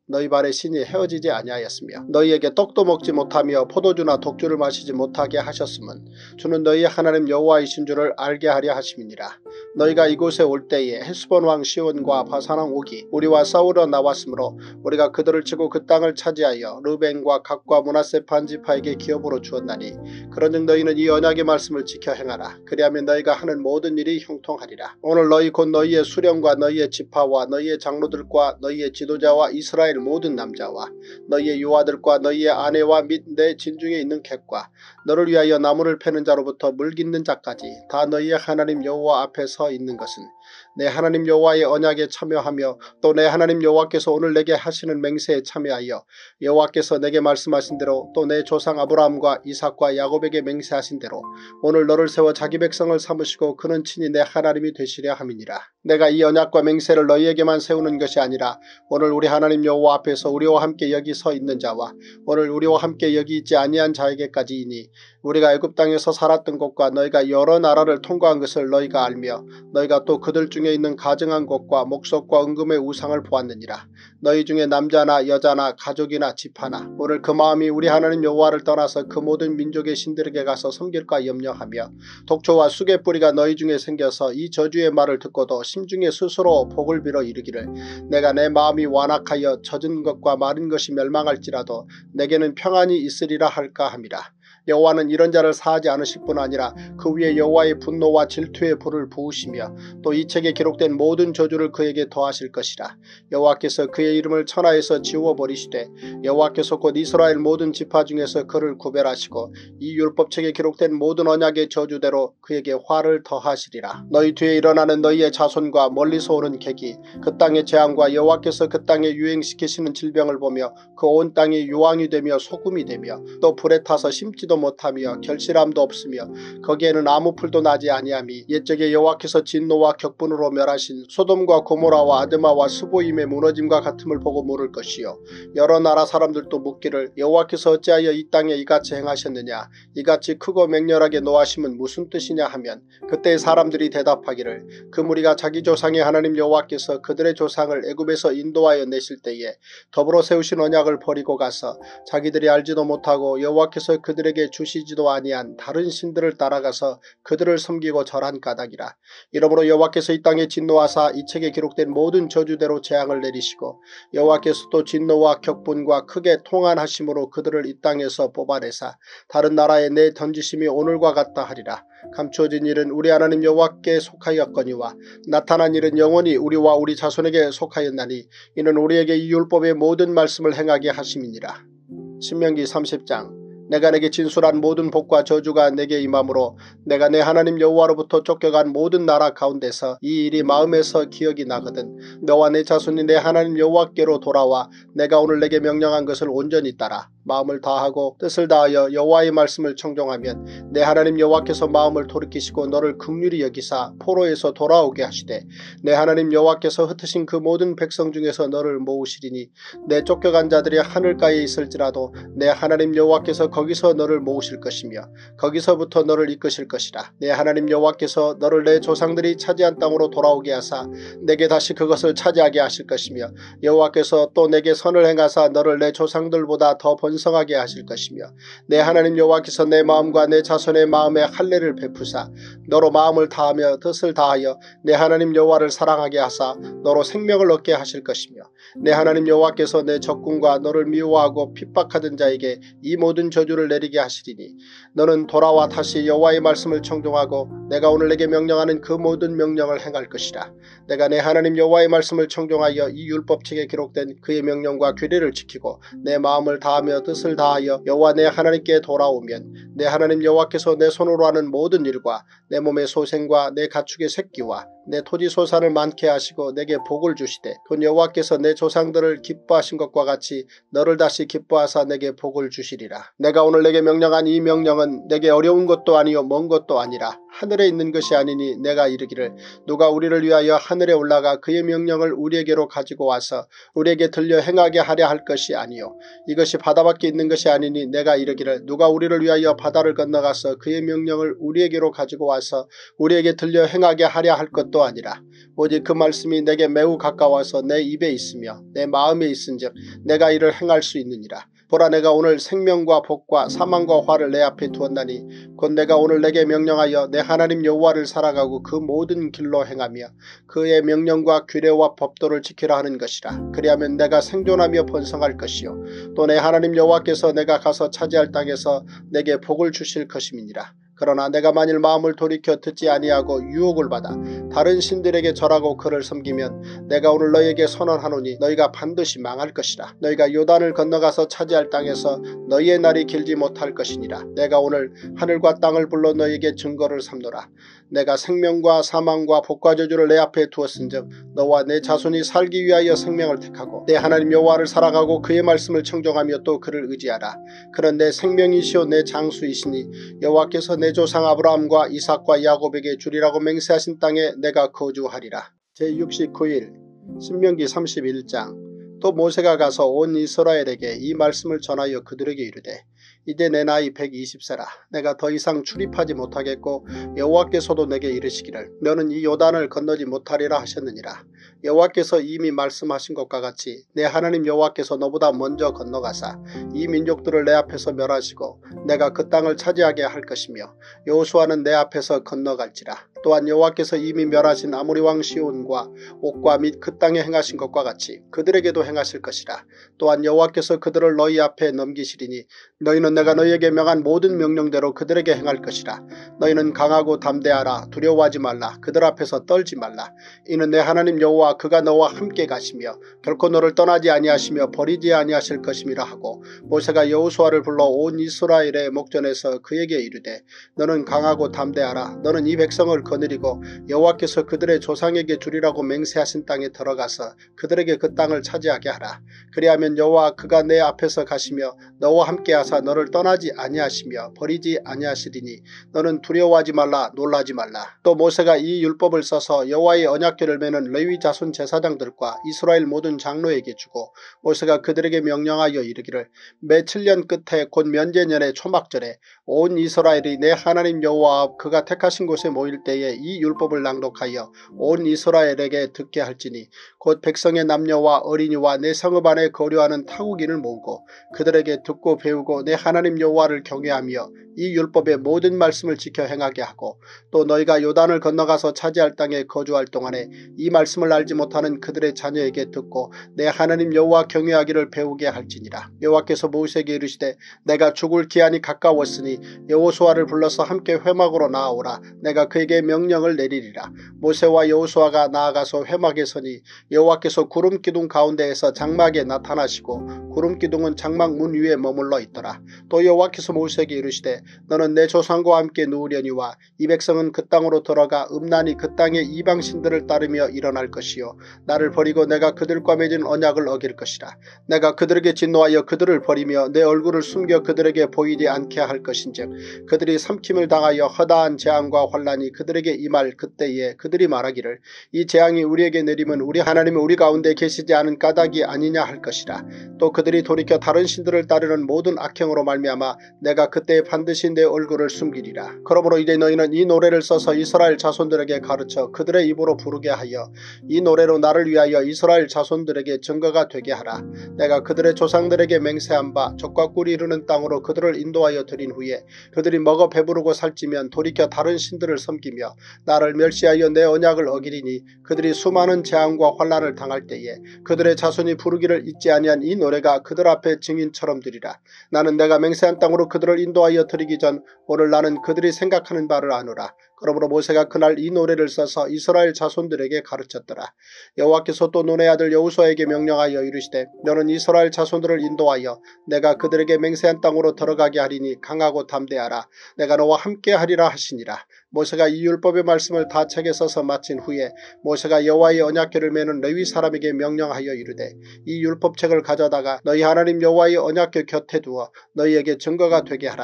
너희 발의 신이 헤어지지 아니하였으며 너희에게 떡도 먹지 못하며 포도주나 독주를 마시지 못하게 하셨음은 주는 너희 하나님 여호와이신 줄을 알게 하려 하심이니라. 너희가 이곳에 올 때에 헤스본 왕 시온과 바산 왕 옥이 우리와 싸우러 나왔으므로 우리가 그들을 치고 그 땅을 차지하여 르벤과 갓과 므낫세 반지파에게 기업으로 주었나니 그런즉 너희는 이 언약의 말씀을 지켜 행하라. 그리하면 너희가 하는 모든 일이 형통하리라. 오늘 너희 곧 너희의 수령과 너희의 지파와 너희의 장로들과 너희의 지도자와 이스라엘 모든 남자와 너희의 유아들과 너희의 아내와 및 내 진중에 있는 객과 너를 위하여 나무를 패는 자로부터 물 깃는 자까지 다 너희의 하나님 여호와 앞에 서 있는 것은 내 하나님 여호와의 언약에 참여하며 또 내 하나님 여호와께서 오늘 내게 하시는 맹세에 참여하여 여호와께서 내게 말씀하신 대로 또 내 조상 아브라함과 이삭과 야곱에게 맹세하신 대로 오늘 너를 세워 자기 백성을 삼으시고 그는 친히 내 하나님이 되시려 함이니라. 내가 이 언약과 맹세를 너희에게만 세우는 것이 아니라 오늘 우리 하나님 여호와 앞에서 우리와 함께 여기 서 있는 자와 오늘 우리와 함께 여기 있지 아니한 자에게까지이니 우리가 애굽 땅에서 살았던 곳과 너희가 여러 나라를 통과한 것을 너희가 알며 너희가 또 그들 중에 있는 가증한 곳과 목석과 은금의 우상을 보았느니라. 너희 중에 남자나 여자나 가족이나 지파나 오늘 그 마음이 우리 하나님 여호와를 떠나서 그 모든 민족의 신들에게 가서 섬길까 염려하며 독초와 쑥의 뿌리가 너희 중에 생겨서 이 저주의 말을 듣고도 심중에 스스로 복을 빌어 이르기를 내가 내 마음이 완악하여 젖은 것과 마른 것이 멸망할지라도 내게는 평안이 있으리라 할까 함이라. 여호와는 이런 자를 사하지 않으실 뿐 아니라 그 위에 여호와의 분노와 질투의 불을 부으시며 또 이 책에 기록된 모든 저주를 그에게 더하실 것이라. 여호와께서 그의 이름을 천하에서 지워버리시되 여호와께서 곧 이스라엘 모든 지파 중에서 그를 구별하시고 이 율법책에 기록된 모든 언약의 저주대로 그에게 화를 더하시리라. 너희 뒤에 일어나는 너희의 자손과 멀리서 오는 객이 그 땅의 재앙과 여호와께서 그 땅에 유행시키시는 질병을 보며 그 온 땅이 유황이 되며 소금이 되며 또 불에 타서 심지도 못하며 결실함도 없으며 거기에는 아무 풀도 나지 아니하미 옛적에 여호와께서 진노와 격분으로 멸하신 소돔과 고모라와 아드마와 스보임의 무너짐과 같음을 보고 물을 것이요 여러 나라 사람들도 묻기를 여호와께서 어찌하여 이 땅에 이같이 행하셨느냐 이같이 크고 맹렬하게 노하심은 무슨 뜻이냐 하면 그때 사람들이 대답하기를 그 무리가 자기 조상의 하나님 여호와께서 그들의 조상을 애굽에서 인도하여 내실 때에 더불어 세우신 언약을 버리고 가서 자기들이 알지도 못하고 여호와께서 그들에게 주시지도 아니한 다른 신들을 따라가서 그들을 섬기고 절한 까닭이라. 이러므로 여호와께서 이 땅에 진노하사 이 책에 기록된 모든 저주대로 재앙을 내리시고 여호와께서 또 진노와 격분과 크게 통한하심으로 그들을 이 땅에서 뽑아내사 다른 나라에 내 던지심이 오늘과 같다 하리라. 감추어진 일은 우리 하나님 여호와께 속하였거니와 나타난 일은 영원히 우리와 우리 자손에게 속하였나니 이는 우리에게 이 율법의 모든 말씀을 행하게 하심이니라. 신명기 30장. 내가 내게 진술한 모든 복과 저주가 내게 임함으로 내가 내 하나님 여호와로부터 쫓겨간 모든 나라 가운데서 이 일이 마음에서 기억이 나거든 너와 내 자손이 내 하나님 여호와께로 돌아와 내가 오늘 내게 명령한 것을 온전히 따라 마음을 다하고 뜻을 다하여 여호와의 말씀을 청종하면 내 하나님 여호와께서 마음을 돌이키시고 너를 긍휼히 여기사 포로에서 돌아오게 하시되 내 하나님 여호와께서 흩으신 그 모든 백성 중에서 너를 모으시리니 내 쫓겨간 자들이 하늘가에 있을지라도 내 하나님 여호와께서 거기서 너를 모으실 것이며 거기서부터 너를 이끄실 것이라. 내 하나님 여호와께서 너를 내 조상들이 차지한 땅으로 돌아오게 하사 내게 다시 그것을 차지하게 하실 것이며 여호와께서 또 내게 선을 행하사 너를 내 조상들보다 더 번성하게 하실 것이며 내 하나님 여호와께서 내 마음과 내 자손의 마음에 할례를 베푸사 너로 마음을 다하며 뜻을 다하여 내 하나님 여호와를 사랑하게 하사 너로 생명을 얻게 하실 것이며 내 하나님 여호와께서 내 적군과 너를 미워하고 핍박하던 자에게 이 모든 저주를 내리게 하시리니 너는 돌아와 다시 여호와의 말씀을 청종하고 내가 오늘 내게 명령하는 그 모든 명령을 행할 것이라. 내가 내 하나님 여호와의 말씀을 청종하여 이 율법책에 기록된 그의 명령과 규례를 지키고 내 마음을 다하며 뜻을 다하여 여호와 내 하나님께 돌아오면 내 하나님 여호와께서 내 손으로 하는 모든 일과 내 몸의 소생과 내 가축의 새끼와 내 토지 소산을 많게 하시고 내게 복을 주시되 곧 여호와께서 내 조상들을 기뻐하신 것과 같이 너를 다시 기뻐하사 내게 복을 주시리라. 내가 오늘 내게 명령한 이 명령은 내게 어려운 것도 아니요 먼 것도 아니라 하늘에 있는 것이 아니니 내가 이르기를 누가 우리를 위하여 하늘에 올라가 그의 명령을 우리에게로 가지고 와서 우리에게 들려 행하게 하려 할 것이 아니요 이것이 바다밖에 있는 것이 아니니 내가 이르기를 누가 우리를 위하여 바다를 건너가서 그의 명령을 우리에게로 가지고 와서 우리에게 들려 행하게 하려 할 것도 아니라 오직 그 말씀이 내게 매우 가까워서 내 입에 있으며 내 마음에 있은즉 내가 이를 행할 수 있느니라. 보라 내가 오늘 생명과 복과 사망과 화를 내 앞에 두었나니 곧 내가 오늘 내게 명령하여 내 하나님 여호와를 살아가고 그 모든 길로 행하며 그의 명령과 규례와 법도를 지키라 하는 것이라. 그리하면 내가 생존하며 번성할 것이요 또 내 하나님 여호와께서 내가 가서 차지할 땅에서 내게 복을 주실 것임이니라. 그러나 내가 만일 마음을 돌이켜 듣지 아니하고 유혹을 받아 다른 신들에게 절하고 그를 섬기면 내가 오늘 너희에게 선언하노니 너희가 반드시 망할 것이라. 너희가 요단을 건너가서 차지할 땅에서 너희의 날이 길지 못할 것이니라. 내가 오늘 하늘과 땅을 불러 너희에게 증거를 삼노라. 내가 생명과 사망과 복과 저주를 내 앞에 두었은즉 너와 내 자손이 살기 위하여 생명을 택하고 내 하나님 여호와를 살아가고 그의 말씀을 청종하며 또 그를 의지하라. 그런 내 생명이시오 내 장수이시니 여호와께서 내 조상 아브라함과 이삭과 야곱에게 주리라고 맹세하신 땅에 내가 거주하리라. 제69일 신명기 31장. 또 모세가 가서 온 이스라엘에게 이 말씀을 전하여 그들에게 이르되 이제 내 나이 120세라. 내가 더 이상 출입하지 못하겠고 여호와께서도 내게 이르시기를 너는 이 요단을 건너지 못하리라 하셨느니라. 여호와께서 이미 말씀하신 것과 같이 내 하나님 여호와께서 너보다 먼저 건너가사 이 민족들을 내 앞에서 멸하시고 내가 그 땅을 차지하게 할 것이며 여호수아는 내 앞에서 건너갈지라. 또한 여호와께서 이미 멸하신 아모리 왕 시온과 옥과 및 그 땅에 행하신 것과 같이 그들에게도 행하실 것이라. 또한 여호와께서 그들을 너희 앞에 넘기시리니 너희는 내가 너희에게 명한 모든 명령대로 그들에게 행할 것이라. 너희는 강하고 담대하라. 두려워하지 말라. 그들 앞에서 떨지 말라. 이는 내 하나님 여호와 그가 너와 함께 가시며 결코 너를 떠나지 아니하시며 버리지 아니하실 것임이라 하고 모세가 여호수아를 불러 온 이스라엘의 목전에서 그에게 이르되 너는 강하고 담대하라. 너는 이 백성을 거느리고 여호와께서 그들의 조상에게 주리라고 맹세하신 땅에 들어가서 그들에게 그 땅을 차지하게 하라. 그리하면 여호와 그가 내 앞에서 가시며 너와 함께 하사 너를 떠나지 아니하시며 버리지 아니하시리니 너는 두려워하지 말라. 놀라지 말라. 또 모세가 이 율법을 써서 여호와의 언약궤를 메는 레위 자손 제사장들과 이스라엘 모든 장로에게 주고 모세가 그들에게 명령하여 이르기를 매 7년 끝에 곧 면제년의 초막절에 온 이스라엘이 내 하나님 여호와 앞 그가 택하신 곳에 모일 때에 이 율법을 낭독하여 온 이스라엘에게 듣게 할지니 곧 백성의 남녀와 어린이와 내 성읍 안에 거류하는 타국인을 모으고 그들에게 듣고 배우고 내 하나님 여호와를 경외하며 이 율법의 모든 말씀을 지켜 행하게 하고 또 너희가 요단을 건너가서 차지할 땅에 거주할 동안에 이 말씀을 알지 못하는 그들의 자녀에게 듣고 내 하나님 여호와 경외하기를 배우게 할지니라. 여호와께서 모세에게 이르시되 내가 죽을 기한이 가까웠으니 여호수아를 불러서 함께 회막으로 나아오라. 내가 그에게 명령을 내리리라. 모세와 여호수아가 나아가서 회막에 서니 여호와께서 구름기둥 가운데에서 장막에 나타나시고 구름기둥은 장막 문 위에 머물러 있더라. 또 여호와께서 모세에게 이르시되 너는 내 조상과 함께 누우려니와 이 백성은 그 땅으로 들어가 음란히 그 땅의 이방신들을 따르며 일어날 것이요 나를 버리고 내가 그들과 맺은 언약을 어길 것이라. 내가 그들에게 진노하여 그들을 버리며 내 얼굴을 숨겨 그들에게 보이지 않게 할 것인즉 그들이 삼킴을 당하여 허다한 재앙과 환란이 그들에게 임할 그때에 그들이 말하기를 이 재앙이 우리에게 내리면 우리 하나님이 우리 가운데 계시지 않은 까닭이 아니냐 할 것이라. 또 그들이 돌이켜 다른 신들을 따르는 모든 악행으로 말미암아 내가 그때에 반드시 내 얼굴을 숨기리라. 그러므로 이제 너희는 이 노래를 써서 이스라엘 자손들에게 가르쳐 그들의 입으로 부르게 하여 이 노래로 나를 위하여 이스라엘 자손들에게 증거가 되게 하라. 내가 그들의 조상들에게 맹세한 바 젖과 꿀이 흐르는 땅으로 그들을 인도하여 드린 후에 그들이 먹어 배부르고 살찌면 돌이켜 다른 신들을 섬기며 나를 멸시하여 내 언약을 어기리니 그들이 수많은 재앙과 환난을 당할 때에 그들의 자손이 부르기를 잊지 아니한 이 노래가 그들 앞에 증인처럼 되리라. 나는 내가 맹세한 땅으로 그들을 인도하여 드리기 전 오늘 나는 그들이 생각하는 바를 아노라. 그러므로 모세가 그날 이 노래를 써서 이스라엘 자손들에게 가르쳤더라. 여호와께서 또 눈의 아들 여호수아에게 명령하여 이르시되 너는 이스라엘 자손들을 인도하여 내가 그들에게 맹세한 땅으로 들어가게 하리니 강하고 담대하라. 내가 너와 함께 하리라 하시니라. 모세가 이 율법의 말씀을 다 책에 써서 마친 후에 모세가 여호와의 언약궤를 메는 레위 사람에게 명령하여 이르되 이 율법책을 가져다가 너희 하나님 여호와의 언약궤 곁에 두어 너희에게 증거가 되게 하라.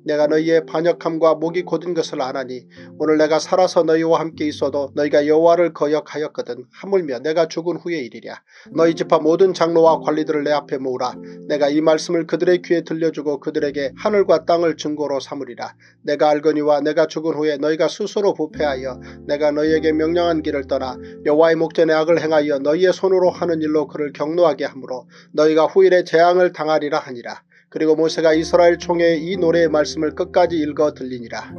내가 너희의 반역함과 목이 곧은 것을 아나니 오늘 내가 살아서 너희와 함께 있어도 너희가 여호와를 거역하였거든 하물며 내가 죽은 후의 일이랴. 너희 집합 모든 장로와 관리들을 내 앞에 모으라. 내가 이 말씀을 그들의 귀에 들려주고 그들에게 하늘과 땅을 증거로 삼으리라. 내가 알거니와 내가 죽은 후에 너희가 스스로 부패하여 내가 너희에게 명령한 길을 떠나 여호와의 목전에 악을 행하여 너희의 손으로 하는 일로 그를 경노하게 하므로 너희가 후일에 재앙을 당하리라 하니라. 그리고 모세가 이스라엘 총회에 이 노래의 말씀을 끝까지 읽어 들리니라.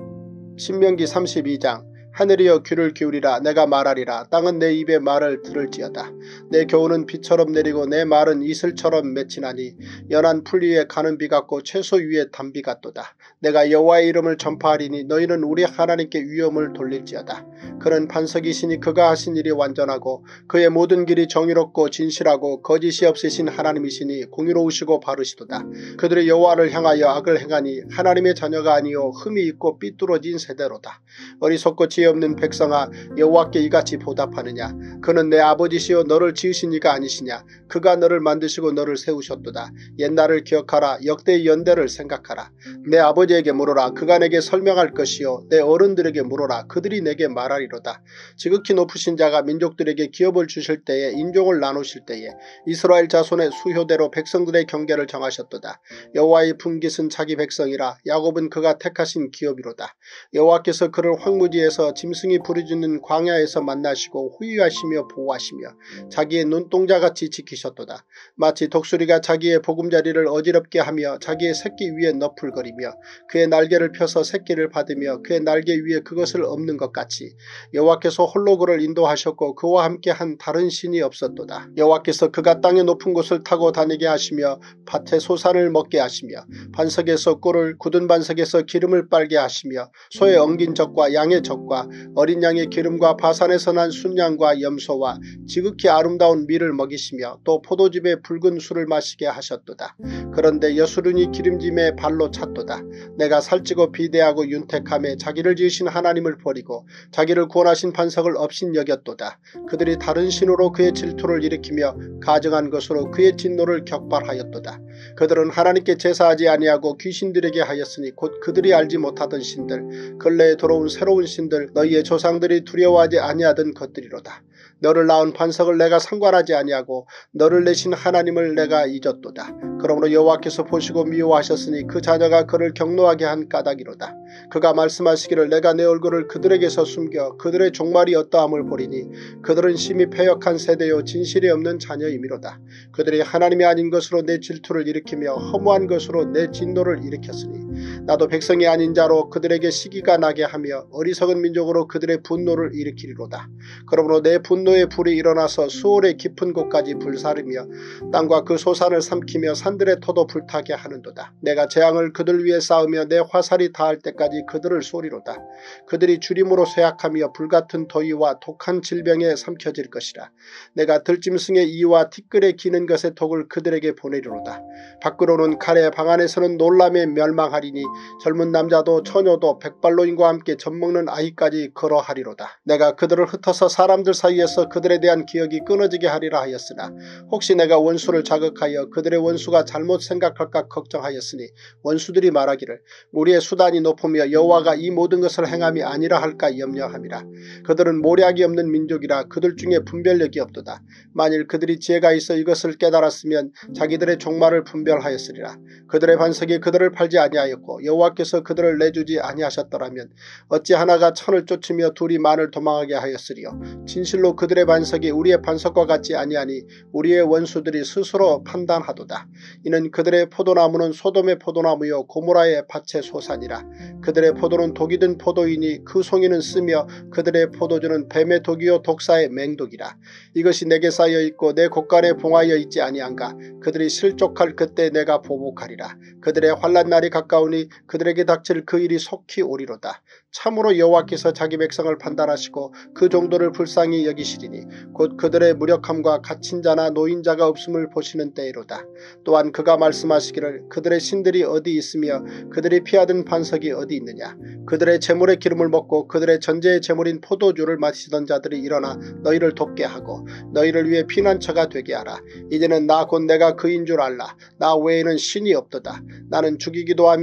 신명기 32장. 하늘이여 귀를 기울이라. 내가 말하리라. 땅은 내 입의 말을 들을지어다. 내 교훈은 비처럼 내리고 내 말은 이슬처럼 맺히나니 연한 풀 위에 가는 비 같고 채소 위에 단비 같도다. 내가 여호와의 이름을 전파하리니 너희는 우리 하나님께 위엄을 돌릴지어다. 그는 반석이시니 그가 하신 일이 완전하고 그의 모든 길이 정의롭고 진실하고 거짓이 없으신 하나님이시니 공의로우시고 바르시도다. 그들이 여호와를 향하여 악을 행하니 하나님의 자녀가 아니요 흠이 있고 삐뚤어진 세대로다. 어리석고 지혜 없는 백성아, 여호와께 이같이 보답하느냐. 그는 내 아버지시여 너를 지으신 이가 아니시냐. 그가 너를 만드시고 너를 세우셨도다. 옛날을 기억하라. 역대의 연대를 생각하라. 내 아버지에게 물어라. 그가 내게 설명할 것이요 내 어른들에게 물어라. 그들이 내게 말하리로다. 지극히 높으신 자가 민족들에게 기업을 주실 때에 인종을 나누실 때에 이스라엘 자손의 수효대로 백성들의 경계를 정하셨도다. 여호와의 분깃은 자기 백성이라. 야곱은 그가 택하신 기업이로다. 여호와께서 그를 황무지에서 짐승이 부르짖는 광야에서 만나시고 후유하시며 보호하시며 자기의 눈동자같이 지키셨도다. 마치 독수리가 자기의 보금자리를 어지럽게 하며 자기의 새끼 위에 너풀거리며 그의 날개를 펴서 새끼를 받으며 그의 날개 위에 그것을 엎는 것 같이 여호와께서 홀로 그를 인도하셨고 그와 함께 한 다른 신이 없었도다. 여호와께서 그가 땅의 높은 곳을 타고 다니게 하시며 밭에 소산을 먹게 하시며 반석에서 꿀을 굳은 반석에서 기름을 빨게 하시며 소의 엉긴 젖과 양의 젖과 어린 양의 기름과 바산에서 난 순양과 염소와 지극히 아름다운 밀을 먹이시며 또 포도즙에 붉은 술을 마시게 하셨도다. 그런데 여수run이 기름짐에 발로 찼도다. 내가 살찌고 비대하고 윤택함에 자기를 지으신 하나님을 버리고 자기를 구원하신 반석을 업신 여겼도다. 그들이 다른 신으로 그의 질투를 일으키며 가증한 것으로 그의 진노를 격발하였도다. 그들은 하나님께 제사하지 아니하고 귀신들에게 하였으니 곧 그들이 알지 못하던 신들, 근래에 들어온 새로운 신들, 너희의 조상들이 두려워하지 아니하던 것들이로다. 너를 낳은 반석을 내가 상관하지 아니하고 너를 내신 하나님을 내가 잊었도다. 그러므로 여호와께서 보시고 미워하셨으니 그 자녀가 그를 경노하게 한 까닭이로다. 그가 말씀하시기를 내가 내 얼굴을 그들에게서 숨겨 그들의 종말이 어떠함을 보리니 그들은 심히 패역한 세대요 진실이 없는 자녀이미로다. 그들이 하나님이 아닌 것으로 내 질투를 일으키며 허무한 것으로 내 진노를 일으켰으니 나도 백성이 아닌 자로 그들에게 시기가 나게 하며 어리석은 민족으로 그들의 분노를 일으키리로다. 그러므로 내 분노의 불이 일어나서 수월의 깊은 곳까지 불사르며 땅과 그 소산을 삼키며 산들의 터도 불타게 하는도다. 내가 재앙을 그들 위에 쌓으며 내 화살이 닿을 때까지 그들을 쏘리로다. 그들이 주림으로 쇠약하며 불같은 더위와 독한 질병에 삼켜질 것이라. 내가 들짐승의 이와 티끌에 기는 것의 독을 그들에게 보내리로다. 밖으로는 칼에 방 안에서는 놀람에 멸망하리니 젊은 남자도 처녀도 백발노인과 함께 젖먹는 아이까지 걸어하리로다. 내가 그들을 흩어서 사람들 사이에서 그들에 대한 기억이 끊어지게 하리라 하였으나 혹시 내가 원수를 자극하여 그들의 원수가 잘못 생각할까 걱정하였으니 원수들이 말하기를 우리의 수단이 높으며 여호와가 이 모든 것을 행함이 아니라 할까 염려함이라. 그들은 모략이 없는 민족이라 그들 중에 분별력이 없도다. 만일 그들이 지혜가 있어 이것을 깨달았으면 자기들의 종말을 분별하였으리라. 그들의 반석이 그들을 팔지 아니하였고 여호와께서 그들을 내주지 아니하셨더라면 어찌 하나가 천을 쫓으며 둘이 만을 도망하게 하였으리요. 진실로 그들의 반석이 우리의 반석과 같지 아니하니 우리의 원수들이 스스로 판단하도다. 이는 그들의 포도나무는 소돔의 포도나무요 고모라의 밭의 소산이라. 그들의 포도는 독이 든 포도이니 그 송이는 쓰며 그들의 포도주는 뱀의 독이요 독사의 맹독이라. 이것이 내게 쌓여 있고 내 곳간에 봉하여 있지 아니한가. 그들이 실족할 그때 내가 보복하리라. 그들의 환난 날이 가까우니 그들에게 닥칠 그 일이 속히 오리로다. 참으로 여호와께서 자기 백성을 판단하시고 그 정도를 불쌍히 여기시리니 곧 그들의 무력함과 갇힌 자나 노인자가 없음을 보시는 때이로다. 또한 그가 말씀하시기를 그들의 신들이 어디 있으며 그들이 피하던 반석이 어디 있느냐. 그들의 재물의 기름을 먹고 그들의 전제의 재물인 포도주를 마시던 자들이 일어나 너희를 돕게 하고 너희를 위해 피난처가 되게 하라. 이제는 나 곧 내가 그인 줄 알라. 나 외에는 신이 없도다. 나는 죽이기도 하며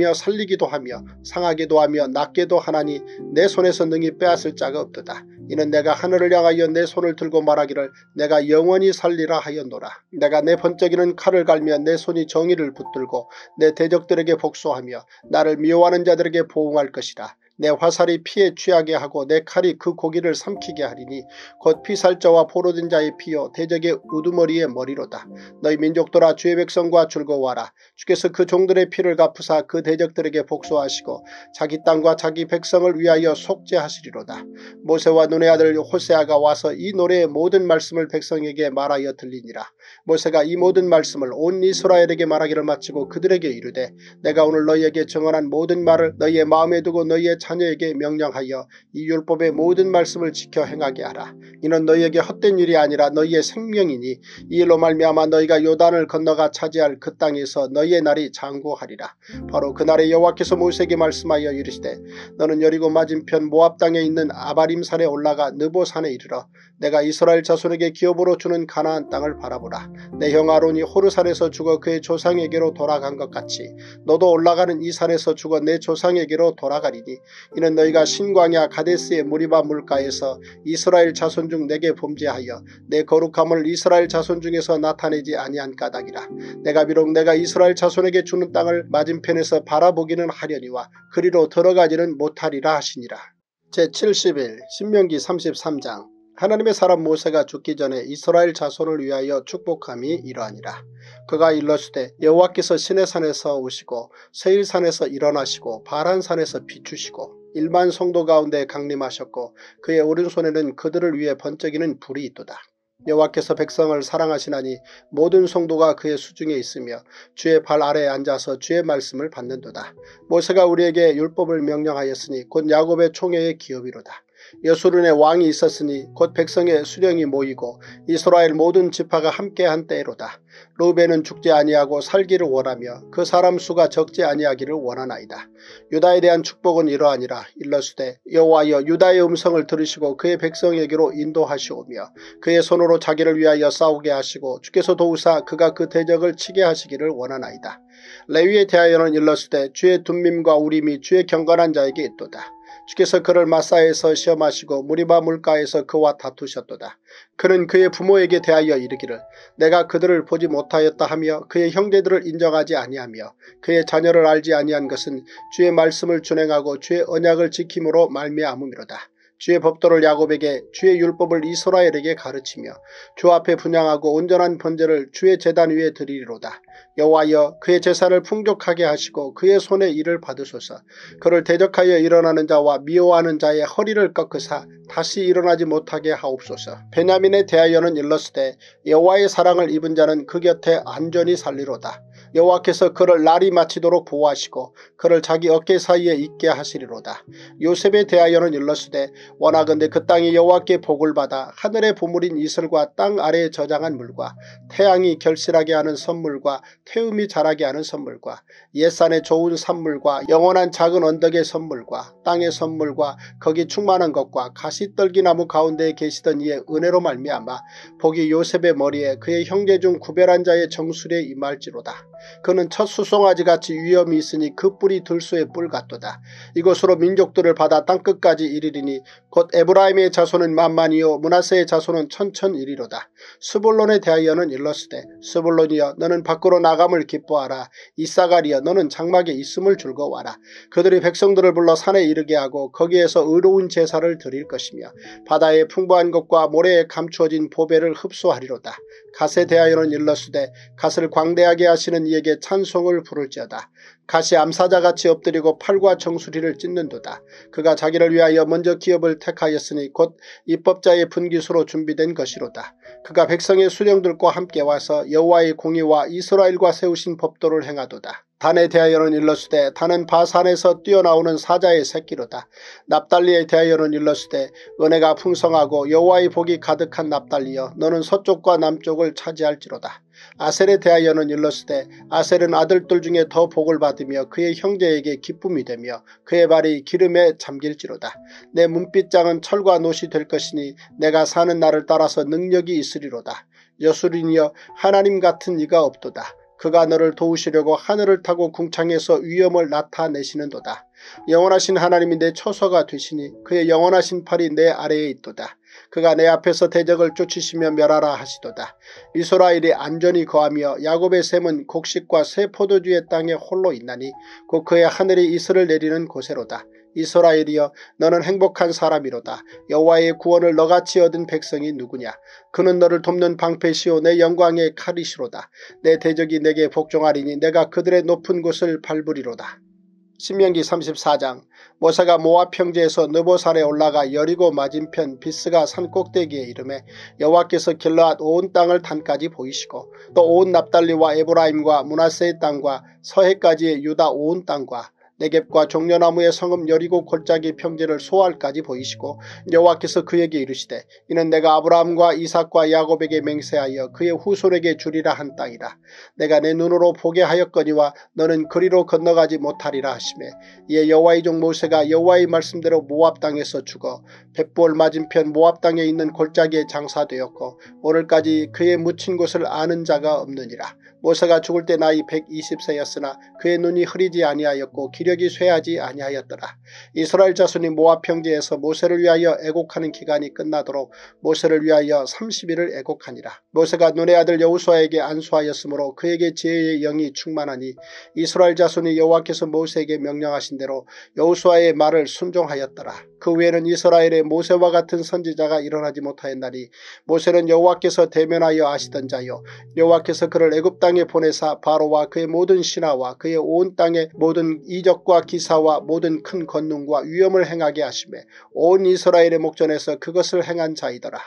하며 살리기도 하며 상하기도 하며 낫게도 하나니 내 손에서 능히 빼앗을 자가 없도다. 이는 내가 하늘을 향하여 내 손을 들고 말하기를 내가 영원히 살리라 하였노라. 내가 내 번쩍이는 칼을 갈며 내 손이 정의를 붙들고 내 대적들에게 복수하며 나를 미워하는 자들에게 보응할 것이라. 내 화살이 피에 취하게 하고 내 칼이 그 고기를 삼키게 하리니 곧 피살자와 포로된 자의 피요 대적의 우두머리의 머리로다. 너희 민족들아 주의 백성과 즐거워하라. 주께서 그 종들의 피를 갚으사 그 대적들에게 복수하시고 자기 땅과 자기 백성을 위하여 속죄하시리로다. 모세와 눈의 아들 호세아가 와서 이 노래의 모든 말씀을 백성에게 말하여 들리니라. 모세가 이 모든 말씀을 온 이스라엘에게 말하기를 마치고 그들에게 이르되 내가 오늘 너희에게 정언한 모든 말을 너희의 마음에 두고 너희의 자녀에게 명령하여 이 율법의 모든 말씀을 지켜 행하게 하라. 이는 너희에게 헛된 일이 아니라 너희의 생명이니 이 일로 말미암아 너희가 요단을 건너가 차지할 그 땅에서 너희의 날이 장구하리라. 바로 그날에 여호와께서 모세에게 말씀하여 이르시되 너는 여리고 맞은편 모압 땅에 있는 아바림산에 올라가 느보산에 이르러 내가 이스라엘 자손에게 기업으로 주는 가나안 땅을 바라보라. 내 형 아론이 호르산에서 죽어 그의 조상에게로 돌아간 것 같이 너도 올라가는 이 산에서 죽어 내 조상에게로 돌아가리니 이는 너희가 신광야 가데스의 무리바 물가에서 이스라엘 자손 중 내게 범죄하여 내 거룩함을 이스라엘 자손 중에서 나타내지 아니한 까닭이라. 내가 비록 내가 이스라엘 자손에게 주는 땅을 맞은편에서 바라보기는 하려니와 그리로 들어가지는 못하리라 하시니라. 제70일 신명기 33장. 하나님의 사람 모세가 죽기 전에 이스라엘 자손을 위하여 축복함이 이러하니라. 그가 일러주되 여호와께서 시내산에서 오시고 세일산에서 일어나시고 바란산에서 비추시고 1만 성도 가운데 강림하셨고 그의 오른손에는 그들을 위해 번쩍이는 불이 있도다. 여호와께서 백성을 사랑하시나니 모든 성도가 그의 수중에 있으며 주의 발 아래에 앉아서 주의 말씀을 받는도다. 모세가 우리에게 율법을 명령하였으니 곧 야곱의 총회의 기업이로다. 여수론의 왕이 있었으니 곧 백성의 수령이 모이고 이스라엘 모든 지파가 함께한 때로다. 르우벤은 죽지 아니하고 살기를 원하며 그 사람 수가 적지 아니하기를 원하나이다. 유다에 대한 축복은 이러하니라. 일러스되 여호와여 유다의 음성을 들으시고 그의 백성에게로 인도하시오며 그의 손으로 자기를 위하여 싸우게 하시고 주께서 도우사 그가 그 대적을 치게 하시기를 원하나이다. 레위에 대하여는 일러스되 주의 둠밈과 우림이 주의 경건한 자에게 있도다. 주께서 그를 마사에서 시험하시고 무리바 물가에서 그와 다투셨도다. 그는 그의 부모에게 대하여 이르기를 내가 그들을 보지 못하였다 하며 그의 형제들을 인정하지 아니하며 그의 자녀를 알지 아니한 것은 주의 말씀을 준행하고 주의 언약을 지킴으로 말미암음이로다. 주의 법도를 야곱에게 주의 율법을 이스라엘에게 가르치며 주 앞에 분향하고 온전한 번제를 주의 제단 위에 드리리로다. 여호와여 그의 제사를 풍족하게 하시고 그의 손에 일을 받으소서. 그를 대적하여 일어나는 자와 미워하는 자의 허리를 꺾으사 다시 일어나지 못하게 하옵소서. 베냐민에 대하여는 일러스되 여호와의 사랑을 입은 자는 그 곁에 안전히 살리로다. 여호와께서 그를 날이 마치도록 보호하시고 그를 자기 어깨 사이에 있게 하시리로다. 요셉에 대하여는 일러스되 원하건대 그 땅이 여호와께 복을 받아 하늘의 보물인 이슬과 땅 아래에 저장한 물과 태양이 결실하게 하는 선물과 태음이 자라게 하는 선물과 옛산의 좋은 산물과 영원한 작은 언덕의 선물과 땅의 선물과 거기 충만한 것과 가시떨기나무 가운데에 계시던 이의 은혜로 말미암아 복이 요셉의 머리에 그의 형제 중 구별한 자의 정수리에 임할지로다. 그는 첫 수송아지같이 위엄이 있으니 그 뿔이 들소의 뿔 같도다. 이것으로 민족들을 받아 땅끝까지 이르리니 곧 에브라임의 자손은 만만이요 므낫세의 자손은 천천이리로다. 스불론에 대하여는 일러스되 스불론이여 너는 밖으로 나감을 기뻐하라. 이사가리여 너는 장막에 있음을 즐거워하라. 그들이 백성들을 불러 산에 이르게 하고 거기에서 의로운 제사를 드릴 것이며 바다의 풍부한 것과 모래에 감추어진 보배를 흡수하리로다. 갓에 대하여는 일러스되 갓을 광대하게 하시는 이에게 찬송을 부를지어다. 갓이 암사자같이 엎드리고 팔과 정수리를 찢는도다. 그가 자기를 위하여 먼저 기업을 택하였으니 곧 입법자의 분깃으로 준비된 것이로다. 그가 백성의 수령들과 함께 와서 여호와의 공의와 이스라엘과 세우신 법도를 행하도다. 단에 대하여는 일러스되 단은 바산에서 뛰어나오는 사자의 새끼로다. 납달리에 대하여는 일러스되 은혜가 풍성하고 여호와의 복이 가득한 납달리여 너는 서쪽과 남쪽을 차지할지로다. 아셀에 대하여는 일러스되 아셀은 아들들 중에 더 복을 받으며 그의 형제에게 기쁨이 되며 그의 발이 기름에 잠길지로다. 내 문빗장은 철과 놋이 될 것이니 내가 사는 날을 따라서 능력이 있으리로다. 여수린이여 하나님 같은 이가 없도다. 그가 너를 도우시려고 하늘을 타고 궁창에서 위엄을 나타내시는도다. 영원하신 하나님이 내 처소가 되시니 그의 영원하신 팔이 내 아래에 있도다. 그가 내 앞에서 대적을 쫓으시며 멸하라 하시도다. 이스라엘이 안전히 거하며 야곱의 샘은 곡식과 새 포도주의 땅에 홀로 있나니 곧 그의 하늘이 이슬을 내리는 곳에로다. 이스라엘이여 너는 행복한 사람이로다. 여호와의 구원을 너같이 얻은 백성이 누구냐. 그는 너를 돕는 방패시오 내 영광의 칼이시로다. 내 대적이 내게 복종하리니 내가 그들의 높은 곳을 밟으리로다. 신명기 34장. 모세가 모압 평지에서 느보산에 올라가 여리고 맞은편 비스가 산 꼭대기에 이르매 여호와께서 길르앗 온 땅을 단까지 보이시고 또 온 납달리와 에브라임과 므낫세의 땅과 서해까지의 유다 온 땅과 네겝과 종려나무의 성읍 여리고 골짜기 평지를 소알까지 보이시고 여호와께서 그에게 이르시되 이는 내가 아브라함과 이삭과 야곱에게 맹세하여 그의 후손에게 주리라 한 땅이라. 내가 내 눈으로 보게 하였거니와 너는 그리로 건너가지 못하리라 하시매 이에 여호와의 종 모세가 여호와의 말씀대로 모압 땅에서 죽어 벳볼 맞은편 모압 땅에 있는 골짜기에 장사되었고 오늘까지 그의 묻힌 곳을 아는 자가 없느니라. 모세가 죽을 때 나이 120세였으나 그의 눈이 흐리지 아니하였고 기력이 쇠하지 아니하였더라. 이스라엘 자손이 모압 평지에서 모세를 위하여 애곡하는 기간이 끝나도록 모세를 위하여 30일을 애곡하니라. 모세가 눈의 아들 여호수아에게 안수하였으므로 그에게 지혜의 영이 충만하니 이스라엘 자손이 여호와께서 모세에게 명령하신 대로 여호수아의 말을 순종하였더라. 그 외에는 이스라엘에 모세와 같은 선지자가 일어나지 못하였나니 모세는 여호와께서 대면하여 아시던 자요 여호와께서 그를 애굽 땅에 보내사 바로와 그의 모든 신하와 그의 온 땅의 모든 이적과 기사와 모든 큰 권능과 위엄을 행하게 하시매 온 이스라엘의 목전에서 그것을 행한 자이더라.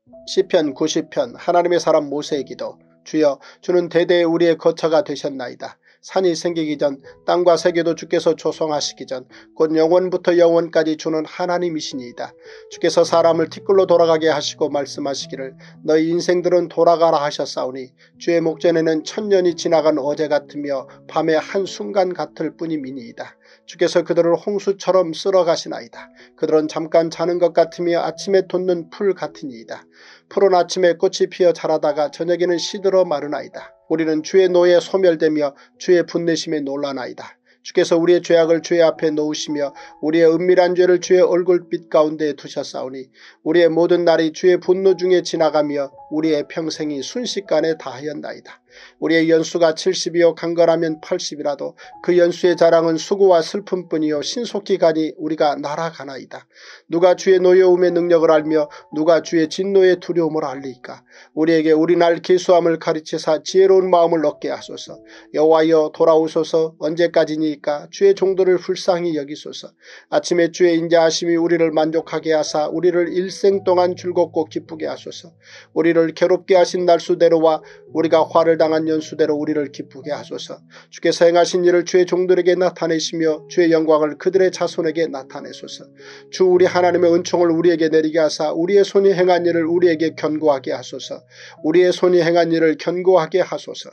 시편 90편. 하나님의 사람 모세의 기도. 주여 주는 대대에 우리의 거처가 되셨나이다. 산이 생기기 전 땅과 세계도 주께서 조성하시기 전 곧 영원부터 영원까지 주는 하나님이시니이다. 주께서 사람을 티끌로 돌아가게 하시고 말씀하시기를 너희 인생들은 돌아가라 하셨사오니 주의 목전에는 천년이 지나간 어제 같으며 밤의 한순간 같을 뿐이니이다. 주께서 그들을 홍수처럼 쓸어가시나이다. 그들은 잠깐 자는 것 같으며 아침에 돋는 풀 같으니이다. 푸른 아침에 꽃이 피어 자라다가 저녁에는 시들어 마르나이다. 우리는 주의 노에 소멸되며 주의 분내심에 놀라나이다. 주께서 우리의 죄악을 주의 앞에 놓으시며 우리의 은밀한 죄를 주의 얼굴빛 가운데 두셨사오니 우리의 모든 날이 주의 분노 중에 지나가며 우리의 평생이 순식간에 다하였나이다. 우리의 연수가 70이요 강건하면 80이라도 그 연수의 자랑은 수고와 슬픔뿐이요 신속히 가니 우리가 날아가나이다. 누가 주의 노여움의 능력을 알며 누가 주의 진노의 두려움을 알리이까. 우리에게 우리 날 계수함을 가르치사 지혜로운 마음을 얻게 하소서. 여호와여 돌아오소서. 언제까지니까 주의 종들을 불쌍히 여기소서. 아침에 주의 인자하심이 우리를 만족하게 하사 우리를 일생 동안 즐겁고 기쁘게 하소서. 우리를 괴롭게 하신 날수대로와 우리가 화를 당한 연수대로 우리를 기쁘게 하소서. 주께서 행하신 일을 주의 종들에게 나타내시며 주의 영광을 그들의 자손에게 나타내소서. 주 우리 하나님의 은총을 우리에게 내리게 하사 우리의 손이 행한 일을 우리에게 견고하게 하소서. 우리의 손이 행한 일을 견고하게 하소서.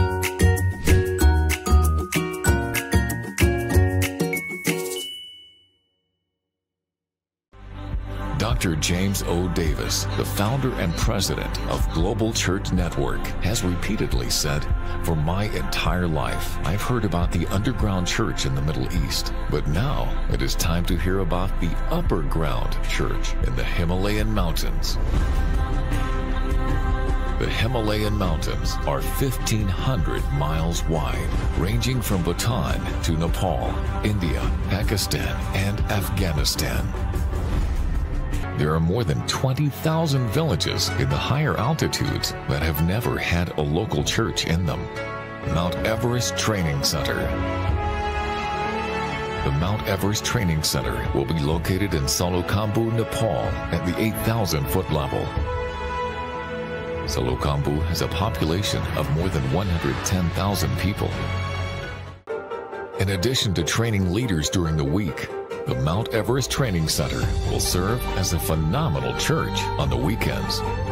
Dr. James O. Davis, the founder and president of Global Church Network, has repeatedly said, "For my entire life, I've heard about the underground church in the Middle East, but now it is time to hear about the upper ground church in the Himalayan mountains." The Himalayan mountains are 1,500 miles wide, ranging from Bhutan to Nepal, India, Pakistan, and Afghanistan. There are more than 20,000 villages in the higher altitudes that have never had a local church in them. Mount Everest Training Center. The Mount Everest Training Center will be located in Solukhambhu, Nepal at the 8,000-foot level. Solukhambhu has a population of more than 110,000 people. In addition to training leaders during the week, the Mount Everest Training Center will serve as a phenomenal church on the weekends.